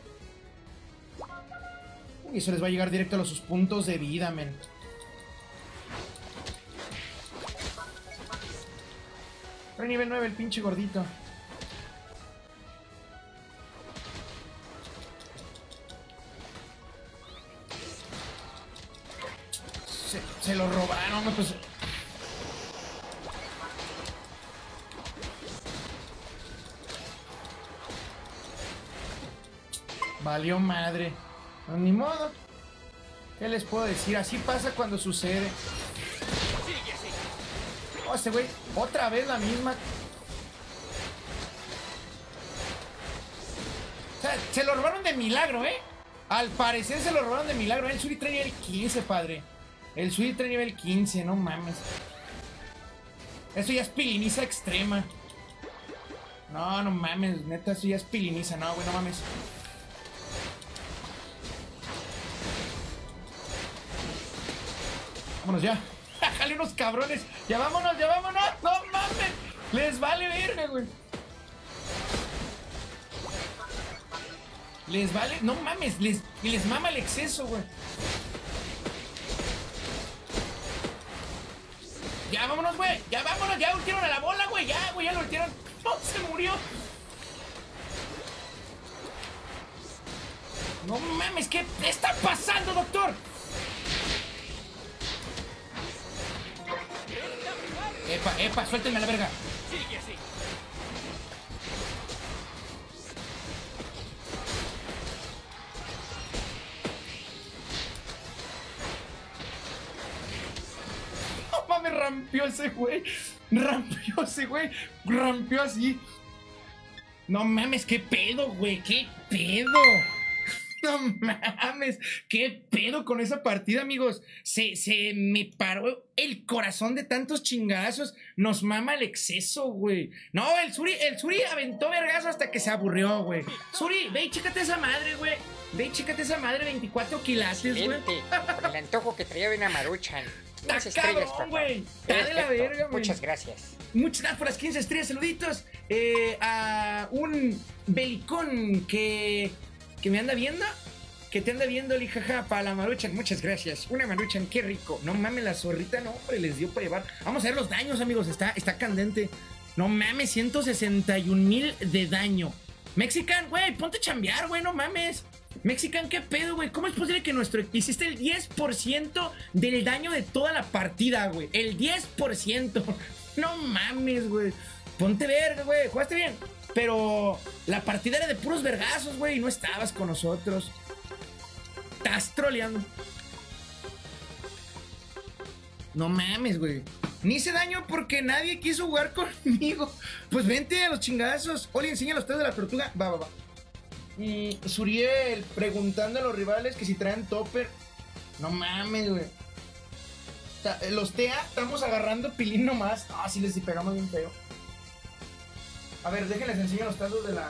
Uy, eso les va a llegar directo a sus puntos de vida, men. Trae nivel 9 el pinche gordito. Se lo robaron, pues. Valió madre. No, ni modo. ¿Qué les puedo decir? Así pasa cuando sucede. Oh, ese güey. Otra vez la misma. O sea, se lo robaron de milagro, ¿eh? Al parecer se lo robaron de milagro. El Suri trae nivel 15, padre. El Suri trae nivel 15, no mames. Esto ya es piliniza extrema. No, no mames. Neta, esto ya es piliniza. No, güey, no mames. Vámonos ya. Jale unos cabrones. Ya vámonos, ya vámonos. No mames. Les vale verga, güey. Les vale. No mames. Les mama el exceso, güey. Ya vámonos, güey. Ya vámonos. Ya ultieron a la bola, güey. Ya, güey. Ya lo ultieron. No, se murió. No mames. ¿Qué está pasando, doctor? Epa, suéltenme a la verga. Sigue así. No mames, rampió ese güey. Rampió así. No mames, qué pedo, güey. Qué pedo. No mames, qué pedo con esa partida, amigos. Se me paró el corazón de tantos chingazos. Nos mama el exceso, güey. No, el Suri aventó vergazo hasta que se aburrió, güey. Suri, ve y chécate esa madre, güey. Ve y chécate esa madre, 24 quilates, güey. Excelente. Por el antojo que traía bien a Maruchan. Está 15 estrellas, cabrón, papá. güey. Está de la Perfecto. verga, güey. Muchas gracias. Muchas gracias por las 15 estrellas, saluditos. A un belicón que me anda viendo. Que te anda viendo, lijaja, para la Maruchan. Muchas gracias. Una Maruchan, qué rico. No mames, la zorrita, no, hombre, les dio para llevar. Vamos a ver los daños, amigos. Está candente. No mames, 161,000 de daño. Mexican, güey, ponte a chambear, güey, no mames. Mexican, ¿qué pedo, güey? ¿Cómo es posible que hiciste el 10% del daño de toda la partida, güey? El 10%. No mames, güey. Ponte verga, güey. Jugaste bien. Pero la partida era de puros vergazos, güey, y no estabas con nosotros. Estás troleando. No mames, güey. Ni hice daño porque nadie quiso jugar conmigo. Pues vente a los chingazos. Oli, enseña los tres de la tortuga. Va. Suriel preguntando a los rivales que si traen topper. No mames, güey. Los TEA estamos agarrando pilín nomás. Ah, sí les pegamos bien feo. A ver, déjenles enseñar los tazos de la...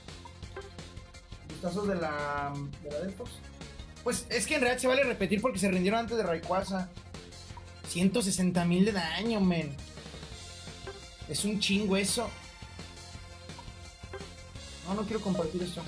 Los tazos de la... De la Delphos. Pues es que en realidad se vale repetir porque se rindieron antes de Rayquaza. 160,000 de daño, men. Es un chingo eso. No quiero compartir esto.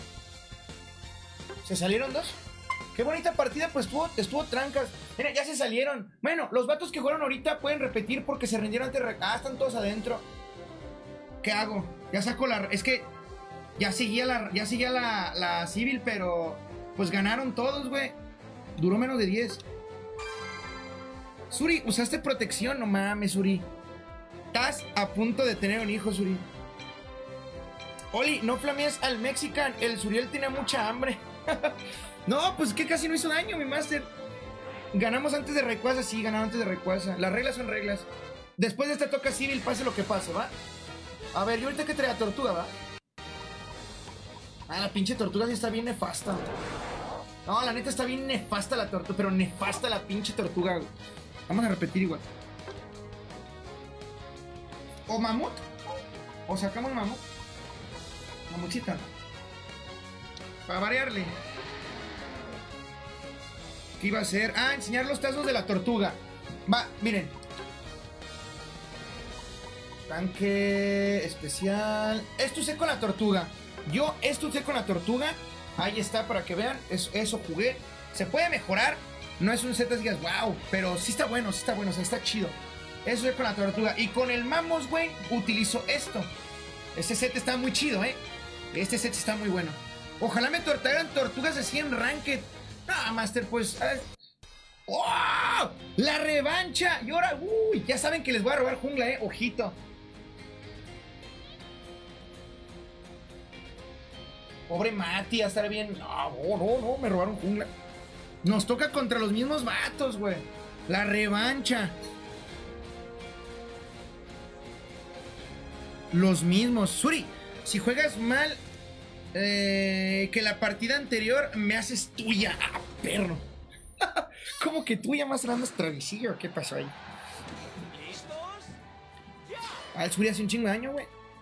¿Se salieron dos? Qué bonita partida, pues estuvo trancas. Mira, ya se salieron. Bueno, los vatos que jugaron ahorita pueden repetir porque se rindieron antes de... Ah, están todos adentro. ¿Qué hago? Ya saco la... Es que ya seguía la Civil, pero pues ganaron todos, güey. Duró menos de 10. Suri, usaste protección. No mames, Suri. Estás a punto de tener un hijo, Suri. Oli, no flamees al Mexican. El Suriel tiene mucha hambre. No, pues que casi no hizo daño, mi máster. Ganamos antes de Rayquaza, sí, ganaron antes de Rayquaza. Las reglas son reglas. Después de esta toca Civil, pase lo que pase, ¿va? A ver, yo ahorita que traía tortuga, ¿va? Ah, la pinche tortuga sí está bien nefasta. No, la neta está bien nefasta la tortuga, pero nefasta la pinche tortuga, güey. Vamos a repetir igual. O mamut. O sacamos mamut. Mamutcita. Para variarle. ¿Qué iba a hacer? Ah, enseñar los tazos de la tortuga. Va, miren. Tanque especial. Esto usé con la tortuga. Yo esto usé con la tortuga. Ahí está para que vean. Eso jugué. Se puede mejorar. No es un set de digas, wow. Pero sí está bueno, o sea, está chido. Eso usé con la tortuga. Y con el Mamos, güey, utilizo esto. Este set está muy chido, Este set está muy bueno. Ojalá me tortaran tortugas así en Ranked. Ah, Master, pues... ¡Oh! ¡La revancha! Y ahora, uy, ya saben que les voy a robar jungla, ojito. Pobre Mati, a estar bien. No, me robaron jungla. Nos toca contra los mismos vatos, güey. La revancha. Los mismos. Suri, si juegas mal que la partida anterior, me haces tuya. ¡Ah, perro! ¿Cómo que tuya, más grande travisillo? ¿Qué pasó ahí? Ah, el Suri hace un chingo de daño, güey.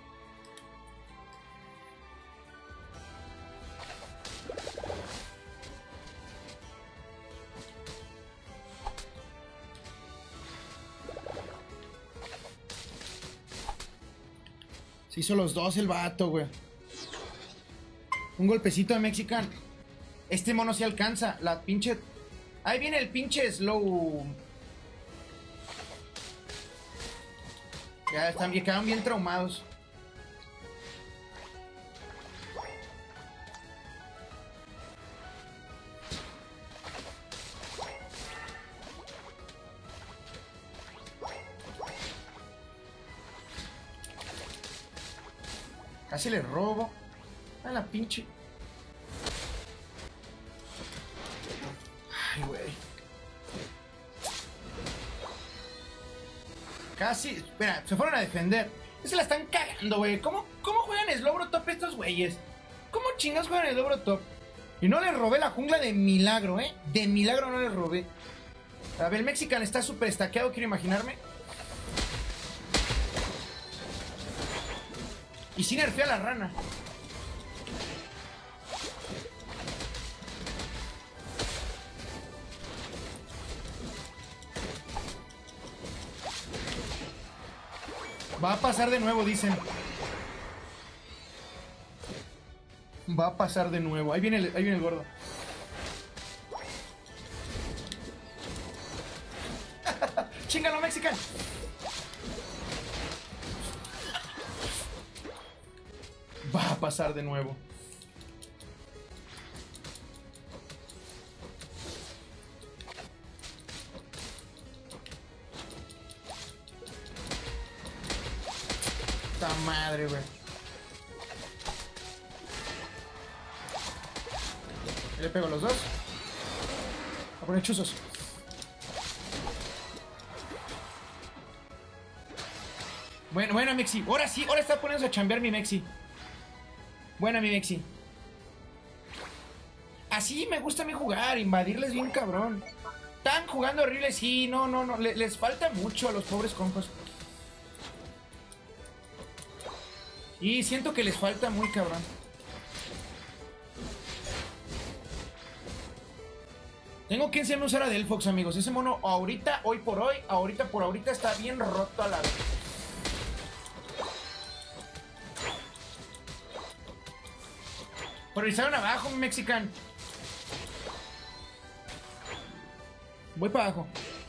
Se hizo los dos el vato, güey. Un golpecito de Mexican. Este mono se alcanza. La pinche... Ahí viene el pinche slow. Ya están bien, quedaron bien traumados. Casi le robo. A la pinche. Ay, güey. Casi. Espera, se fueron a defender. Se la están cagando, güey. ¿Cómo juegan Slowbro Top estos güeyes? ¿Cómo chingas juegan Slowbro Top? Y no les robé la jungla de milagro, De milagro no les robé. A ver, el Mexican está súper estaqueado, quiero imaginarme. Y sí nerfea a la rana. Va a pasar de nuevo, dicen. Va a pasar de nuevo. Ahí viene el gordo. ¡Chíngalo, Mexican! Va a pasar de nuevo. ¡Ta madre, güey! Le pego a los dos. Voy a poner chuzos. Bueno, Mexi. Ahora sí, ahora está poniéndose a chambear mi Mexi. Buena, mi Mexi. Así me gusta a mí jugar, invadirles bien cabrón. Están jugando horrible, sí, no, les falta mucho a los pobres compas. Y siento que les falta muy cabrón. Tengo que enseñarme a usar a Delphox, amigos. Ese mono ahorita, hoy por hoy, ahorita por ahorita está bien roto a la vez. Priorizaron abajo, mi mexican. Voy para abajo.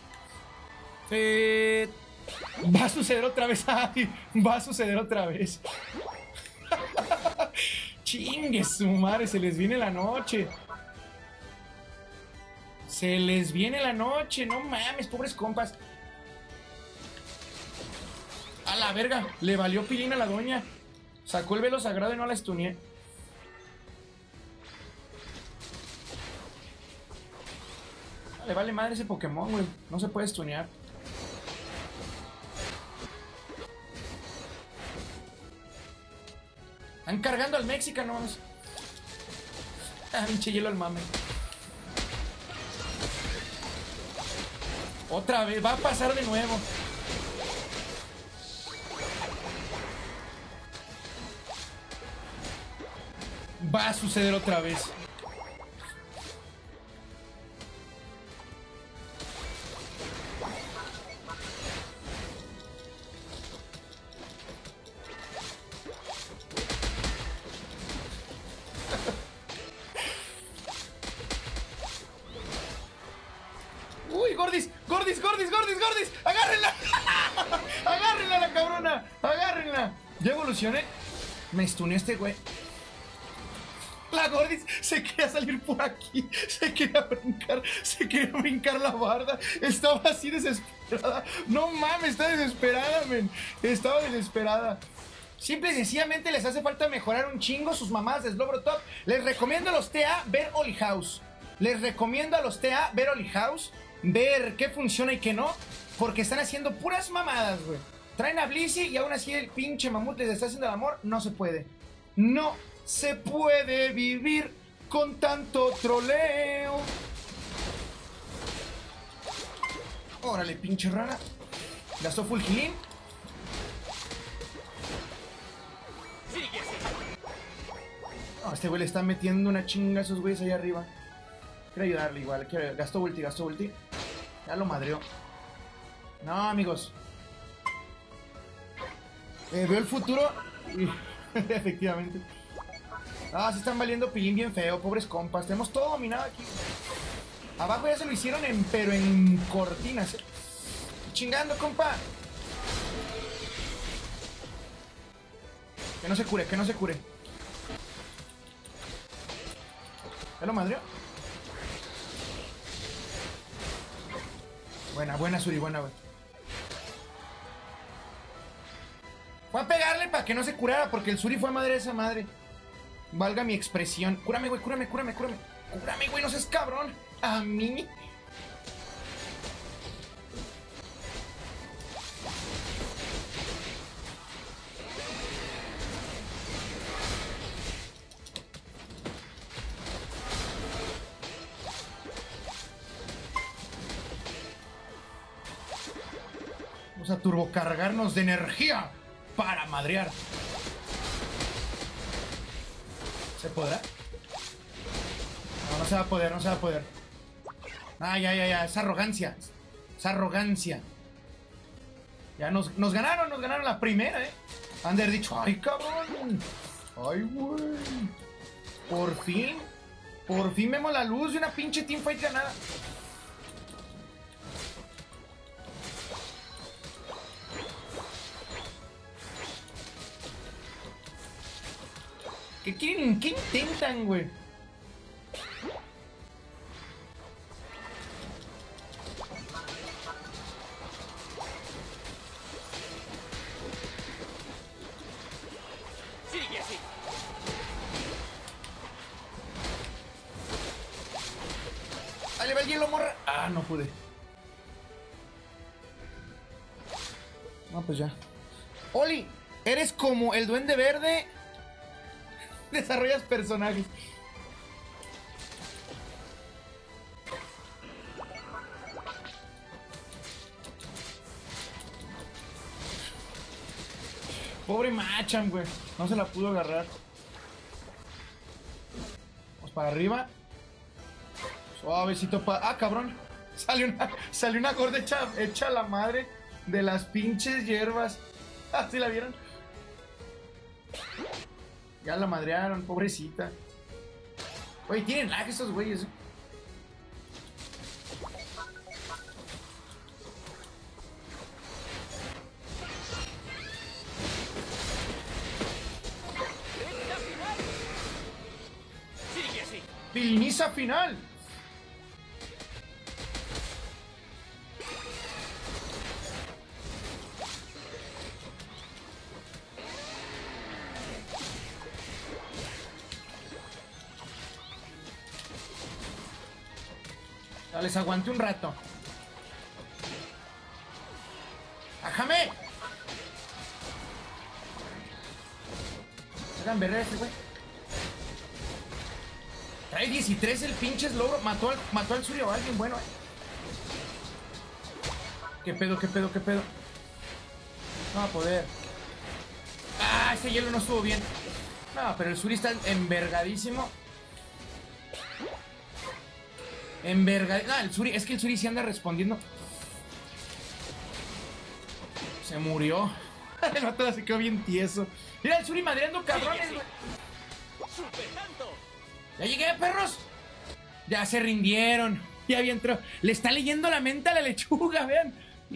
Va a suceder otra vez. Ay, va a suceder otra vez. Chingue su madre, se les viene la noche. Se les viene la noche, no mames, pobres compas. A la verga, le valió pilín a la doña. Sacó el velo sagrado y no la estuneé. Le vale madre ese Pokémon, güey. No se puede estunear. Están cargando al mexicano. Ah, pinche hielo al mame. Otra vez, va a pasar de nuevo. Va a suceder otra vez. Uy, Gordis, Gordis, Gordis, Gordis, Gordis. Agárrenla. Agárrenla la cabrona. Agárrenla. Ya evolucioné. Me stuneé este güey. La Gordis se quería salir por aquí. Se quería brincar la barda. Estaba así desesperada. No mames, está desesperada, men. Estaba desesperada. Simple y sencillamente les hace falta mejorar un chingo sus mamadas de Slowbro Top. Les recomiendo a los TA ver Oli House. Les recomiendo a los TA ver Oli House. Ver qué funciona y qué no. Porque están haciendo puras mamadas, güey. Traen a Blissey y aún así el pinche mamut les está haciendo el amor. No se puede. No se puede vivir con tanto troleo. Órale, pinche rara. Gastó full healing. No, este güey le está metiendo una chinga a esos güeyes allá arriba. Quiero ayudarle igual. Gastó ulti, gastó ulti. Ya lo madreó. No, amigos. Veo el futuro. Efectivamente. Ah, se están valiendo pilín bien feo, pobres compas. Tenemos todo dominado aquí. Abajo ya se lo hicieron pero en cortinas. Chingando, compa. Que no se cure, que no se cure. ¿Ya lo madreó? Buena, buena, Suri, buena, güey. Fue a pegarle para que no se curara, porque el Suri fue a madre de esa madre. Valga mi expresión. Cúrame, güey, cúrame, cúrame, cúrame. Cúrame, güey, no seas cabrón. A mí. Vamos a turbocargarnos de energía para madrear. ¿Se podrá? No, no se va a poder, no se va a poder. Ah, ya, esa arrogancia. Esa arrogancia. Ya nos ganaron la primera, Han de haber dicho, ay, cabrón. Ay, güey. Por fin vemos la luz de una pinche teamfight ganada. ¿Qué quieren? ¿Qué intentan, güey? Sigue así. ¡Ahí le va el hielo, morra! Ah, no pude. No, pues ya. Oli, eres como el Duende Verde. Desarrollas personajes. Pobre Machamp, güey. No se la pudo agarrar. Vamos para arriba. Suavecito para... ¡Ah, cabrón! Salió una gorda hecha a la madre de las pinches hierbas. ¿Ah, sí la vieron? Ya la madrearon, pobrecita. Oye, tienen lag estos güeyes. Sigue así. Piliniza final. Ya les aguanté un rato. ¡Ájame! Hagan berrer este güey. Trae 13 el pinche logro. Mató al Surya o a alguien bueno, ¿Qué pedo? No va a poder. Ah, ese hielo no estuvo bien. No, pero el Suri está envergadísimo. No, el Suri, es que el Suri sí anda respondiendo. Se murió. El vato se quedó bien tieso. Mira el Suri madreando cabrones, güey. ¡Superando! ¡Ya llegué, perros! Ya se rindieron. Ya había entrado. Le está leyendo la mente a la lechuga, vean.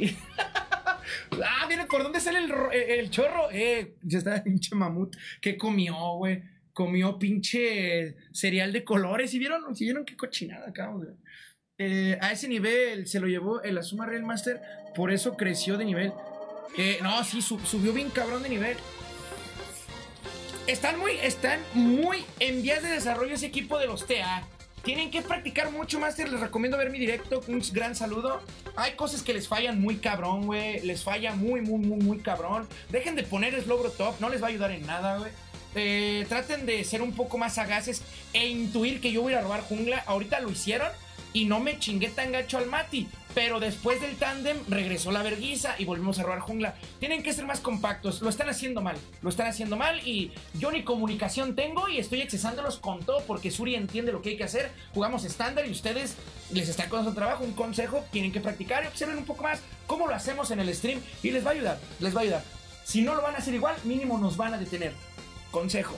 Ah, miren, ¿por dónde sale el chorro? Ya está pinche mamut. ¿Qué comió, güey? Comió pinche cereal de colores. ¿Sí vieron? ¿Sí vieron qué cochinada acabamos de ver? A ese nivel se lo llevó el Azuma Real Master. Por eso creció de nivel. No, sí, subió bien cabrón de nivel. Están muy en vías de desarrollo ese equipo de los TA. Tienen que practicar mucho, Master. Les recomiendo ver mi directo. Un gran saludo. Hay cosas que les fallan muy cabrón, güey. Les falla muy cabrón. Dejen de poner Slowbro Top. No les va a ayudar en nada, güey. Traten de ser un poco más sagaces e intuir que yo voy a robar jungla. Ahorita lo hicieron y no me chingué tan gacho al Mati. Pero después del tándem regresó la verguiza y volvimos a robar jungla. Tienen que ser más compactos. Lo están haciendo mal. Y yo ni comunicación tengo y estoy accesándolos con todo porque Suri entiende lo que hay que hacer. Jugamos estándar y ustedes les está costando trabajo. Un consejo, tienen que practicar y observen un poco más cómo lo hacemos en el stream y les va a ayudar. Si no lo van a hacer igual, mínimo nos van a detener. Consejo.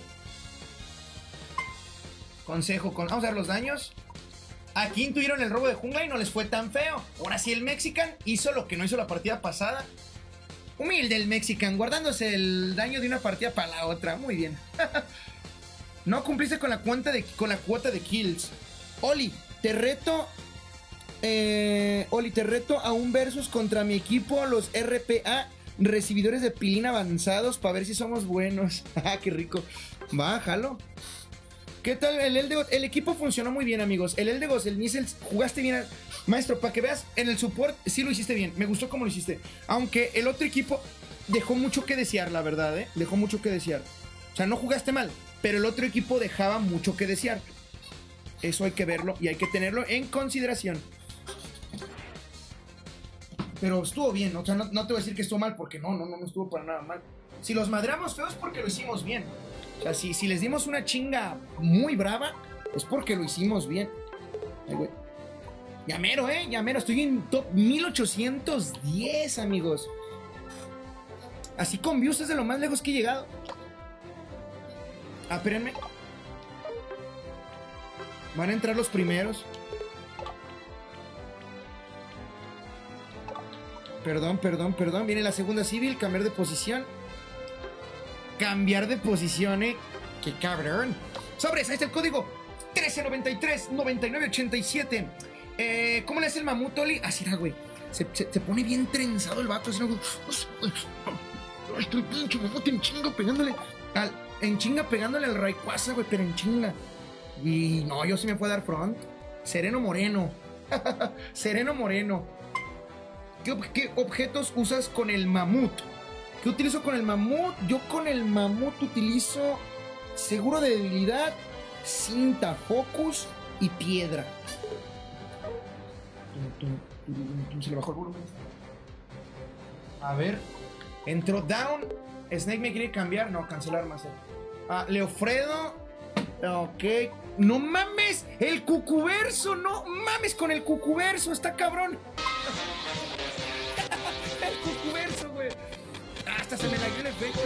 Vamos a ver los daños. Aquí intuyeron el robo de jungla y no les fue tan feo. Ahora sí el Mexican hizo lo que no hizo la partida pasada. Humilde el Mexican, guardándose el daño de una partida para la otra. Muy bien. No cumpliste con la cuota de kills. Oli, te reto a un versus contra mi equipo, los RPA, recibidores de pilín avanzados, para ver si somos buenos. Qué rico. Bájalo. ¿Qué tal el Eldegos? El equipo funcionó muy bien, amigos. El Eldegos, el Nissels, jugaste bien. Maestro, para que veas, en el support sí lo hiciste bien. Me gustó cómo lo hiciste. Aunque el otro equipo dejó mucho que desear, la verdad, ¿eh? Dejó mucho que desear. O sea, no jugaste mal, pero el otro equipo dejaba mucho que desear. Eso hay que verlo y hay que tenerlo en consideración. Pero estuvo bien, o sea, no te voy a decir que estuvo mal, porque no estuvo para nada mal. Si los madreamos feos es porque lo hicimos bien. O sea, si les dimos una chinga muy brava, es porque lo hicimos bien. Ay, güey. Ya mero, estoy en top 1810, amigos. Así con views es de lo más lejos que he llegado. Espérenme. Van a entrar los primeros. Perdón. Viene la segunda civil, cambiar de posición. Cambiar de posición, ¡Qué cabrón! Sobres, ahí está el código 1393-9987. ¿Cómo le hace el mamut, Oli? Así era, güey. Se pone bien trenzado el vato. Así, ¿no? Estoy pinche mamut en chinga pegándole. En chinga pegándole al Rayquaza, güey, pero en chinga. Y no, yo sí me puedo dar front. Sereno Moreno. Sereno Moreno. ¿Qué objetos usas con el mamut? ¿Qué utilizo con el mamut? Yo con el mamut utilizo seguro de debilidad, cinta, focus y piedra. Se le bajó el volumen. A ver. Entró down. Snake me quiere cambiar. No, cancelar más. Leofredo. Ok. No mames. El Cucuverso. No mames con el Cucuverso. Está cabrón. El Cucuverso, güey. Hasta se me dañó el efecto.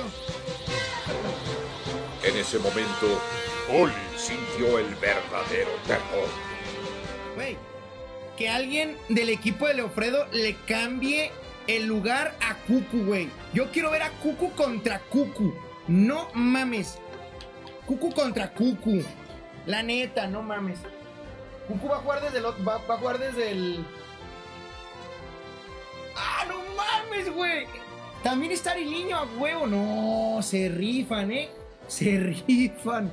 En ese momento, Oli sintió el verdadero terror. Güey, que alguien del equipo de Leofredo le cambie el lugar a Cucu, güey. Yo quiero ver a Cucu contra Cucu. No mames. Cucu contra Cucu. La neta, no mames. Cucu va a jugar desde el... Va a jugar desde el... ¡Ah, no mames, güey! También está Ariliño a huevo. No, se rifan, se rifan.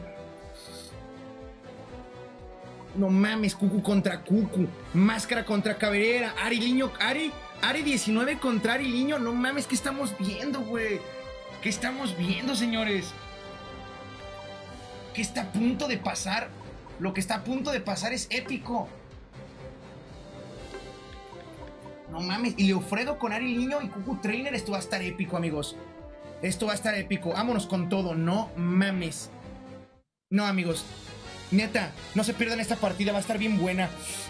No mames, Cucu contra Cucu. Máscara contra Cabrera. Ariliño, Ari 19 contra Ariliño. No mames, ¿qué estamos viendo, güey? ¿Qué estamos viendo, señores? ¿Qué está a punto de pasar? Lo que está a punto de pasar es épico. No mames. Y Leofredo con Ariliño y Cucu Trainer. Esto va a estar épico, amigos. Esto va a estar épico. Vámonos con todo. No mames. No, amigos. Neta, no se pierdan esta partida. Va a estar bien buena.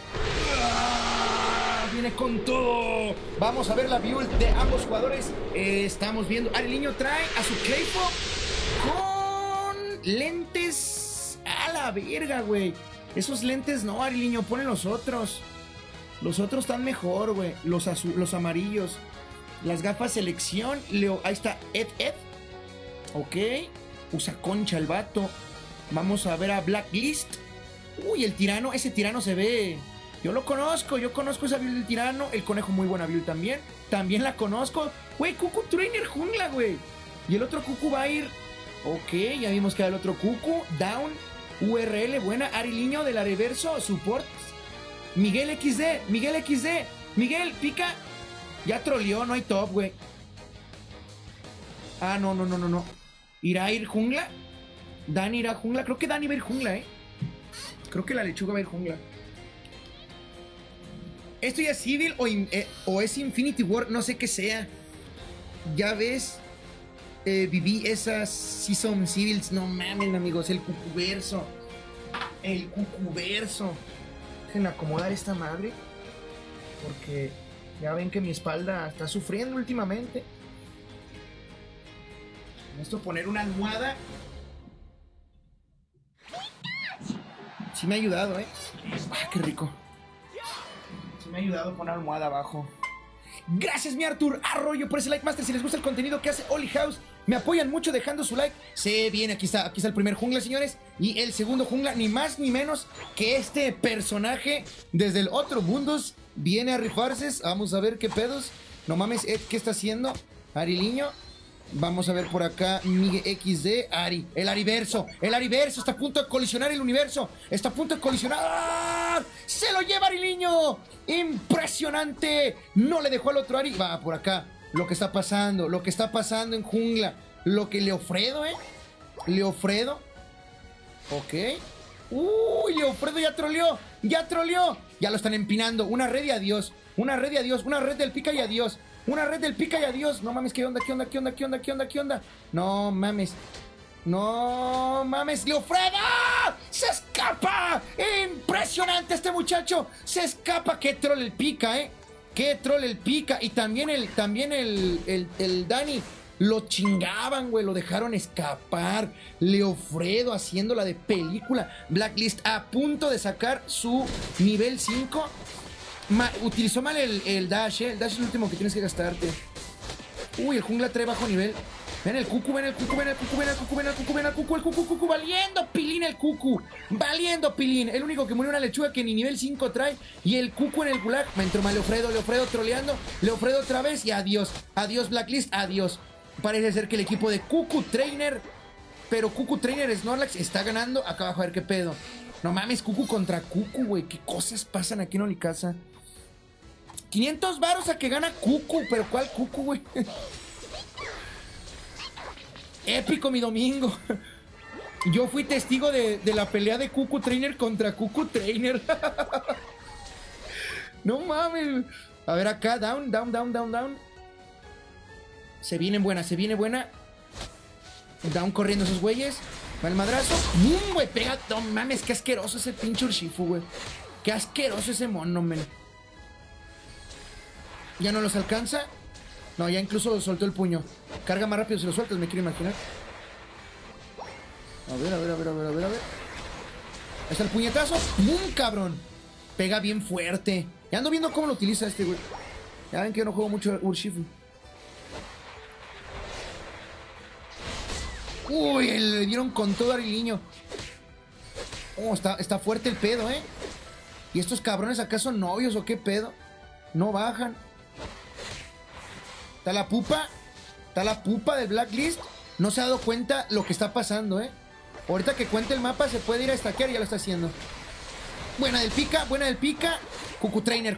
Viene con todo. Vamos a ver la build de ambos jugadores. Estamos viendo. Ariliño trae a su Claypo con lentes. A la verga, güey. Esos lentes no, Ariliño. Ponen los otros. Los otros están mejor, güey. Los amarillos. Las gafas selección. Ahí está Ed. Ok. Usa concha el vato. Vamos a ver a Blacklist. Uy, el tirano. Ese tirano se ve... Yo lo conozco. Yo conozco esa build del tirano. El conejo, muy buena build también. También la conozco. Güey, Cucu Trainer jungla, güey. Y el otro Cucu va a ir... Ok, ya vimos que era el otro Cucu. Down. URL, buena. Ariliño del Areverso. Support. Miguel XD. Miguel, pica. Ya troleó, no hay top, güey. Ah, no. ¿Irá a ir jungla? ¿Dani irá a jungla? Creo que Dani va a ir jungla, Creo que la lechuga va a ir jungla. ¿Esto ya es Civil o es Infinity War? No sé qué sea. Ya ves. Viví esas Season Civils. No mamen, amigos. El Cucuverso. Dejen acomodar esta madre. Porque ya ven que mi espalda está sufriendo últimamente. Esto poner una almohada. Sí me ha ayudado, Ah, qué rico. Sí me ha ayudado poner almohada abajo. Gracias, mi Artur Arroyo, por ese like, Master. Si les gusta el contenido que hace Oli House, me apoyan mucho dejando su like. Se viene, aquí está el primer jungla, señores. Y el segundo jungla, ni más ni menos que este personaje desde el otro mundos. Viene a rifarse. Vamos a ver qué pedos. No mames, ¿qué está haciendo? Ariliño. Vamos a ver por acá, Miguel XD, Ari, el Ariverso está a punto de colisionar el universo, está a punto de colisionar, se lo lleva Ariliño, impresionante, no le dejó al otro Ari, va por acá, lo que está pasando en jungla, lo que Leofredo, Leofredo, ok, Leofredo ya troleó, ya lo están empinando, una red y adiós, una red del pica y adiós. Una red del pica y adiós. No mames, ¿qué onda? No mames. ¡Leofredo! ¡Se escapa! ¡Impresionante este muchacho! ¡Se escapa! ¡Qué troll el pica, ¡Qué troll el pica! Y también el Dani. Lo chingaban, güey. Lo dejaron escapar. Leofredo haciéndola de película. Blacklist a punto de sacar su nivel 5. Utilizó mal el dash, El dash es el último que tienes que gastarte. Uy, el jungla trae bajo nivel. Ven el Cucu. El Cucu valiendo pilín el Cucu. Valiendo pilín. El único que murió una lechuga que ni nivel 5 trae. Y el Cucu en el gulag. Me entró mal Leofredo troleando. Leofredo otra vez y adiós. Adiós, Blacklist, adiós. Parece ser que el equipo de Cucu Trainer. Pero Cucu Trainer Snorlax está ganando. Acá abajo a ver qué pedo. No mames, Cucu contra Cucu, güey. ¿Qué cosas pasan aquí en Olicasa? 500 varos a que gana Cucu. ¿Pero cuál Cucu, güey? Épico mi domingo. Yo fui testigo de la pelea de Cucu Trainer contra Cucu Trainer. No mames. A ver acá, down. Se viene buena. Down corriendo esos güeyes. Va el madrazo. ¡Bum, güey! Pega. No mames, qué asqueroso ese pinche Urshifu, güey. Qué asqueroso ese mono, men. Ya no los alcanza. No, ya incluso soltó el puño. Carga más rápido si lo sueltas, me quiero imaginar. A ver. Ahí está el puñetazo. ¡Bum, cabrón! Pega bien fuerte. Ya ando viendo cómo lo utiliza este, güey. Ya ven que yo no juego mucho Urshifu. Uy, le dieron con todo a Ariliño. Oh, está fuerte el pedo, ¿eh? ¿Y estos cabrones acá son novios o qué pedo? No bajan. Está la pupa del Blacklist. No se ha dado cuenta lo que está pasando, ¿eh? Ahorita que cuente el mapa se puede ir a stackear y ya lo está haciendo. Buena del pica. Cucu Trainer.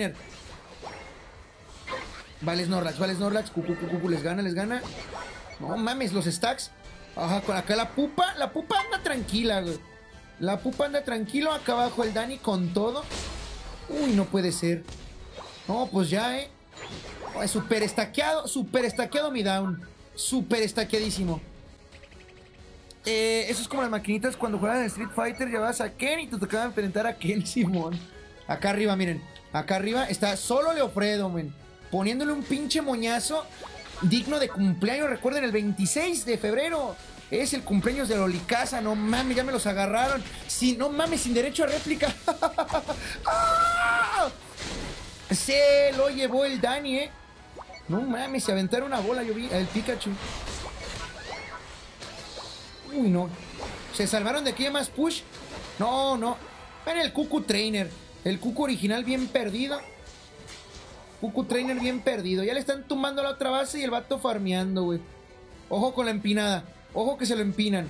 Vale Snorlax. Cucu, les gana. No mames, los stacks. Ajá, con acá la pupa anda tranquila, güey. La pupa anda tranquilo, acá abajo el Dani con todo. Uy, no puede ser. No, pues ya, oh, es súper estaqueado mi down. Súper estaqueadísimo. Eso es como las maquinitas cuando juegan en Street Fighter. Llevabas a Ken y te tocaba enfrentar a Ken Simón. Acá arriba, miren. Acá arriba está solo Leofredo, men. Poniéndole un pinche moñazo digno de cumpleaños. Recuerden, el 26 de febrero es el cumpleaños de Lolicaza. No mames, ya me los agarraron. Sí, no mames, sin derecho a réplica. ¡Ah! Se lo llevó el Dani, No mames, se aventaron una bola, yo vi el Pikachu. Uy, no. ¿Se salvaron de aquí de más push? No. Ven el Cucu Trainer. El Cucu original bien perdido. Cucu Trainer bien perdido. Ya le están tumbando la otra base y el vato farmeando, güey. Ojo con la empinada. Ojo que se lo empinan.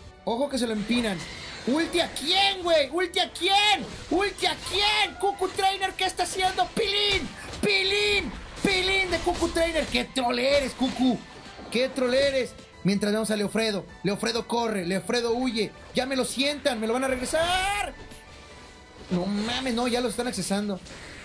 ¿Ulti a quién, güey? ¿Ulti a quién? Cucu Trainer, ¿qué está haciendo? ¡Pilín de Cucu Trainer! ¡Qué troll eres, Cucu! ¡Qué troll eres! Mientras vemos a Leofredo. Leofredo corre, Leofredo huye. Ya me lo sientan, me lo van a regresar. No mames, no, ya lo están accesando.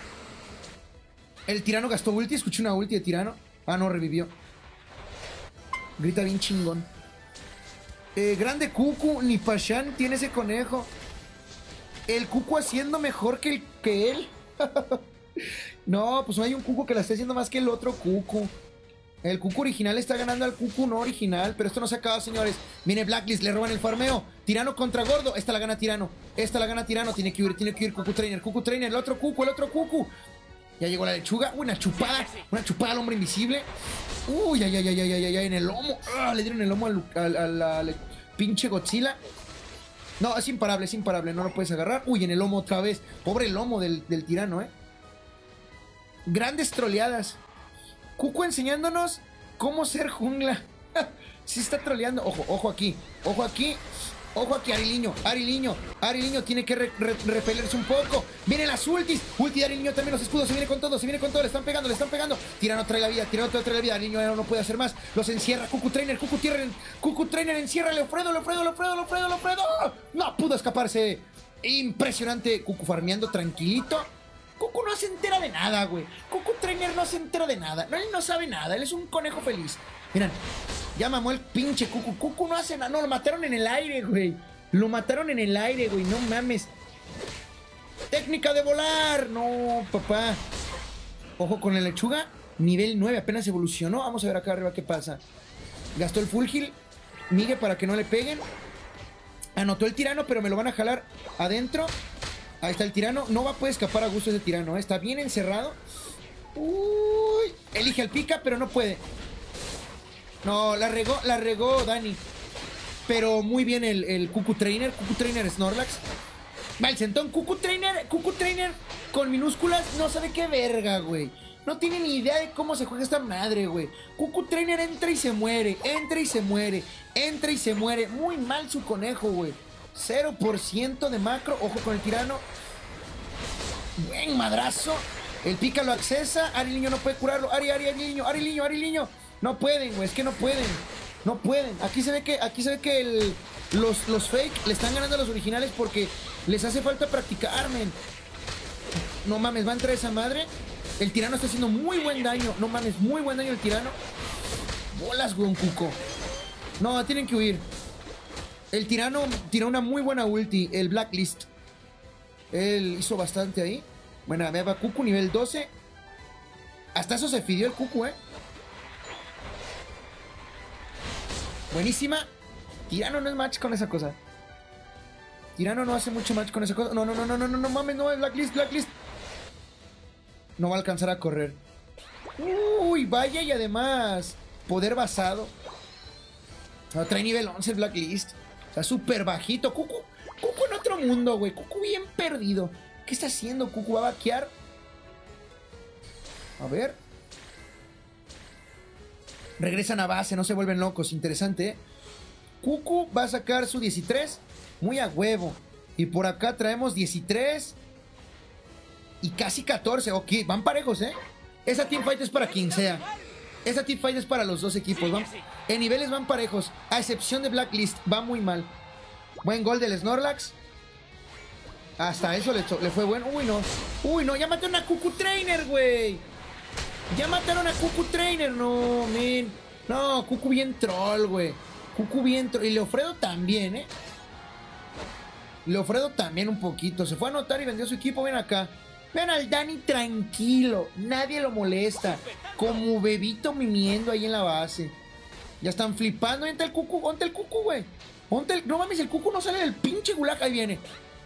El tirano gastó ulti, escuché una ulti de tirano. Ah, no, revivió. Grita bien chingón. Grande Cucu, ni Pashan tiene ese conejo. El Cucu haciendo mejor que él. No, pues no hay un Cucu que la esté haciendo más que el otro Cucu. El Cucu original está ganando al Cucu no original. Pero esto no se acaba, señores. Viene Blacklist, le roban el farmeo. Tirano contra Gordo. Esta la gana Tirano. Tiene que huir Cucu Trainer. El otro Cucu. Ya llegó la lechuga. Una chupada al hombre invisible. Uy, ay, en el lomo. Le dieron el lomo al pinche Godzilla. No, es imparable. No lo puedes agarrar. Uy, en el lomo otra vez. Pobre lomo del tirano, Grandes troleadas. Cucu enseñándonos cómo ser jungla. Sí está troleando. Ojo aquí. Ariliño tiene que repelerse un poco. Vienen las ultis. Ulti de Ariliño también, los escudos. Se viene con todo. Le están pegando. Tirano trae la vida. Ariliño no puede hacer más. Los encierra. Cucu Trainer encierra a Leofredo. No pudo escaparse. Impresionante. Cucu farmeando tranquilito. Cucu no se entera de nada, güey. Cucu Trainer no se entera de nada. No, él no sabe nada. Él es un conejo feliz. Miren, ya mamó el pinche Cucu. Cucu no hace nada. No, lo mataron en el aire, güey. No mames. Técnica de volar. No, papá. Ojo con la lechuga. Nivel 9. Apenas evolucionó. Vamos a ver acá arriba qué pasa. Gastó el full heal. Migue para que no le peguen. Anotó el tirano, pero me lo van a jalar adentro. Ahí está el tirano. No va a poder escapar a gusto ese tirano. Está bien encerrado. Uy. Elige al pica, pero no puede. No, la regó Dani. Pero muy bien el Cucu Trainer. Cucu Trainer Snorlax. Va el centón. Cucu Trainer con minúsculas. No sabe qué verga, güey. No tiene ni idea de cómo se juega esta madre, güey. Cucu Trainer entra y se muere. Muy mal su conejo, güey. 0% de macro. Ojo con el tirano. Buen madrazo. El pica lo accesa. Ariliño no puede curarlo. Ariliño. No pueden, güey. Es que no pueden. Aquí se ve que los fake le están ganando a los originales porque les hace falta practicar, men. No mames, va a entrar esa madre. El tirano está haciendo muy buen daño. No mames, muy buen daño el tirano. Bolas, güey, un Cuco. No, tienen que huir. El tirano tiró una muy buena ulti. El Blacklist. Él hizo bastante ahí. Bueno, a ver, va Cucu nivel 12. Hasta eso se fidió el Cucu, Buenísima. Tirano no es match con esa cosa. Tirano no hace mucho match con esa cosa. No, no, no, no, no, no, no mames, no, es Blacklist, Blacklist. No va a alcanzar a correr. Uy, vaya, y además poder basado. No, trae nivel 11 el Blacklist. O sea, súper bajito. Cucu en otro mundo, güey. Cucu bien perdido. ¿Qué está haciendo? Cucu va a vaquear. A ver. Regresan a base, no se vuelven locos. Interesante, Cucu va a sacar su 13. Muy a huevo. Y por acá traemos 13. Y casi 14. Ok, van parejos, Esa teamfight es para quien sea. Esa teamfight es para los dos equipos. En niveles van parejos. A excepción de Blacklist. Va muy mal. Buen gol del Snorlax. Hasta eso le fue bueno. Uy, no. Uy, no. Ya mataron a Cucu Trainer, güey. Ya mataron a Cucu Trainer. No, men. No, Cucu bien troll, güey. Cucu bien troll. Y Leofredo también, Leofredo también un poquito. Se fue a anotar y vendió su equipo. Ven acá. Vean al Dani tranquilo. Nadie lo molesta. Como bebito mimiendo ahí en la base. Ya están flipando. ¿Dónde está el Cucu? ¿Dónde está el Cucu, güey? No mames, el Cucu no sale del pinche gulag. Ahí viene.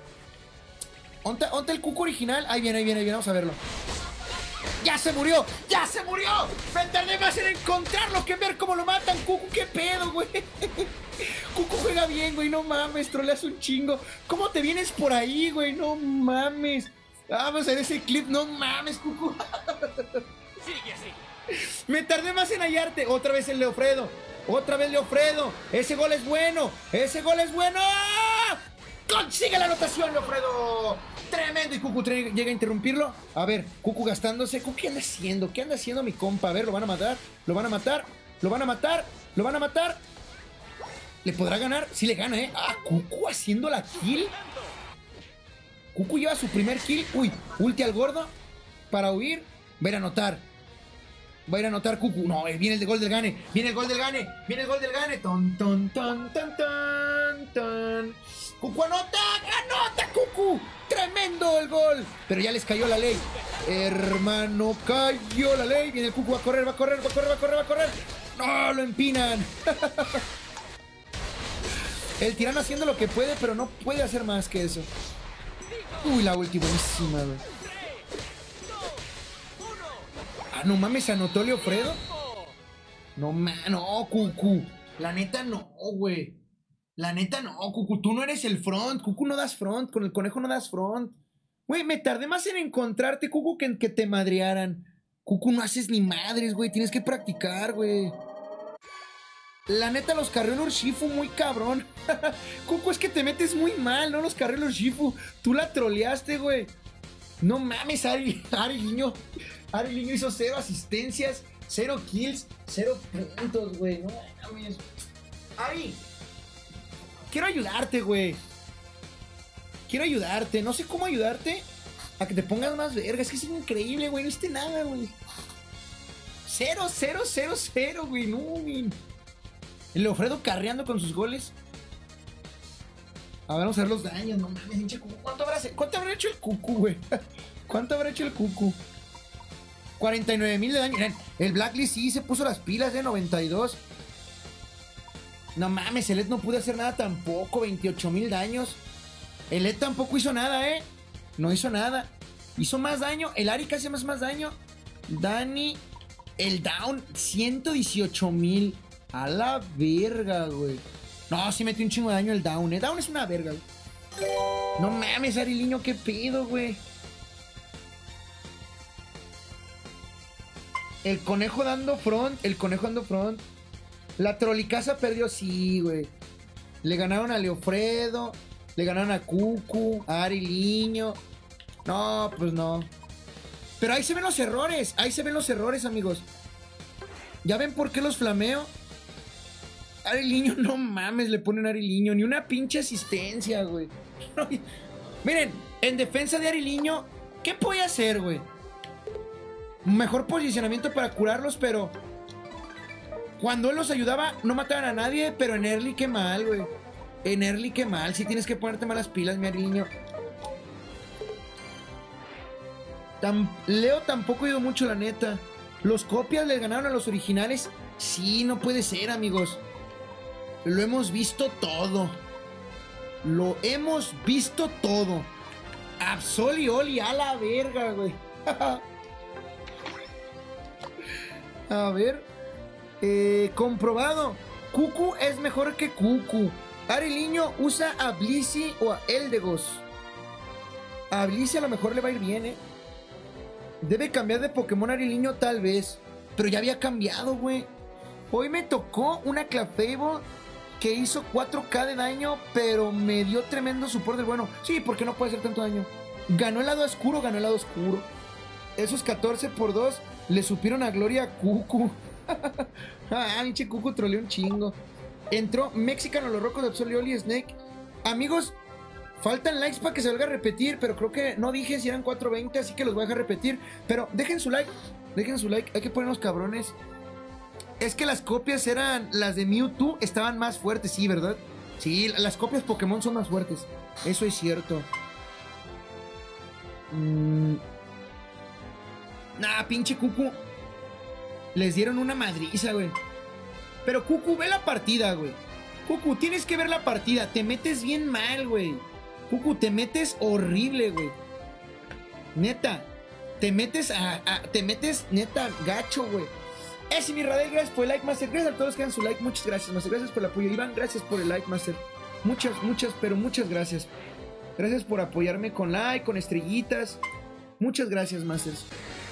¿Dónde está el Cucu original? Ahí viene, ahí viene, ahí viene. Vamos a verlo. ¡Ya se murió! ¡Ya se murió! Me tardé más en encontrarlo que en ver cómo lo matan. Cucu, ¿qué pedo, güey? Cucu juega bien, güey. No mames, troleas un chingo. ¿Cómo te vienes por ahí, güey? No mames. Vamos a ver ese clip. No mames, Cucu. Sigue así. Me tardé más en hallarte. Otra vez el Leofredo. Otra vez Leofredo. Ese gol es bueno. Ese gol es bueno. ¡Consigue la anotación, Leofredo! Tremendo. Y Cucu llega a interrumpirlo. A ver, Cucu gastándose. Cucu, ¿qué anda haciendo? ¿Qué anda haciendo mi compa? A ver, lo van a matar. Lo van a matar. Lo van a matar. Lo van a matar. ¿Le podrá ganar? Sí le gana, Ah, Cucu haciendo la kill. Cucu lleva su primer kill. Uy, ulti al gordo. Para huir. Va a ir a anotar. Va a ir a anotar Cucu. No, viene el gol del Gane. Viene el gol del Gane. Viene el gol del Gane. Ton, ton, ton, ton, ton, ton. Cucu anota. Anota, Cucu. Tremendo el gol. Pero ya les cayó la ley. Hermano, cayó la ley. Viene el Cucu. Va a correr, va a correr, va a correr, va a correr, va a correr. No, lo empinan. El tirano haciendo lo que puede, pero no puede hacer más que eso. Uy, la ulti buenísima, güey. Ah, no mames, ¿se anotó Leofredo? No, no, Cucu. La neta no, güey. La neta no, Cucu. Tú no eres el front. Cucu no das front. Con el conejo no das front. Güey, me tardé más en encontrarte, Cucu, que en que te madrearan. Cucu, no haces ni madres, güey. Tienes que practicar, güey. La neta, los carrió el Urshifu muy cabrón. Cucu, es que te metes muy mal, ¿no? Los carrió el Urshifu. Tú la troleaste, güey. No mames, Ari Liño. Ari Liño hizo 0 asistencias, 0 kills, 0 puntos, güey. No mames. Ari, quiero ayudarte, güey. Quiero ayudarte. No sé cómo ayudarte a que te pongas más verga. Es que es increíble, güey. No hiciste nada, güey. 0, 0, 0, 0, güey. No, güey. El Leofredo carreando con sus goles. A ver, vamos a ver los daños. No mames, hinche Cucu. ¿Cuánto habrá hecho el Cucu, güey? ¿Cuánto habrá hecho el Cucu? 49,000 de daño. Miren, el Blacklist sí se puso las pilas de 92. No mames, el Ed no pudo hacer nada tampoco. 28,000 daños. El Ed tampoco hizo nada, No hizo nada. Hizo más daño. El Ari casi más daño. Dani, el down, 118,000. A la verga, güey. No, sí metió un chingo de daño el down, Down es una verga, güey. No mames, Ari Liño, qué pedo, güey. El conejo dando front. El conejo dando front. La Trolicasa perdió, sí, güey. Le ganaron a Leofredo. Le ganaron a Cucu. A Ari Liño. No, pues no. Pero ahí se ven los errores. Ahí se ven los errores, amigos. ¿Ya ven por qué los flameo? Ari Liño, no mames, le ponen Ari Liño. Ni una pinche asistencia, güey. Miren, en defensa de Ari Liño, ¿qué puede hacer, güey? Mejor posicionamiento para curarlos, pero Cuando él los ayudaba, no mataban a nadie, pero en early qué mal, güey. En early qué mal. Sí tienes que ponerte malas pilas, mi Ariliño. Leo tampoco ha ido mucho, la neta. Los copias le ganaron a los originales. Sí, no puede ser, amigos. Lo hemos visto todo. Lo hemos visto todo. Absol y Oli, a la verga, güey. A ver. Comprobado. Cucu es mejor que Cucu. Ariliño usa a Blissey o a Eldegos. A Blissey a lo mejor le va a ir bien, Debe cambiar de Pokémon Ariliño tal vez. Pero ya había cambiado, güey. Hoy me tocó una Clefable que hizo 4K de daño, pero me dio tremendo support del bueno. Sí, porque no puede hacer tanto daño. Ganó el lado oscuro, ganó el lado oscuro. Esos 14 por 2 le supieron a Gloria a Cucu. Ah, pinche Cucu troleó un chingo. Entró Mexicano, los rocos de Absol y Oli Snake. Amigos, faltan likes para que se valga a repetir, pero creo que no dije si eran 420, así que los voy a dejar repetir. Pero dejen su like, hay que ponernos cabrones. Es que las copias eran, las de Mewtwo estaban más fuertes, sí, ¿verdad? Sí, las copias Pokémon son más fuertes. Eso es cierto. Nah, pinche Cucu. Les dieron una madriza, güey. Pero Cucu, ve la partida, güey. Cucu, tienes que ver la partida. Te metes bien mal, güey. Cucu, te metes horrible, güey. Neta. Te metes neta gacho, güey. Ese mi Radel, gracias por el like, Master. Gracias a todos que dan su like. Muchas gracias, Master. Gracias por el apoyo. Iván, gracias por el like, Master. Muchas, pero muchas gracias. Gracias por apoyarme con like, con estrellitas. Muchas gracias, Masters.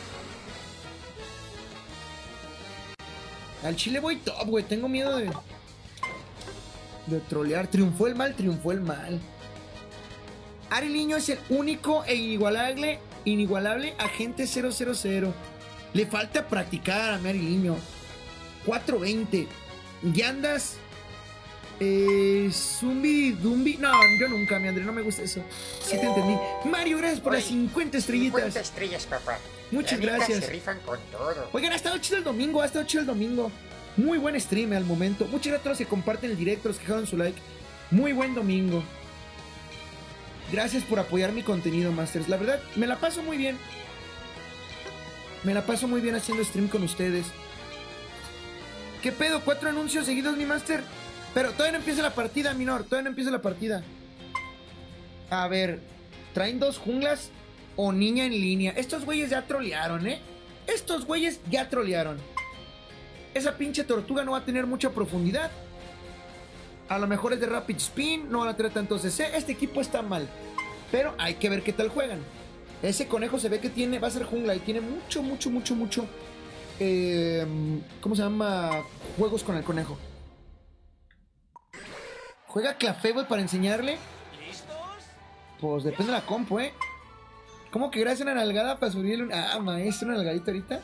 Al chile voy top, güey. Tengo miedo de trolear. Triunfó el mal, triunfó el mal. Ariliño es el único e inigualable agente 000. Le falta practicar a mi Ariliño. 420. Ya andas. Zumbi, Dumbi. No, yo nunca, mi André, no me gusta eso. Sí te entendí. Mario, gracias por las 50 estrellitas. 50 estrellas, papá. Muchas La neta, gracias. Se rifan con todo. Oigan, ha estado chido el domingo, Muy buen stream al momento. Muchas gracias a todos los que comparten el directo, los que dejaron su like. Muy buen domingo. Gracias por apoyar mi contenido, Masters. La verdad, me la paso muy bien. Me la paso muy bien haciendo stream con ustedes. ¿Qué pedo? 4 anuncios seguidos, mi Master. Pero todavía no empieza la partida, Minor. Todavía no empieza la partida. A ver. ¿Traen 2 junglas o niña en línea? Estos güeyes ya trolearon, Estos güeyes ya trolearon. Esa pinche tortuga no va a tener mucha profundidad. A lo mejor es de Rapid Spin. No van a tener tanto CC. Este equipo está mal. Pero hay que ver qué tal juegan. Ese conejo se ve que tiene, va a ser jungla y tiene mucho. ¿Cómo se llama? Juegos con el conejo. ¿Juega Clefable para enseñarle? ¿Listos? Pues depende de la compu, ¿Cómo que gracias a una nalgada para subirle un... Ah, maestro, una nalgadita ahorita?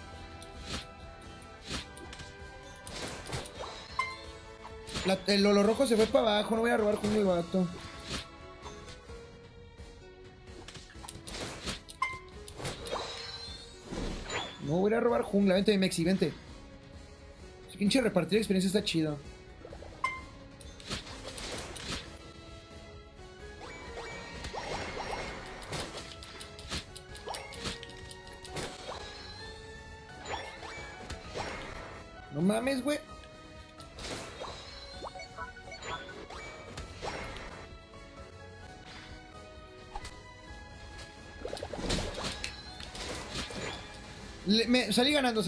El Lolo Rojo se fue para abajo, no voy a robar jungla el vato. No voy a ir a robar jungla, vente Mexi, vente. Ese pinche repartir de experiencia está chido. No mames, güey. Salí ganando.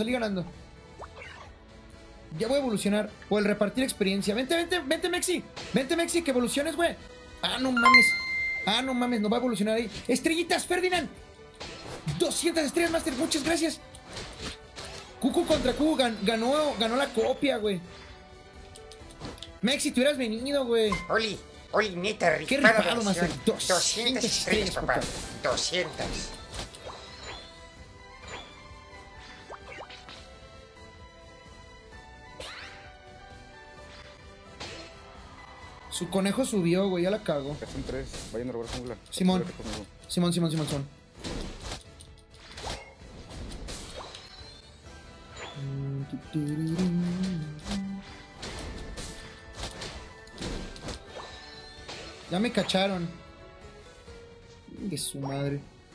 Ya voy a evolucionar. O el repartir experiencia. Vente, Mexi. Vente, Mexi, que evoluciones, güey. Ah, no mames, no va a evolucionar ahí. Estrellitas, Ferdinand. 200 estrellas, Master. Muchas gracias. Cucu contra Cucu ganó la copia, güey. Mexi, tú hubieras venido, güey. Oli, neta, Qué rifada rifado, Master. versión. 200 estrellas, papá. puta. 200. Su conejo subió, güey, ya la cago. Son 3, vayan a robar jungla. Simón. Apúrate conmigo. Simón. Ya me cacharon. De su madre.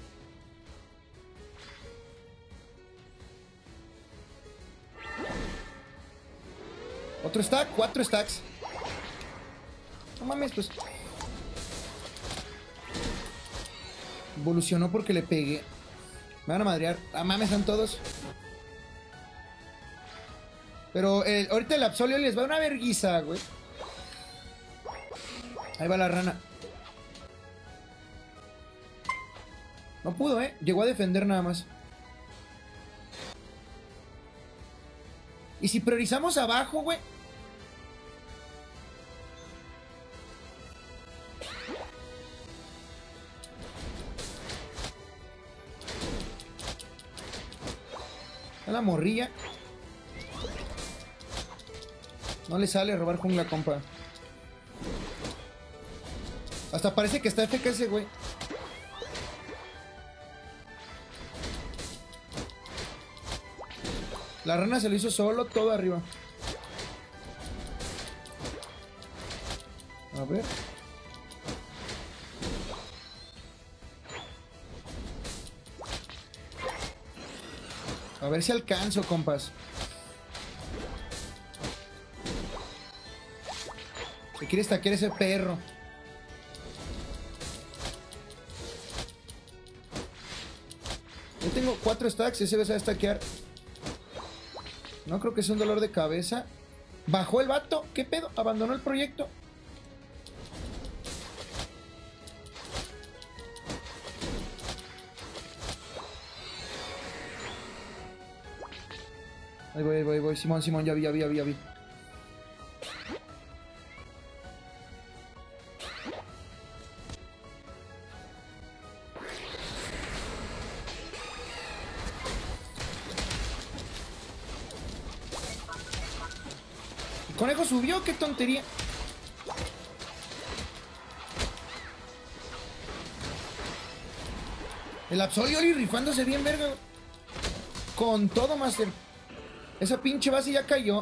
Otro stack, 4 stacks. No mames, pues. Evolucionó porque le pegué. Me van a madrear. Ah, mames, están todos. Pero ahorita el Absolio les va a una verguiza, güey. Ahí va la rana. No pudo, llegó a defender nada más. Y si priorizamos abajo, güey. A la morrilla. No le sale robar jungla, compa. Hasta parece que está FK ese güey. La rana se lo hizo solo, todo arriba. A ver. A ver si alcanzo, compas. Se quiere stackear ese perro. Yo tengo 4 stacks, ese se va a stackear. No creo que sea un dolor de cabeza. Bajó el vato, ¿qué pedo? Abandonó el proyecto. Ahí voy. Simón, ya vi. El conejo subió, qué tontería. El Absolioli rifándose bien, verga. Con todo, Master. Esa pinche base ya cayó.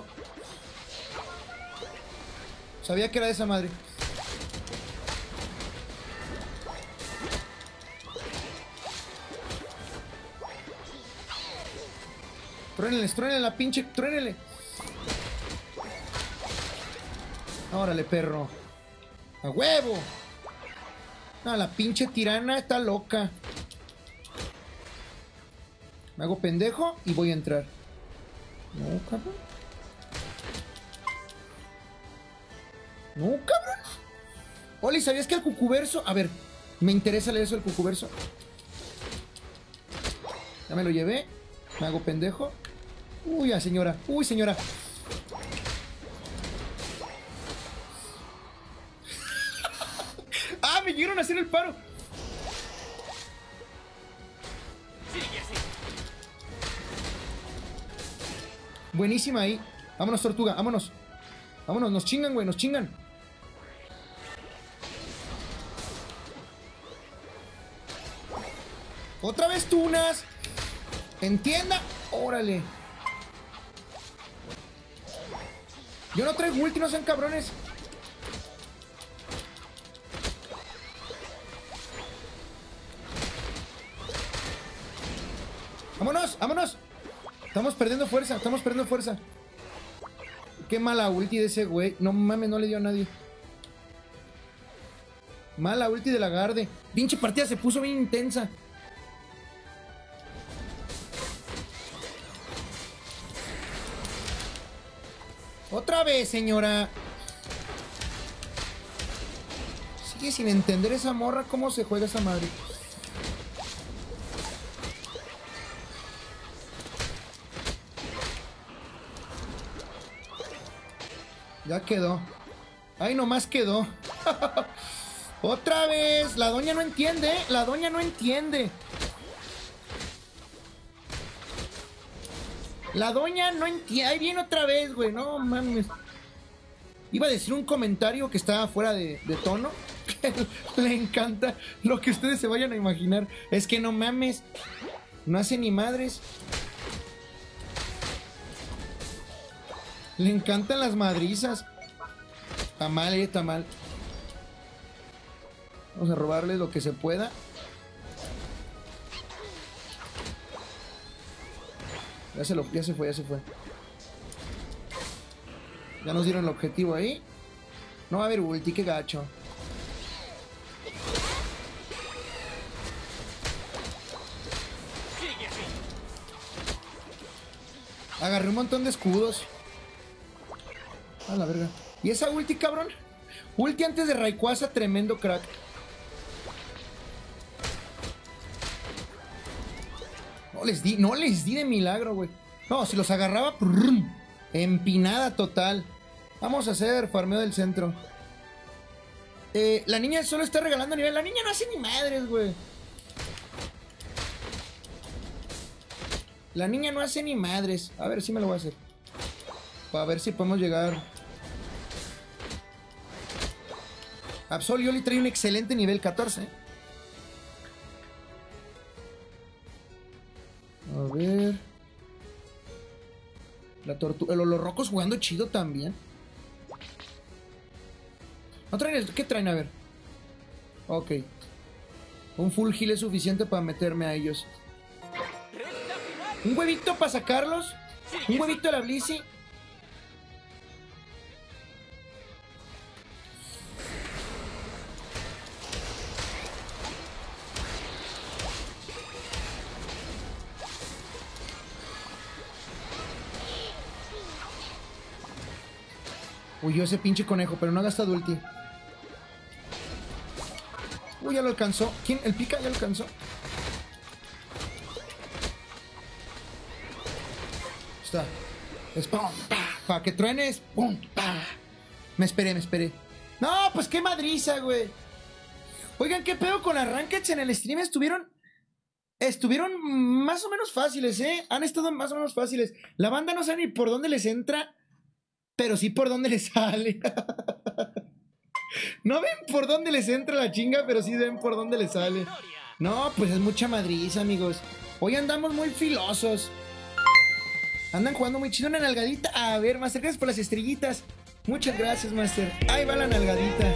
Sabía que era de esa madre. Truénenle la pinche, truénenle. Órale, perro. A huevo. No, la pinche tirana está loca. Me hago pendejo y voy a entrar. No, cabrón. No, cabrón. Oli, ¿sabías que el cucuverso? A ver, me interesa leer eso del cucuverso. Ya me lo llevé. Me hago pendejo. Uy, ya, señora. Uy, señora. ¡Ah, me llegaron a hacer el paro! Buenísima ahí. Vámonos, tortuga, vámonos. Vámonos, nos chingan, güey, nos chingan. Otra vez tunas. Entienda. Órale. Yo no traigo ulti, no sean cabrones. Vámonos, vámonos. Estamos perdiendo fuerza, estamos perdiendo fuerza. Qué mala ulti de ese güey. No mames, no le dio a nadie. Mala ulti de la Garde. Pinche partida se puso bien intensa. Otra vez, señora. Sigue sin entender esa morra cómo se juega esa madre. Ya quedó. Ay, nomás quedó. Otra vez. La doña no entiende, ¿eh? La doña no entiende. La doña no entiende. Ahí viene otra vez, güey. No mames. Iba a decir un comentario que estaba fuera de tono. Le encanta lo que ustedes se vayan a imaginar. Es que no mames. No hace ni madres. Le encantan las madrizas. Está mal, está mal. Vamos a robarle lo que se pueda. Ya se fue, ya se fue. Ya nos dieron el objetivo ahí. No va a haber ulti, qué gacho. Agarré un montón de escudos. A la verga. ¿Y esa ulti, cabrón? Ulti antes de Rayquaza, tremendo crack. No les di de milagro, güey. No, si los agarraba, ¡prum! Empinada total. Vamos a hacer farmeo del centro. La niña solo está regalando nivel. La niña no hace ni madres, güey. La niña no hace ni madres. A ver si me lo voy a hacer. Para ver si podemos llegar. Absol y Oli trae un excelente nivel 14. A ver. La tortuga. Los rocos jugando chido también. ¿No traen el... ¿Qué traen? A ver. Ok. Un full heal es suficiente para meterme a ellos. Un huevito para sacarlos. Un huevito de la Blissey. Uy, yo ese pinche conejo, pero no ha gastado ulti. Uy, ya lo alcanzó. ¿Quién? ¿El pica? ¿Ya lo alcanzó? Está. Es pa' que truenes. ¡Pum! ¡Pa! Me esperé. No, pues qué madriza, güey. Oigan, ¿qué pedo con las rankeds en el stream? Estuvieron más o menos fáciles, ¿eh? Han estado más o menos fáciles. La banda no sabe ni por dónde les entra, pero sí por dónde les sale. No ven por dónde les entra la chinga, pero sí ven por dónde les sale. No, pues es mucha madriza, amigos. Hoy andamos muy filosos. Andan jugando muy chido. Una nalgadita. A ver, Master, gracias por las estrellitas. Muchas gracias, Master. Ahí va la nalgadita.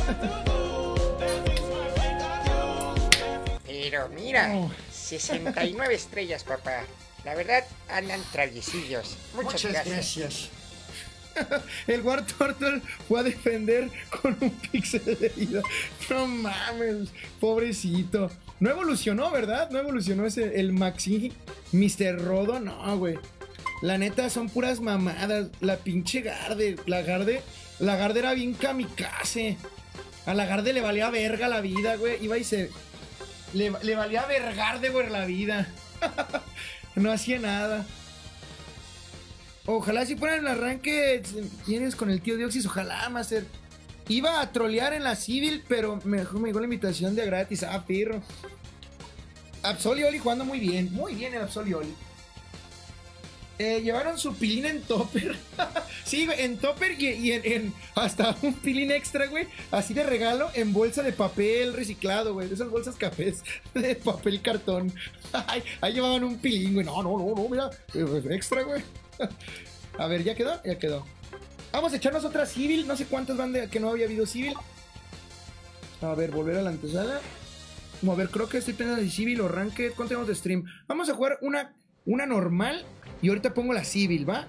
Pero mira, 69 estrellas, papá. La verdad, andan traviesillos. Muchas gracias. El War Turtle fue a defender con un pixel de vida. No mames, pobrecito. No evolucionó, ¿verdad? No evolucionó el Maxi Mr. Rodo. No, güey. La neta son puras mamadas. La pinche Garde. La Garde era bien kamikaze. A la Garde le valía verga la vida, güey. Iba y se... Le valía vergarde, güey, la vida. No hacía nada. Ojalá si fueran el arranque. ¿Tienes con el tío Dioxis? Ojalá, Master. Iba a trolear en la Civil, pero me llegó la invitación de gratis. Ah, perro. Absol y Oli jugando muy bien. Muy bien el Absol y Oli. Llevaron su pilín en topper. Sí, güey, en topper y en hasta un pilín extra, güey. Así de regalo en bolsa de papel reciclado, güey. De esas bolsas cafés de papel cartón. Ahí llevaban un pilín, güey. No, mira. Extra, güey. A ver, ¿ya quedó? Ya quedó. Vamos a echarnos otra Civil. No sé cuántas van de que no había habido Civil. A ver, volver a la antesala. A ver, creo que estoy pensando de Civil o Ranked. ¿Cuánto tenemos de stream? Vamos a jugar una normal. Y ahorita pongo la Civil, ¿va?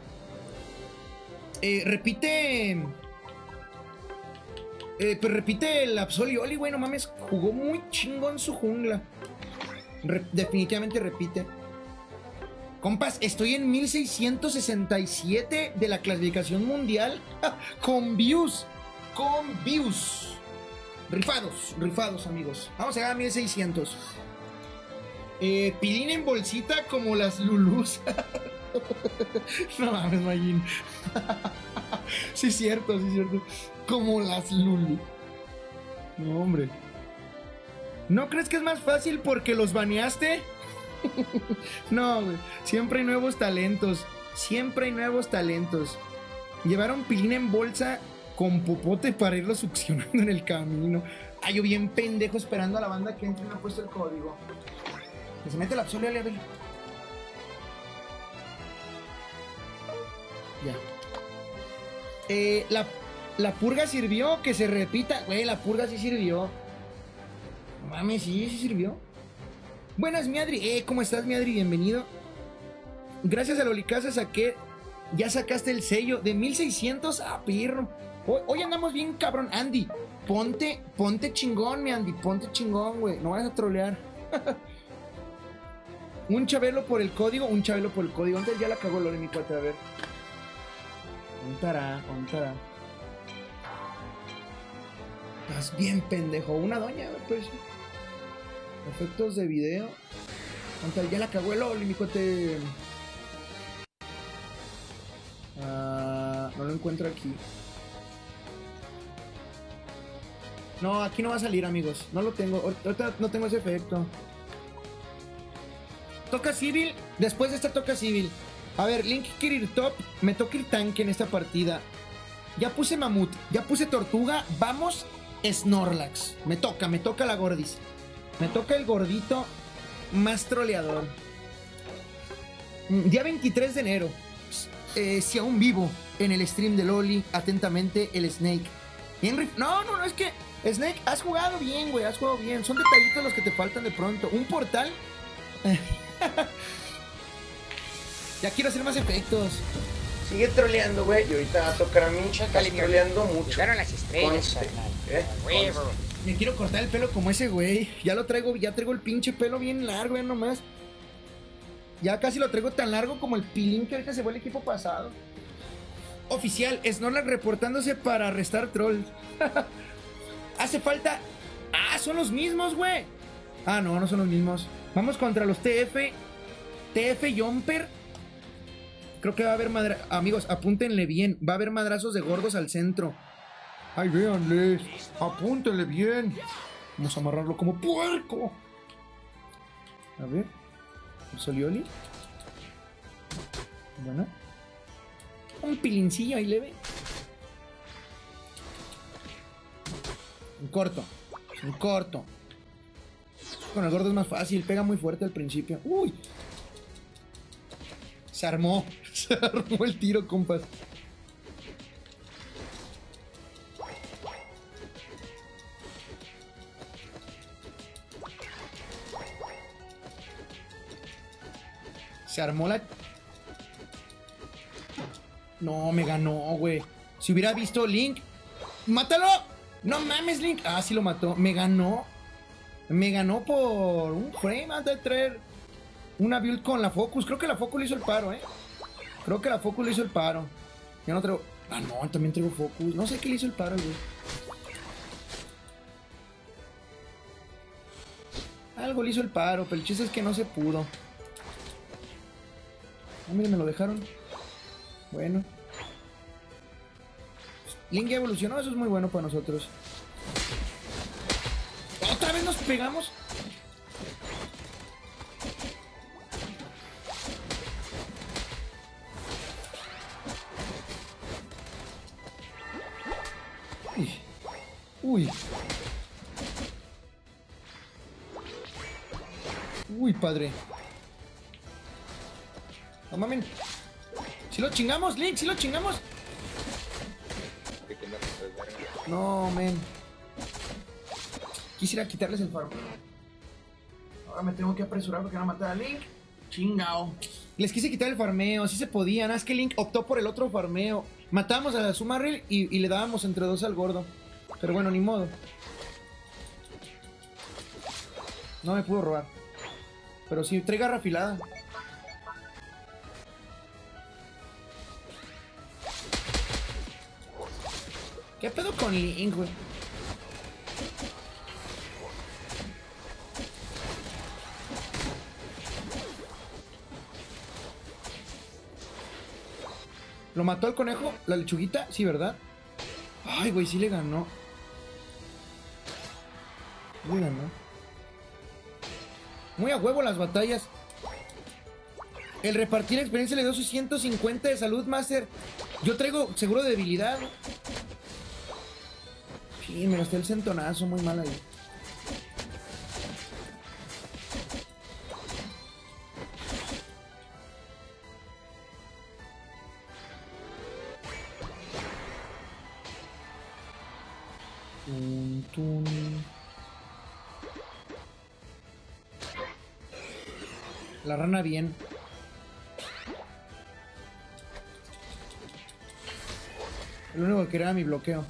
Repite... pues repite el Absol y Oli, güey. No mames, jugó muy chingón su jungla. Definitivamente repite. Compas, estoy en 1667 de la clasificación mundial. Con views. Rifados, amigos. Vamos a llegar a 1600. Pilín en bolsita como las Lulus. No mames, Magin. Sí es cierto. Como las Lulu. No, hombre. ¿No crees que es más fácil porque los baneaste? No, güey. Siempre hay nuevos talentos. Llevaron pilín en bolsa con popote para irlo succionando en el camino. Ay, yo bien pendejo esperando a la banda que entre y me ha puesto el código. Que se mete la Absol y Oli, a ver. Ya. La purga sirvió, que se repita. Güey, la purga sí sirvió. No mames, sí sirvió. Buenas, mi Adri. ¿Cómo estás, mi Adri? Bienvenido. Gracias a Lolicasa saqué. Ya sacaste el sello de 1600. Ah, pirro. Hoy andamos bien, cabrón. Andy, ponte chingón, mi Andy. Ponte chingón, güey. No vayas a trolear. Un chabelo por el código. Antes ya la cagó Lore, mi cuate. A ver. Ontará. Estás bien pendejo. Una doña, pues. Efectos de video. Ya la cagó el Oli, mi cuate. No lo encuentro aquí. No, aquí no va a salir, amigos. No lo tengo. Ahorita no tengo ese efecto. Toca civil. Después de esta toca civil. A ver, Link quiere ir top. Me toca ir tanque en esta partida. Ya puse mamut. Ya puse tortuga. Vamos, Snorlax. Me toca la gordis. Me toca el gordito más troleador. Día 23 de enero. Si aún vivo en el stream de Loli, atentamente el Snake. No, es que Snake, has jugado bien, güey, has jugado bien. Son detallitos los que te faltan de pronto. Un portal. Ya quiero hacer más efectos. Sigue troleando, güey, y ahorita va a tocar a mí. Estás troleando mucho. Llegaron las estrellas, Conste. carnal. Huevo. Me quiero cortar el pelo como ese güey. Ya traigo el pinche pelo bien largo, nomás. Ya casi lo traigo tan largo como el pilín que ahorita se fue el equipo pasado. Oficial, Snorlax reportándose para arrestar trolls. Hace falta... Ah, son los mismos, güey. Ah, no son los mismos. Vamos contra los TF Jumper. Creo que va a haber amigos, apúntenle bien. Va a haber madrazos de gordos al centro. Ay, véanles. Apúntenle bien. Vamos a amarrarlo como puerco. A ver. Solioli. Bueno. Un pilincillo ahí leve. Un corto. Con el gordo es más fácil. Pega muy fuerte al principio. Uy. Se armó el tiro, compas. Se armó la... No, me ganó, güey. Si hubiera visto Link... ¡Mátalo! No mames, Link. Ah, sí lo mató. Me ganó por un frame antes de traer una build con la Focus. Creo que la Focus le hizo el paro, Yo no traigo... Ah, no, también traigo Focus. No sé qué le hizo el paro, güey. Algo le hizo el paro, pero el chiste es que no se pudo. Ah, miren, me lo dejaron. Bueno. Link ya evolucionó, eso es muy bueno para nosotros. ¿Otra vez nos pegamos? Uy. Uy, padre. No mames. Si lo chingamos, Link, si lo chingamos. No, men. Quisiera quitarles el farmeo. Ahora me tengo que apresurar porque van a matar a Link. Chingao. Les quise quitar el farmeo, sí se podía. Nada, es que Link optó por el otro farmeo. Matamos a Sumaril y le dábamos entre dos al gordo. Pero bueno, ni modo. No me pudo robar. Pero sí, trae garra afilada. ¿Qué pedo con Link, güey? ¿Lo mató el conejo? ¿La lechuguita? Sí, ¿verdad? Ay, güey, sí le ganó. Le ganó. Muy a huevo las batallas. El repartir experiencia le dio sus 150 de salud, Master. Yo traigo seguro de debilidad. Sí, me gasté el centonazo, muy mal ahí. Tun, tun. La rana bien. Lo único que quería era mi bloqueo.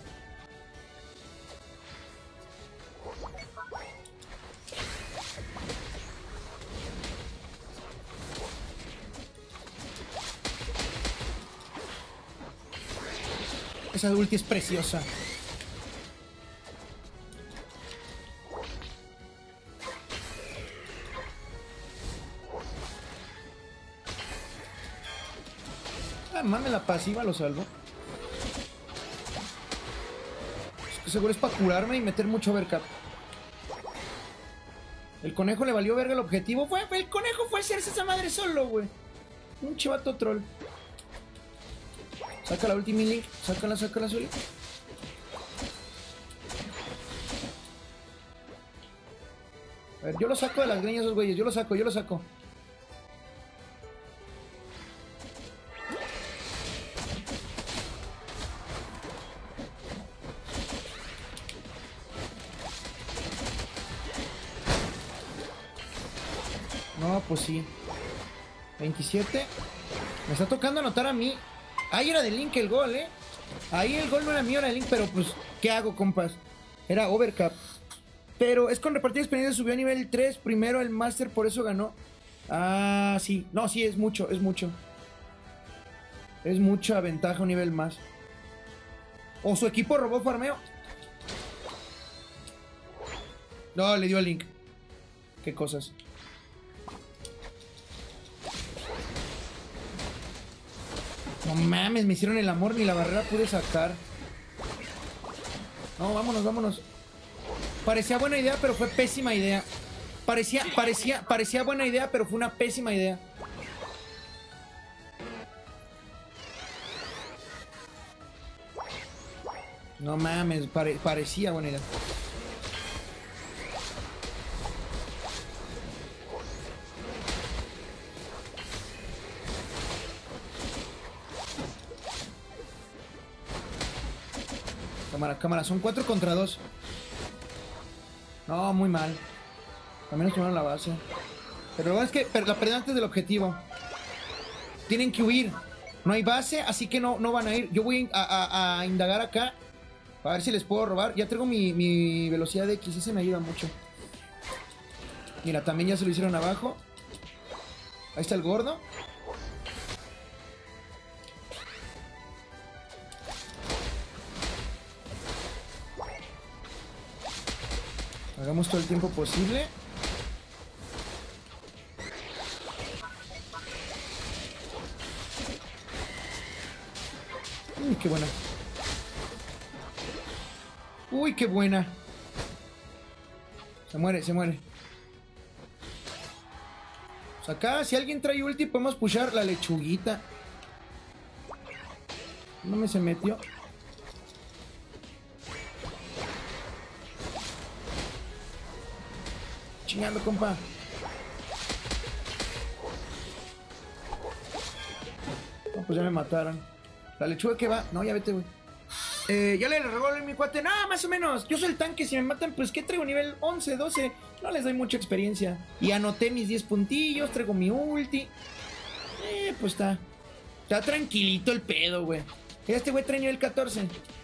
Esa ulti es preciosa. Ah, mames, la pasiva lo salvo. Es que seguro es para curarme y meter mucho overcap. El conejo le valió verga el objetivo. El conejo fue a hacerse esa madre solo, güey. Un chivato troll. Saca la ulti, Link. Sácala, Zuli. A ver, yo lo saco de las greñas, esos güeyes. Yo lo saco. No, pues sí. 27. Me está tocando anotar a mí. Ahí era de Link el gol, ¿eh? Ahí el gol no era mío, era de Link, pero pues, ¿qué hago, compas? Era overcap. Pero es con repartir experiencia, subió a nivel 3, primero el Master, por eso ganó. Ah, sí. No, sí, es mucho. Es mucha ventaja un nivel más. O su equipo robó farmeo. No, le dio a Link. Qué cosas. No mames, me hicieron el amor, ni la barrera pude sacar. No, vámonos. Parecía buena idea, pero fue pésima idea. Parecía buena idea, pero fue una pésima idea. No mames, parecía buena idea. Cámara, son 4 contra 2. No, muy mal. También nos tomaron la base. Pero lo bueno es que la perdieron antes del objetivo. Tienen que huir. No hay base, así que no van a ir. Yo voy a indagar acá. A ver si les puedo robar. Ya traigo mi velocidad de X. Ese me ayuda mucho. Mira, también ya se lo hicieron abajo. Ahí está el gordo. Hagamos todo el tiempo posible. Uy, qué buena. Uy, qué buena. Se muere. Pues acá, si alguien trae ulti, podemos pushar la lechuguita. No me se metió. Chingando, compa. No, pues ya me mataron. La lechuga que va. No, ya vete, güey. Ya le revuelvo mi cuate. No, más o menos. Yo soy el tanque. Si me matan, pues ¿qué traigo? Nivel 11, 12. No les doy mucha experiencia. Y anoté mis 10 puntillos. Traigo mi ulti. Pues está. Está tranquilito el pedo, güey. Este güey trae nivel 14.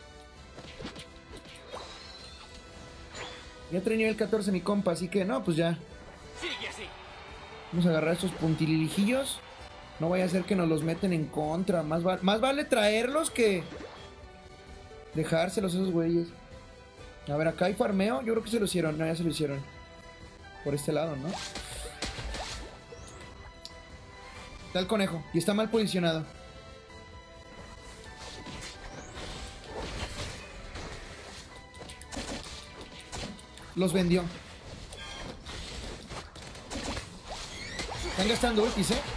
Ya trae nivel 14 mi compa, así que no, pues ya. Sigue así. Vamos a agarrar estos puntililijillos. No vaya a ser que nos los meten en contra. Más vale traerlos que dejárselos a esos güeyes. A ver, acá hay farmeo. Yo creo que se lo hicieron. No, ya se lo hicieron. Por este lado, ¿no? Está el conejo. Y está mal posicionado. Los vendió. Están gastando ultis, ¿eh?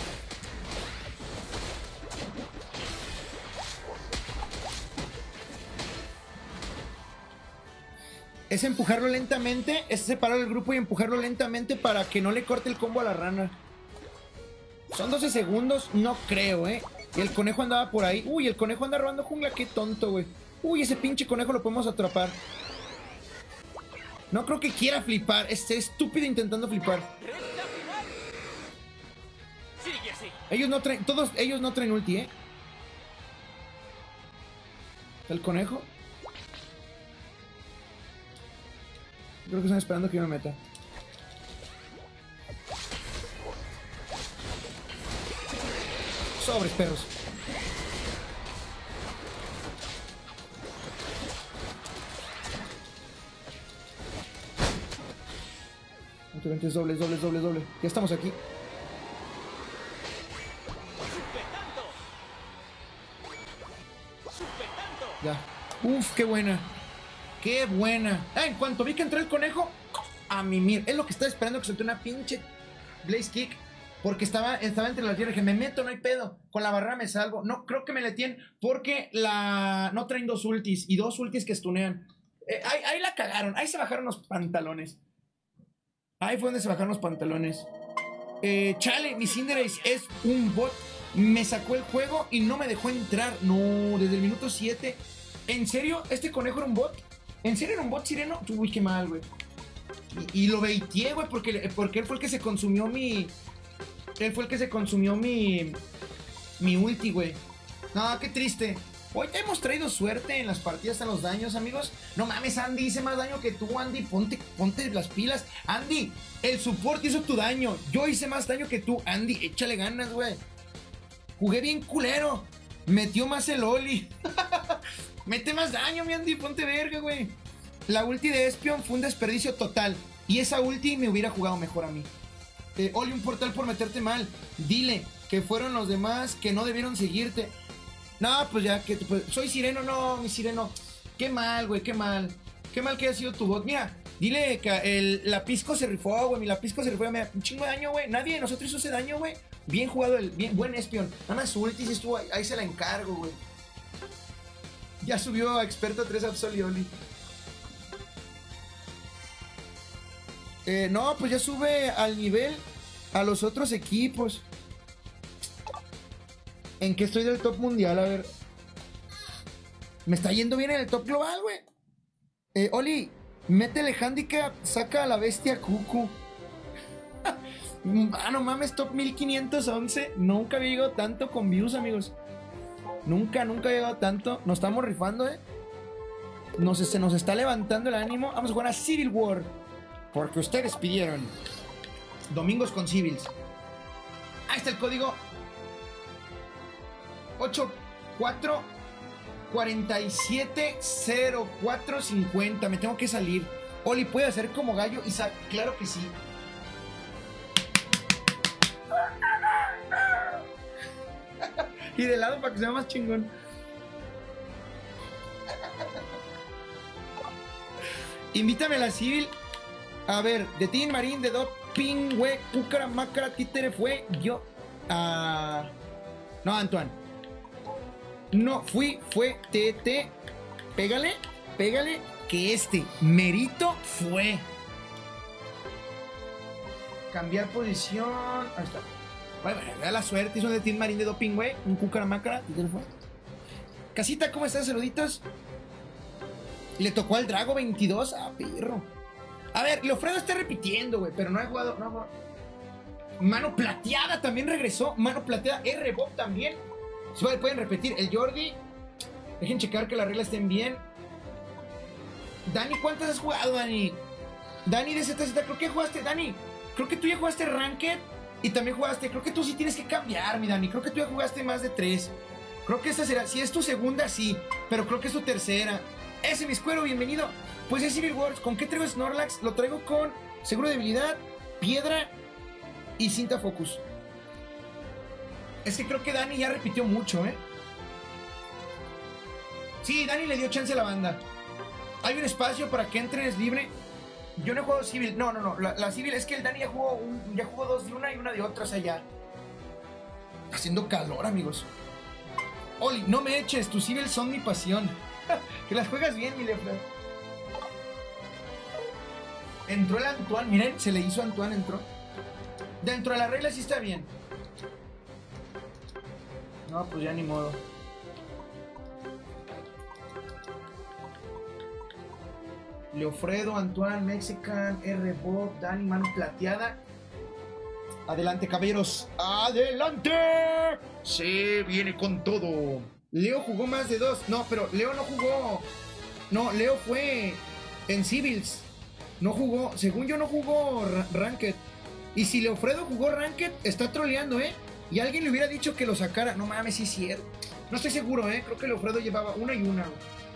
Es empujarlo lentamente, es separar el grupo y empujarlo lentamente para que no le corte el combo a la rana. Son 12 segundos, no creo, ¿eh? Y el conejo andaba por ahí. Uy, el conejo anda robando jungla, qué tonto, güey. Uy, ese pinche conejo lo podemos atrapar. No creo que quiera flipar. Es estúpido intentando flipar. Ellos no traen, todos ellos no traen ulti, El conejo. Creo que están esperando que yo me meta. Sobres, perros. Entonces, doble. Ya estamos aquí. Ya. Uf, qué buena. Qué buena. En cuanto vi que entró el conejo, a mimir. Es lo que estaba esperando, que soltó una pinche Blaze Kick. Porque estaba entre las tierras. Que me meto, no hay pedo. Con la barrera me salvo. No, creo que me le tienen. Porque no traen dos ultis. Y dos ultis que stunean. Ahí la cagaron. Ahí se bajaron los pantalones. Ahí fue donde se bajaron los pantalones. Chale, mi Cinderace es un bot. Me sacó el juego y no me dejó entrar. No, desde el minuto 7. ¿En serio? ¿Este conejo era un bot? ¿En serio era un bot, Sireno? Uy, qué mal, güey. Y lo baiteé, güey, porque él fue el que se consumió mi... Él fue el que se consumió mi ulti, güey. No, qué triste. Hoy te hemos traído suerte en las partidas, en los daños, amigos. No mames, Andy, hice más daño que tú, Andy. Ponte las pilas. Andy, el support hizo tu daño. Yo hice más daño que tú, Andy. Échale ganas, güey. Jugué bien culero. Metió más el Oli. Mete más daño, mi Andy. Ponte verga, güey. La ulti de Espion fue un desperdicio total. Y esa ulti me hubiera jugado mejor a mí. Oli, un portal por meterte mal. Dile que fueron los demás que no debieron seguirte. No, pues ya que... Pues, soy Sireno, no, mi Sireno. Qué mal, güey, qué mal. Qué mal que haya sido tu bot. Mira, dile que la Pisco se rifó, güey. Mi la Pisco se rifó. Me da un chingo de daño, güey. Nadie de nosotros hizo ese daño, güey. Bien jugado, buen Espion. Nada más ultis estuvo ahí se la encargo, güey. Ya subió a experto 3 Absol y Oli. No, pues ya sube al nivel a los otros equipos. ¿En qué estoy del top mundial? A ver. Me está yendo bien en el top global, güey. Oli, métele handicap, saca a la bestia Cucu. No mames, top 1511. Nunca había llegado tanto con views, amigos. Nunca había llegado tanto. Nos estamos rifando, se nos está levantando el ánimo. Vamos a jugar a Civil War. Porque ustedes pidieron domingos con Civils. Ahí está el código 84470450. Me tengo que salir. Oli, ¿puede hacer como gallo? Isaac, claro que sí. Y de lado para que sea más chingón. Invítame a la Civil. A ver, de Team Marín, de Dop, Pingüe, Púcara, Mácara, Títere, fue yo. No, Antoine. No, fue TT. Pégale, que Merito fue. Cambiar posición. Ahí está. Bueno, da la suerte. Hizo de Team Marín de Doping, güey. Un Cúcara Mácara. ¿Qué fue? Casita, ¿cómo estás? Saluditos. Le tocó al Drago 22. Ah, perro. A ver, Leofredo está repitiendo, güey. Pero no ha jugado. No. Mano Plateada también regresó. Mano Plateada. R-Bob también. Pueden repetir. El Jordi. Dejen checar que las reglas estén bien. Dani, ¿cuántas has jugado, Dani? Dani de ZZ, creo que jugaste, Dani. Creo que tú ya jugaste Ranked. Y también jugaste, creo que tú sí tienes que cambiar, mi Dani. Creo que tú ya jugaste más de 3. Creo que esta será, si es tu segunda, sí. Pero creo que es tu tercera. Ese, mi escuero, bienvenido. Pues es Civil Wars. ¿Con qué traigo Snorlax? Lo traigo con seguro de habilidad, piedra y cinta focus. Es que creo que Dani ya repitió mucho, Sí, Dani le dio chance a la banda. Hay un espacio para que entres libre. Yo no he jugado Civil. No. La Civil es que el Dani ya jugó 2 de una y una de otra. O sea, ya. Está haciendo calor, amigos. Oli, no me eches. Tus Civil son mi pasión. Que las juegas bien, mi Leopard. Entró el Antoine. Miren, se le hizo a Antoine. Entró. Dentro de la regla sí está bien. No, pues ya ni modo. Leofredo, Antoine, Mexican, R-Bob, Dani, Mano Plateada. Adelante, caballeros. ¡Adelante! Se viene con todo. Leo jugó más de 2. No, pero Leo no jugó. No, Leo fue en Civils. No jugó. Según yo, no jugó Ranked. Y si Leofredo jugó Ranked, está troleando, ¿eh? Y alguien le hubiera dicho que lo sacara. No mames, sí es cierto. No estoy seguro, ¿eh? Creo que Leofredo llevaba una y una.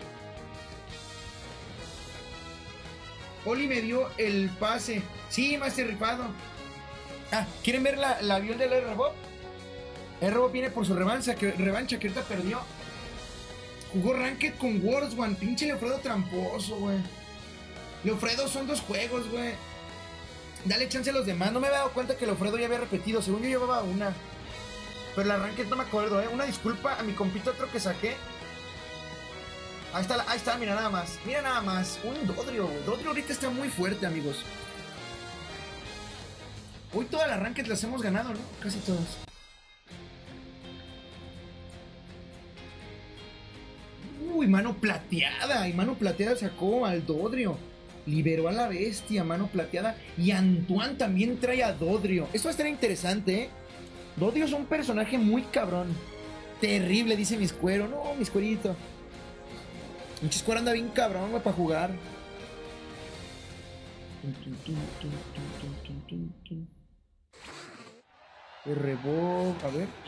Oli me dio el pase. Sí, Master rifado. Ah, ¿quieren ver la avión del R-Bob? R-Bob viene por su revancha que ahorita perdió. Jugó Ranked con Words One. Pinche Leofredo tramposo, güey. Leofredo son 2 juegos, güey. Dale chance a los demás. No me había dado cuenta que Leofredo ya había repetido. Según yo llevaba una. Pero la Ranked no me acuerdo, ¿eh? Una disculpa a mi compito otro que saqué. Ahí está, mira nada más. Mira nada más. Un Dodrio, güey. Dodrio ahorita está muy fuerte, amigos. Hoy todas las Ranked las hemos ganado, ¿no? Casi todas. Uy, mano plateada. Y mano plateada sacó al Dodrio. Liberó a la bestia, mano plateada. Y Antoine también trae a Dodrio. Esto va a estar interesante, ¿eh? Dodrio es un personaje muy cabrón. Terrible, dice Miscuero. No, Miscuerito. Un Chiscuero anda bien cabrón, güey, para jugar. Rebob, a ver.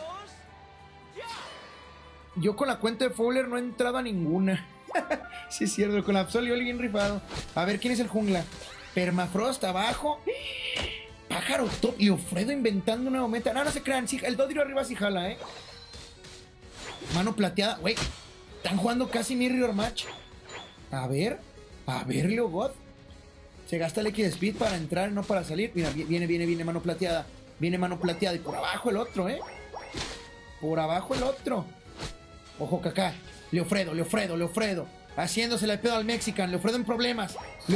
Yo con la cuenta de Fowler no he entrado a ninguna. Sí es cierto, con Absol y Oli bien rifado. A ver, ¿quién es el jungla? Permafrost abajo. Pájaro top. Leofredo inventando una meta. No, no se crean. Sí, el Dodrio arriba sí jala, ¿eh? Mano plateada. Güey, están jugando casi Mirror Match. A ver, Leo God. Se gasta el X de Speed para entrar, no para salir. Mira, viene mano plateada. Viene mano plateada. Y por abajo el otro, ¿eh? Por abajo el otro. Ojo, Kaká. Leofredo. Haciéndosele el pedo al Mexican. Leofredo en problemas.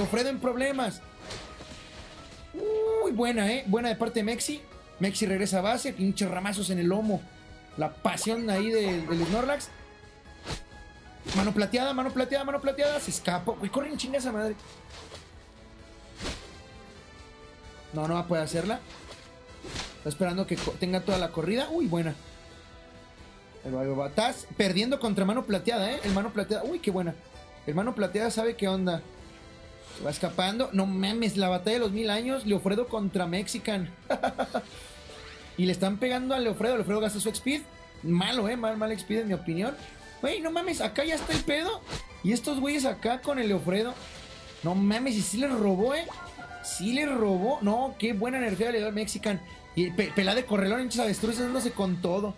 Uy, buena, buena de parte de Mexi. Mexi regresa a base. Pinches ramazos en el lomo. La pasión ahí del Snorlax. Mano plateada. Se escapó. Uy, corre en chinga esa madre. No va a poder hacerla. Está esperando que tenga toda la corrida. Uy, buena. Estás perdiendo contra mano plateada, ¿eh? El mano plateada. Uy, qué buena. El mano plateada sabe qué onda. Se va escapando. No mames, la batalla de los 1000 años. Leofredo contra Mexican. Y le están pegando a Leofredo. Leofredo gasta su speed. Malo, mal speed en mi opinión. Güey, no mames, acá ya está el pedo. Y estos güeyes acá con el Leofredo. No mames, y sí les robó, ¿eh? Sí les robó. No, qué buena energía le dio al Mexican. Y pelada de correlón, hinchas avestruces dándose con todo.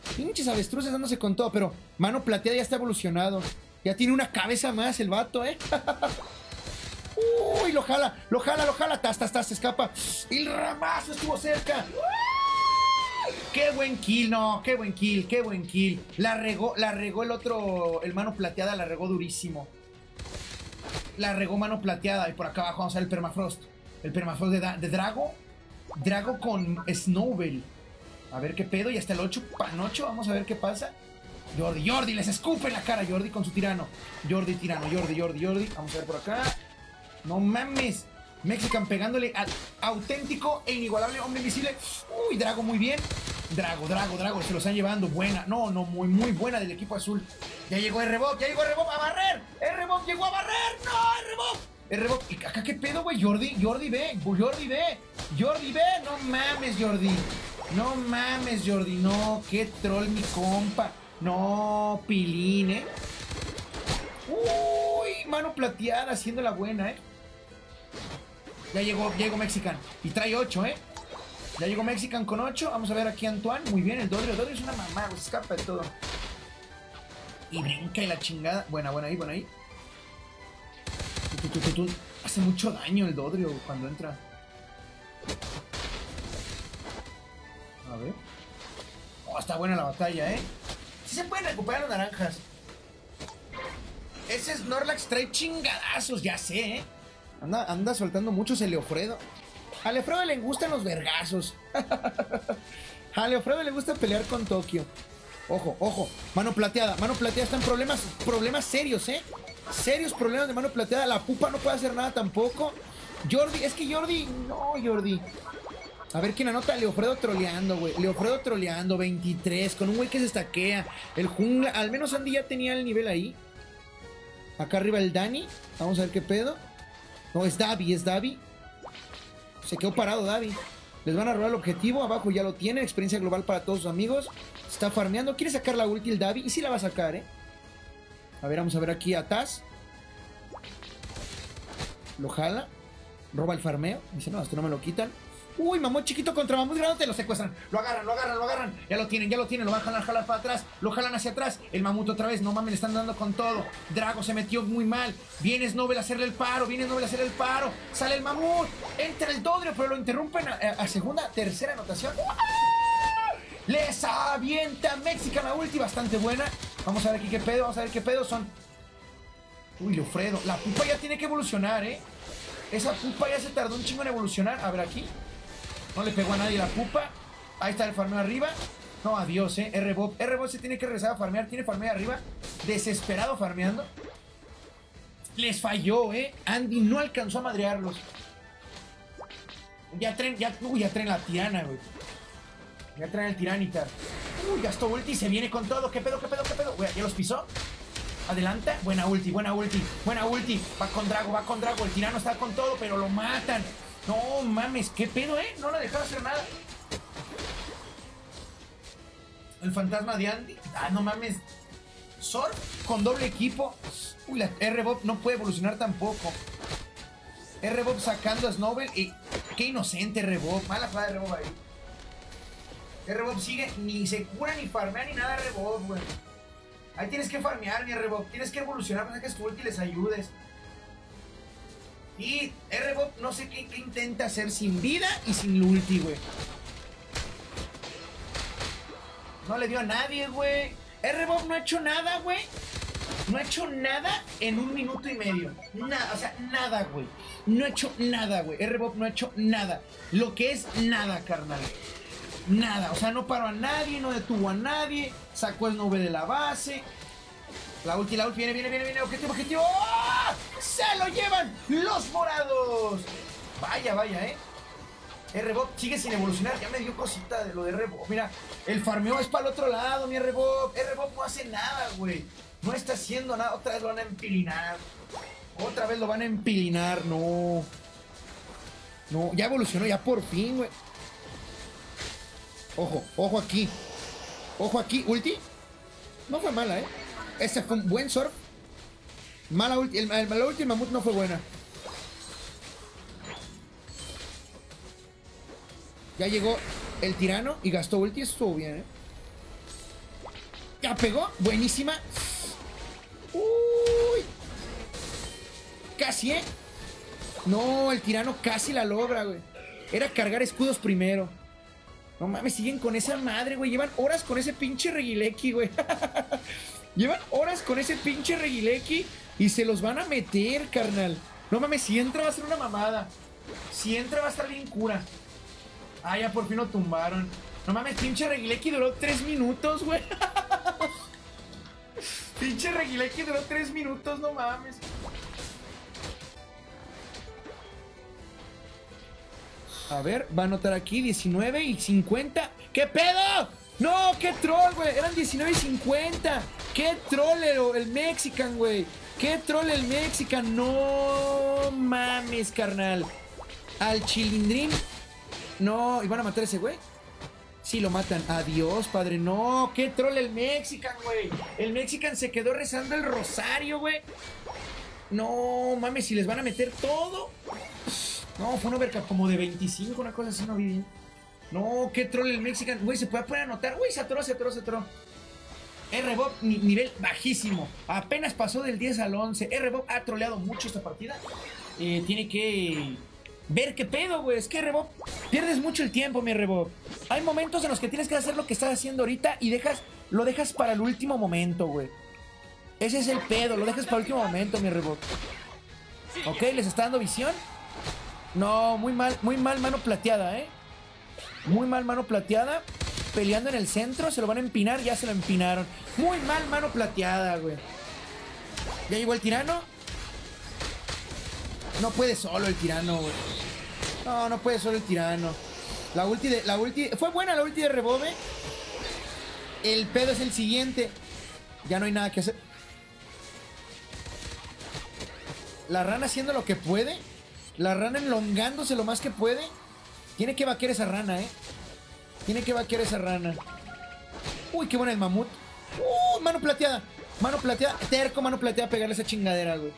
Pero mano plateada ya está evolucionado. Ya tiene una cabeza más el vato, ¿eh? Uy, lo jala. Tas, se escapa. Y el ramazo estuvo cerca. Qué buen kill, no, qué buen kill. La regó el otro, el mano plateada, la regó durísimo. La regó mano plateada. Y por acá abajo vamos a ver el Permafrost. El Permafrost de Drago. Drago con Snowbell. A ver qué pedo, ya está el 8 panocho. Vamos a ver qué pasa. Jordi, les escupe en la cara. Jordi con su tirano. Jordi. Vamos a ver por acá. No mames. Mexican pegándole al auténtico e inigualable hombre invisible. Uy, Drago muy bien. Drago. Se lo están llevando. Buena. No, muy buena del equipo azul. Ya llegó R-Bob a barrer. R-Bob llegó a barrer. No, R-Bob. ¿Y acá qué pedo, güey? Jordi ve. No mames, Jordi. No, qué troll mi compa. No, pilín, ¿eh? Uy, mano plateada haciendo la buena, ¿eh? Ya llegó Mexican. Y trae 8, ¿eh? Ya llegó Mexican con 8. Vamos a ver aquí a Antoine. Muy bien, el Dodrio. El Dodrio es una mamá, se escapa de todo. Y brinca y la chingada. Buena ahí. Hace mucho daño el Dodrio cuando entra. A ver. Oh, está buena la batalla, ¿eh? Sí se pueden recuperar las naranjas. Ese Snorlax trae chingadazos, ya sé, ¿eh? Anda soltando muchos el Leofredo. A Leofredo le gustan los vergazos. A Leofredo le gusta pelear con Tokio. Ojo. Mano plateada está en problemas serios, ¿eh? Serios problemas de mano plateada. La pupa no puede hacer nada tampoco. Jordi. A ver quién anota. Leofredo troleando, güey. Leofredo troleando, 23. Con un güey que se estaquea. El jungla. Al menos Andy ya tenía el nivel ahí. Acá arriba el Dani. Vamos a ver qué pedo. No, es Davi, es Davi. Se quedó parado Davi. Les van a robar el objetivo. Abajo ya lo tiene. Experiencia global para todos sus amigos. Está farmeando. Quiere sacar la ulti el Davi. Y sí la va a sacar, A ver, vamos a ver aquí a Taz. Lo jala. Roba el farmeo. Dice, no, esto no me lo quitan. Uy, mamut chiquito contra mamut grandote. Lo secuestran. Lo agarran, lo agarran, lo agarran. Ya lo tienen, ya lo tienen. Lo van a jalar para atrás. Lo jalan hacia atrás. El mamut otra vez. No mames, le están dando con todo. Drago se metió muy mal. Viene Snowbell a hacerle el paro. Viene Snowbell a hacerle el paro. Sale el mamut. Entra el Dodrio, pero lo interrumpen a segunda, tercera anotación. Les avienta Mexican la ulti. Bastante buena. Vamos a ver aquí qué pedo. Vamos a ver qué pedo son. Uy, Leofredo. La pupa ya tiene que evolucionar, Esa pupa ya se tardó un chingo en evolucionar. A ver aquí. No le pegó a nadie la pupa. Ahí está el farmeo arriba. No, adiós, R-Bob. R-Bob se tiene que regresar a farmear. Tiene farmeo arriba. Desesperado farmeando. Les falló, Andy no alcanzó a madrearlos. Ya traen la tirana, güey. Ya traen el tiranitar. Uy, gastó ulti y se viene con todo. ¿Qué pedo, qué pedo, qué pedo? Güey, ¿ya los pisó? Adelanta. Buena ulti, buena ulti. Buena ulti. Va con Drago, va con Drago. El tirano está con todo, pero lo matan. No mames, qué pedo, no le dejaron hacer nada. El fantasma de Andy. Ah, no mames. Sor con doble equipo. Uy, la R-Bob no puede evolucionar tampoco. R-Bob sacando a Snowbell. Y qué inocente R-Bob. Mala jugada de R-Bob ahí. R-Bob sigue, ni se cura, ni farmea, ni nada R-Bob, güey. Ahí tienes que farmear, mi R-Bob. Tienes que evolucionar para que tu ulti les ayudes. Y R-Bob no sé qué intenta hacer sin vida y sin ulti, güey. No le dio a nadie, güey. R-Bob no ha hecho nada, güey. No ha hecho nada en 1 minuto y medio. Nada, o sea, nada, güey. No ha hecho nada, güey. R-Bob no ha hecho nada. Lo que es nada, carnal. Nada, o sea, no paró a nadie, no detuvo a nadie. Sacó el Snowbell de la base. La ulti, viene. Objetivo. ¡Oh! ¡Se lo llevan los morados! Vaya, R-Bob sigue sin evolucionar. Ya me dio cosita de lo de R-Bob. Mira, el farmeo es para el otro lado, mi R-Bob. R-Bob no hace nada, güey. No está haciendo nada. Otra vez lo van a empilinar. No. No, ya evolucionó, ya por fin, güey. Ojo aquí. Ulti. No fue mala, Ese fue un buen surf. Mala ulti. La ulti del mamut no fue buena. Ya llegó el tirano y gastó ulti. Estuvo bien, Ya pegó. Buenísima. Uy. Casi, No, el tirano casi la logra, güey. Era cargar escudos primero. No mames, siguen con esa madre, güey. Llevan horas con ese pinche Regieleki, güey. Llevan horas con ese pinche Regieleki y se los van a meter, carnal. No mames, si entra va a ser una mamada. Si entra va a estar bien cura. Ah, ya por fin lo tumbaron. No mames, pinche Regieleki duró 3 minutos, güey. Pinche Regieleki duró 3 minutos, no mames. A ver, va a anotar aquí 19 y 50. ¿Qué pedo? No, qué troll, güey. Eran 19 y 50. Qué troll el Mexican, güey. Qué troll el Mexican. No mames, carnal. Al Chilindrín. No, ¿y van a matar a ese güey? Sí, lo matan. Adiós, padre. No, qué troll el Mexican, güey. El Mexican se quedó rezando el rosario, güey. No mames, si les van a meter todo. No, fue un overcap como de 25, una cosa así, no vi bien. No, qué troll el Mexican. Güey, se puede poner a anotar. Uy, se atoró. R-Bob, nivel bajísimo. Apenas pasó del 10 al 11. R-Bob ha troleado mucho esta partida. Tiene que ver qué pedo, güey. Es que R-Bob, pierdes mucho el tiempo, mi R-Bob. Hay momentos en los que tienes que hacer lo que estás haciendo ahorita y lo dejas para el último momento, güey. Ese es el pedo, lo dejas para el último momento, mi R-Bob. Ok, les está dando visión. No, muy mal mano plateada, Muy mal mano plateada. Peleando en el centro, se lo van a empinar. Ya se lo empinaron. Muy mal mano plateada, güey. Ya llegó el tirano. No puede solo el tirano, güey. No puede solo el tirano. La ulti... Fue buena la ulti de Rebobe. El pedo es el siguiente. Ya no hay nada que hacer. La rana haciendo lo que puede. La rana enlongándose lo más que puede. Tiene que vaquear esa rana, Tiene que vaquear esa rana. Uy, qué bueno el mamut. Mano plateada. Mano plateada. Terco, mano plateada a pegarle esa chingadera, güey.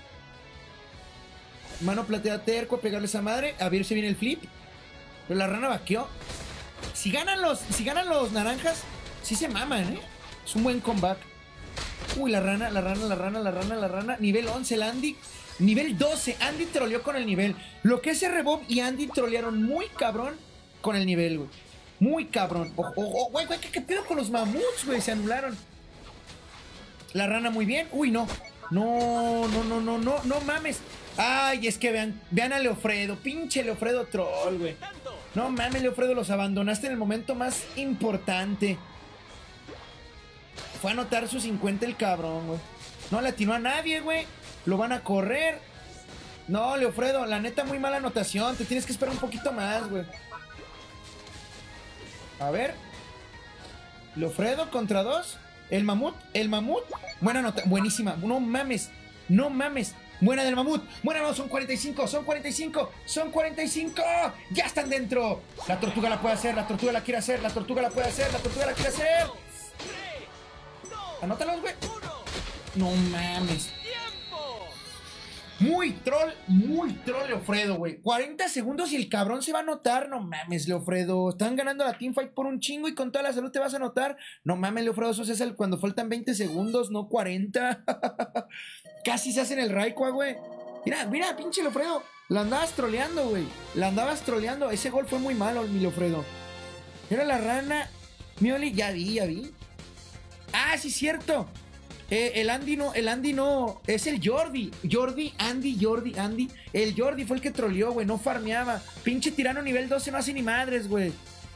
Mano plateada terco a pegarle esa madre. A ver si viene el flip. Pero la rana vaqueó. Si ganan los naranjas, sí se maman, Es un buen comeback. Uy, la rana. Nivel 11 el Andy. Nivel 12. Andy troleó con el nivel. Lo que ese Rebob y Andy trolearon muy cabrón con el nivel, güey. Muy cabrón. Güey, ¿qué pedo con los mamuts, güey? Se anularon. La rana muy bien. Uy, no. No mames. Ay, es que vean a Leofredo. Pinche Leofredo troll, güey. No mames, Leofredo, los abandonaste en el momento más importante. Fue a anotar su 50 el cabrón, güey. No le atinó a nadie, güey. Lo van a correr. No, Leofredo, la neta, muy mala anotación. Te tienes que esperar un poquito más, güey. A ver. Leofredo contra 2. El mamut. Buena nota. Buenísima. No mames. Buena del mamut. Buena, no, son 45. Ya están dentro. La tortuga la puede hacer. La tortuga la quiere hacer. Anótalos, güey. No mames. Muy troll, Leofredo, güey. 40 segundos y el cabrón se va a anotar. No mames, Leofredo. Están ganando la teamfight por un chingo y con toda la salud te vas a anotar. No mames, Leofredo. Eso es cuando faltan 20 segundos, no 40. Casi se hacen el Raikkoa, güey. Mira, pinche Leofredo. La andabas troleando, güey. Ese gol fue muy malo, mi Leofredo. Era la rana. Mioli, ya vi. Ah, sí, cierto. El Andy no. Es el Jordi. Andy. El Jordi fue el que troleó, güey. No farmeaba. Pinche tirano nivel 12 no hace ni madres, güey.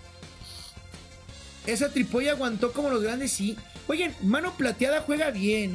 Esa tripolla aguantó como los grandes, sí. Oigan, mano plateada juega bien,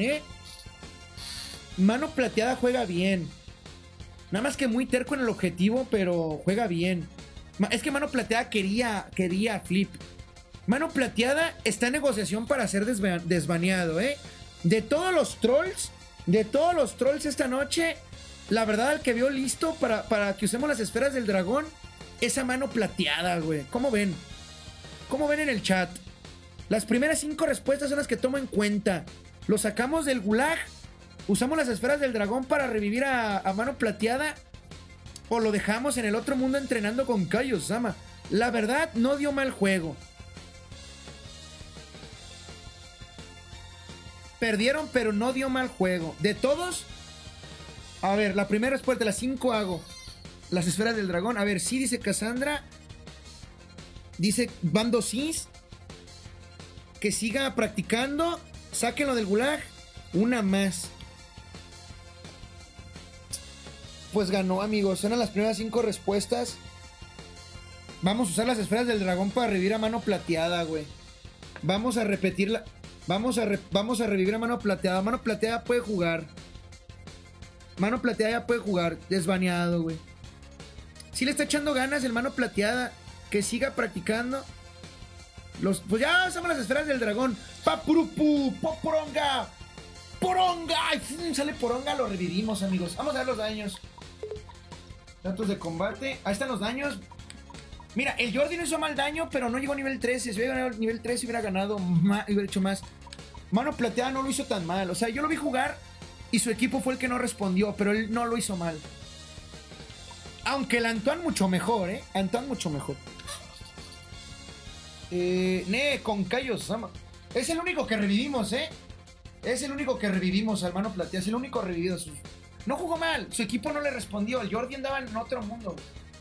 Mano plateada juega bien. Nada más que muy terco en el objetivo, pero juega bien. Es que mano plateada quería flip. Mano plateada está en negociación para ser desbaneado, De todos los trolls esta noche, la verdad, el que vio listo para que usemos las esferas del dragón, esa mano plateada, güey. ¿Cómo ven? ¿Cómo ven en el chat? Las primeras 5 respuestas son las que tomo en cuenta. Lo sacamos del gulag, usamos las esferas del dragón para revivir a mano plateada, o lo dejamos en el otro mundo entrenando con Kaio-sama. La verdad, no dio mal juego. Perdieron, pero no dio mal juego. De todos, a ver, la primera respuesta, las 5 hago. Las esferas del dragón. A ver, sí, dice Cassandra. Dice Bando Cis. Que siga practicando. Sáquenlo del gulag. Una más. Pues ganó, amigos. Eran las primeras 5 respuestas. Vamos a usar las esferas del dragón para revivir a mano plateada, güey. Vamos a repetirla. Vamos a revivir a mano plateada. Mano plateada puede jugar. Mano plateada ya puede jugar. Desbaneado, güey. Si le está echando ganas el mano plateada. Que siga practicando. Pues ya usamos las esferas del dragón. Papurupu. Poronga. Poronga. Sale poronga. Lo revivimos, amigos. Vamos a ver los daños. Datos de combate. Ahí están los daños. Mira, el Jordi no hizo mal daño, pero no llegó a nivel 13. Si hubiera ganado nivel 13, hubiera ganado más, hubiera hecho más. Mano plateada no lo hizo tan mal. O sea, yo lo vi jugar y su equipo fue el que no respondió, pero él no lo hizo mal. Aunque el Antoine mucho mejor, Antoine mucho mejor. Con Kaio-sama. Es el único que revivimos, Es el único que revivimos al mano plateada. Es el único revivido. No jugó mal. Su equipo no le respondió. El Jordi andaba en otro mundo.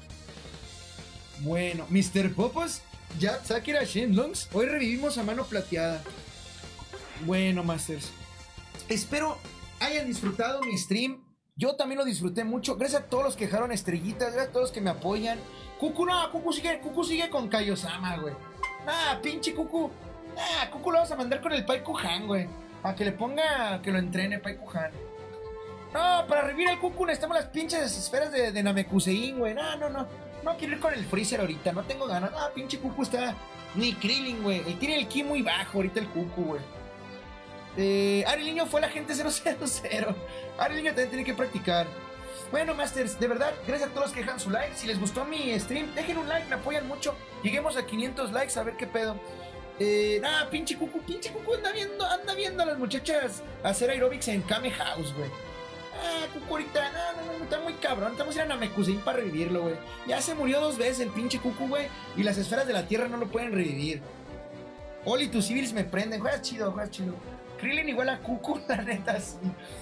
Bueno, Mr. Popos, ya Sakura Shenlongs. Hoy revivimos a mano plateada. Bueno, Masters. Espero hayan disfrutado mi stream. Yo también lo disfruté mucho. Gracias a todos los que dejaron estrellitas. Gracias a todos los que me apoyan. Cucu sigue con Kaio-sama, güey. Pinche Cucu. Cucu lo vas a mandar con el Pai-Kuhan, güey. Para que le ponga, que lo entrene Pai-Kuhan. No, para revivir al Cucu necesitamos las pinches esferas de Namekusein, güey. No. No quiero ir con el Freezer ahorita, no tengo ganas. Ah, pinche Cucu está... Ni Krillin, güey. Tiene el ki muy bajo ahorita el Cucu, güey. Ariliño fue la gente 000. Ariliño también tiene que practicar. Bueno, Masters, de verdad, gracias a todos los que dejan su like. Si les gustó mi stream, dejen un like, me apoyan mucho. Lleguemos a 500 likes, a ver qué pedo. Pinche Cucu anda viendo a las muchachas hacer aerobics en Kame House, güey. Cucu ahorita, no, está muy cabrón. Estamos a ir a Namekusein para revivirlo, güey. Ya se murió 2 veces el pinche Cucu, güey. Y las esferas de la tierra no lo pueden revivir. Oli, tus civils me prenden. Juegas chido. Krillin igual a Cucu, la neta, sí.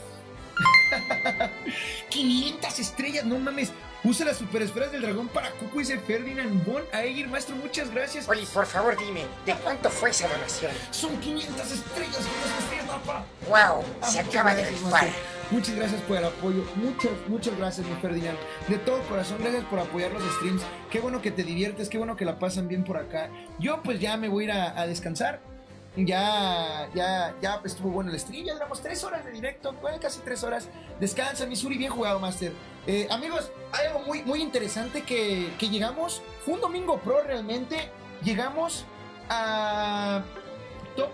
500 estrellas, no mames. Usa las super esferas del dragón para Cucu, dice Ferdinand Bon Aegir, maestro, muchas gracias. Oli, por favor dime, ¿de cuánto fue esa donación? Son 500 estrellas, papá. Wow, se acaba de rifar. Muchas gracias por el apoyo, muchas gracias, mi Ferdinand. De todo corazón, gracias por apoyar los streams. Qué bueno que te diviertes, qué bueno que la pasan bien por acá. Yo pues ya me voy a ir a descansar. Ya estuvo bueno el stream, ya duramos 3 horas de directo, casi 3 horas. Descansa, Missouri, bien jugado, Master. Amigos, hay algo muy interesante que llegamos. Fue un domingo pro realmente. Llegamos a top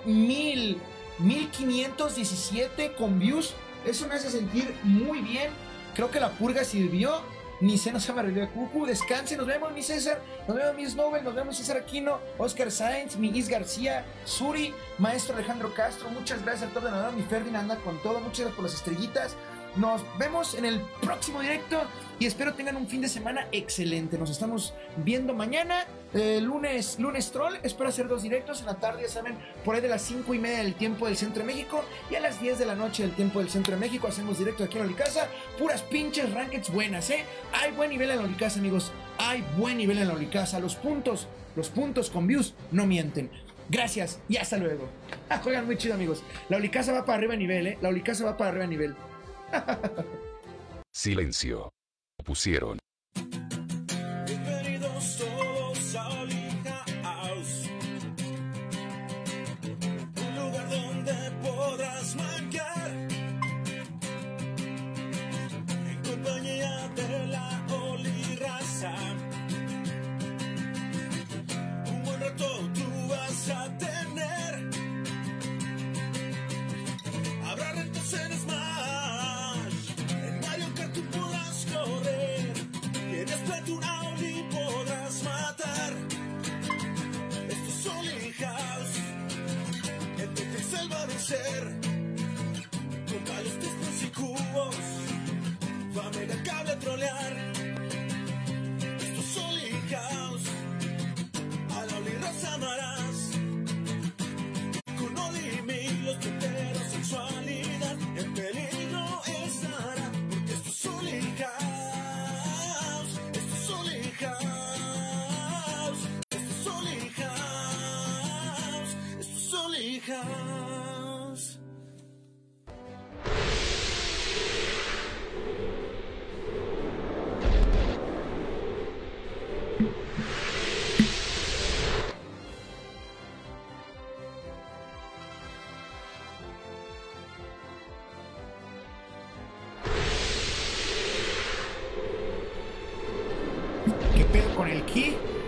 1517 con views. Eso me hace sentir muy bien. Creo que la purga sirvió. Mi seno se me arregló de Cucu. Descanse, nos vemos, mi César. Nos vemos, mi Snowbell. Nos vemos, César Aquino, Oscar Sainz, mi Is García, Suri, maestro Alejandro Castro. Muchas gracias a todos. De nada, mi Ferdinand anda con todo. Muchas gracias por las estrellitas. Nos vemos en el próximo directo y espero tengan un fin de semana excelente. Nos estamos viendo mañana, lunes troll. Espero hacer 2 directos en la tarde, ya saben, por ahí de las 5:30 del tiempo del Centro de México y a las 10 de la noche del tiempo del Centro de México hacemos directo aquí en Olicasa. Puras pinches rankeds buenas, Hay buen nivel en la Olicasa, amigos. Hay buen nivel en la Olicasa. Los puntos con views no mienten. Gracias y hasta luego. Juegan muy chido, amigos. La Olicasa va para arriba a nivel, La Olicasa va para arriba a nivel. Silencio. Pusieron. Bienvenidos todos a Oli House, un lugar donde podrás mancar en compañía de la Oli raza. Un buen rato tú vas a tener. Habrá retos en Smash, en Mario Kart tú podrás correr, y en Splatoon a Oli podrás matar. Esto es Oli House, el Pixel va a vencer, con palos, testos y cubos, va a mega cable a trolear. Esto es Oli House, a la Oli raza amarás, con Oli y mí los tuiteros sexualidad en peligro estará, porque esto es Oli House, esto es Oli House, esto es Oli House, esto es Oli House. ¿Qué pedo con el ki?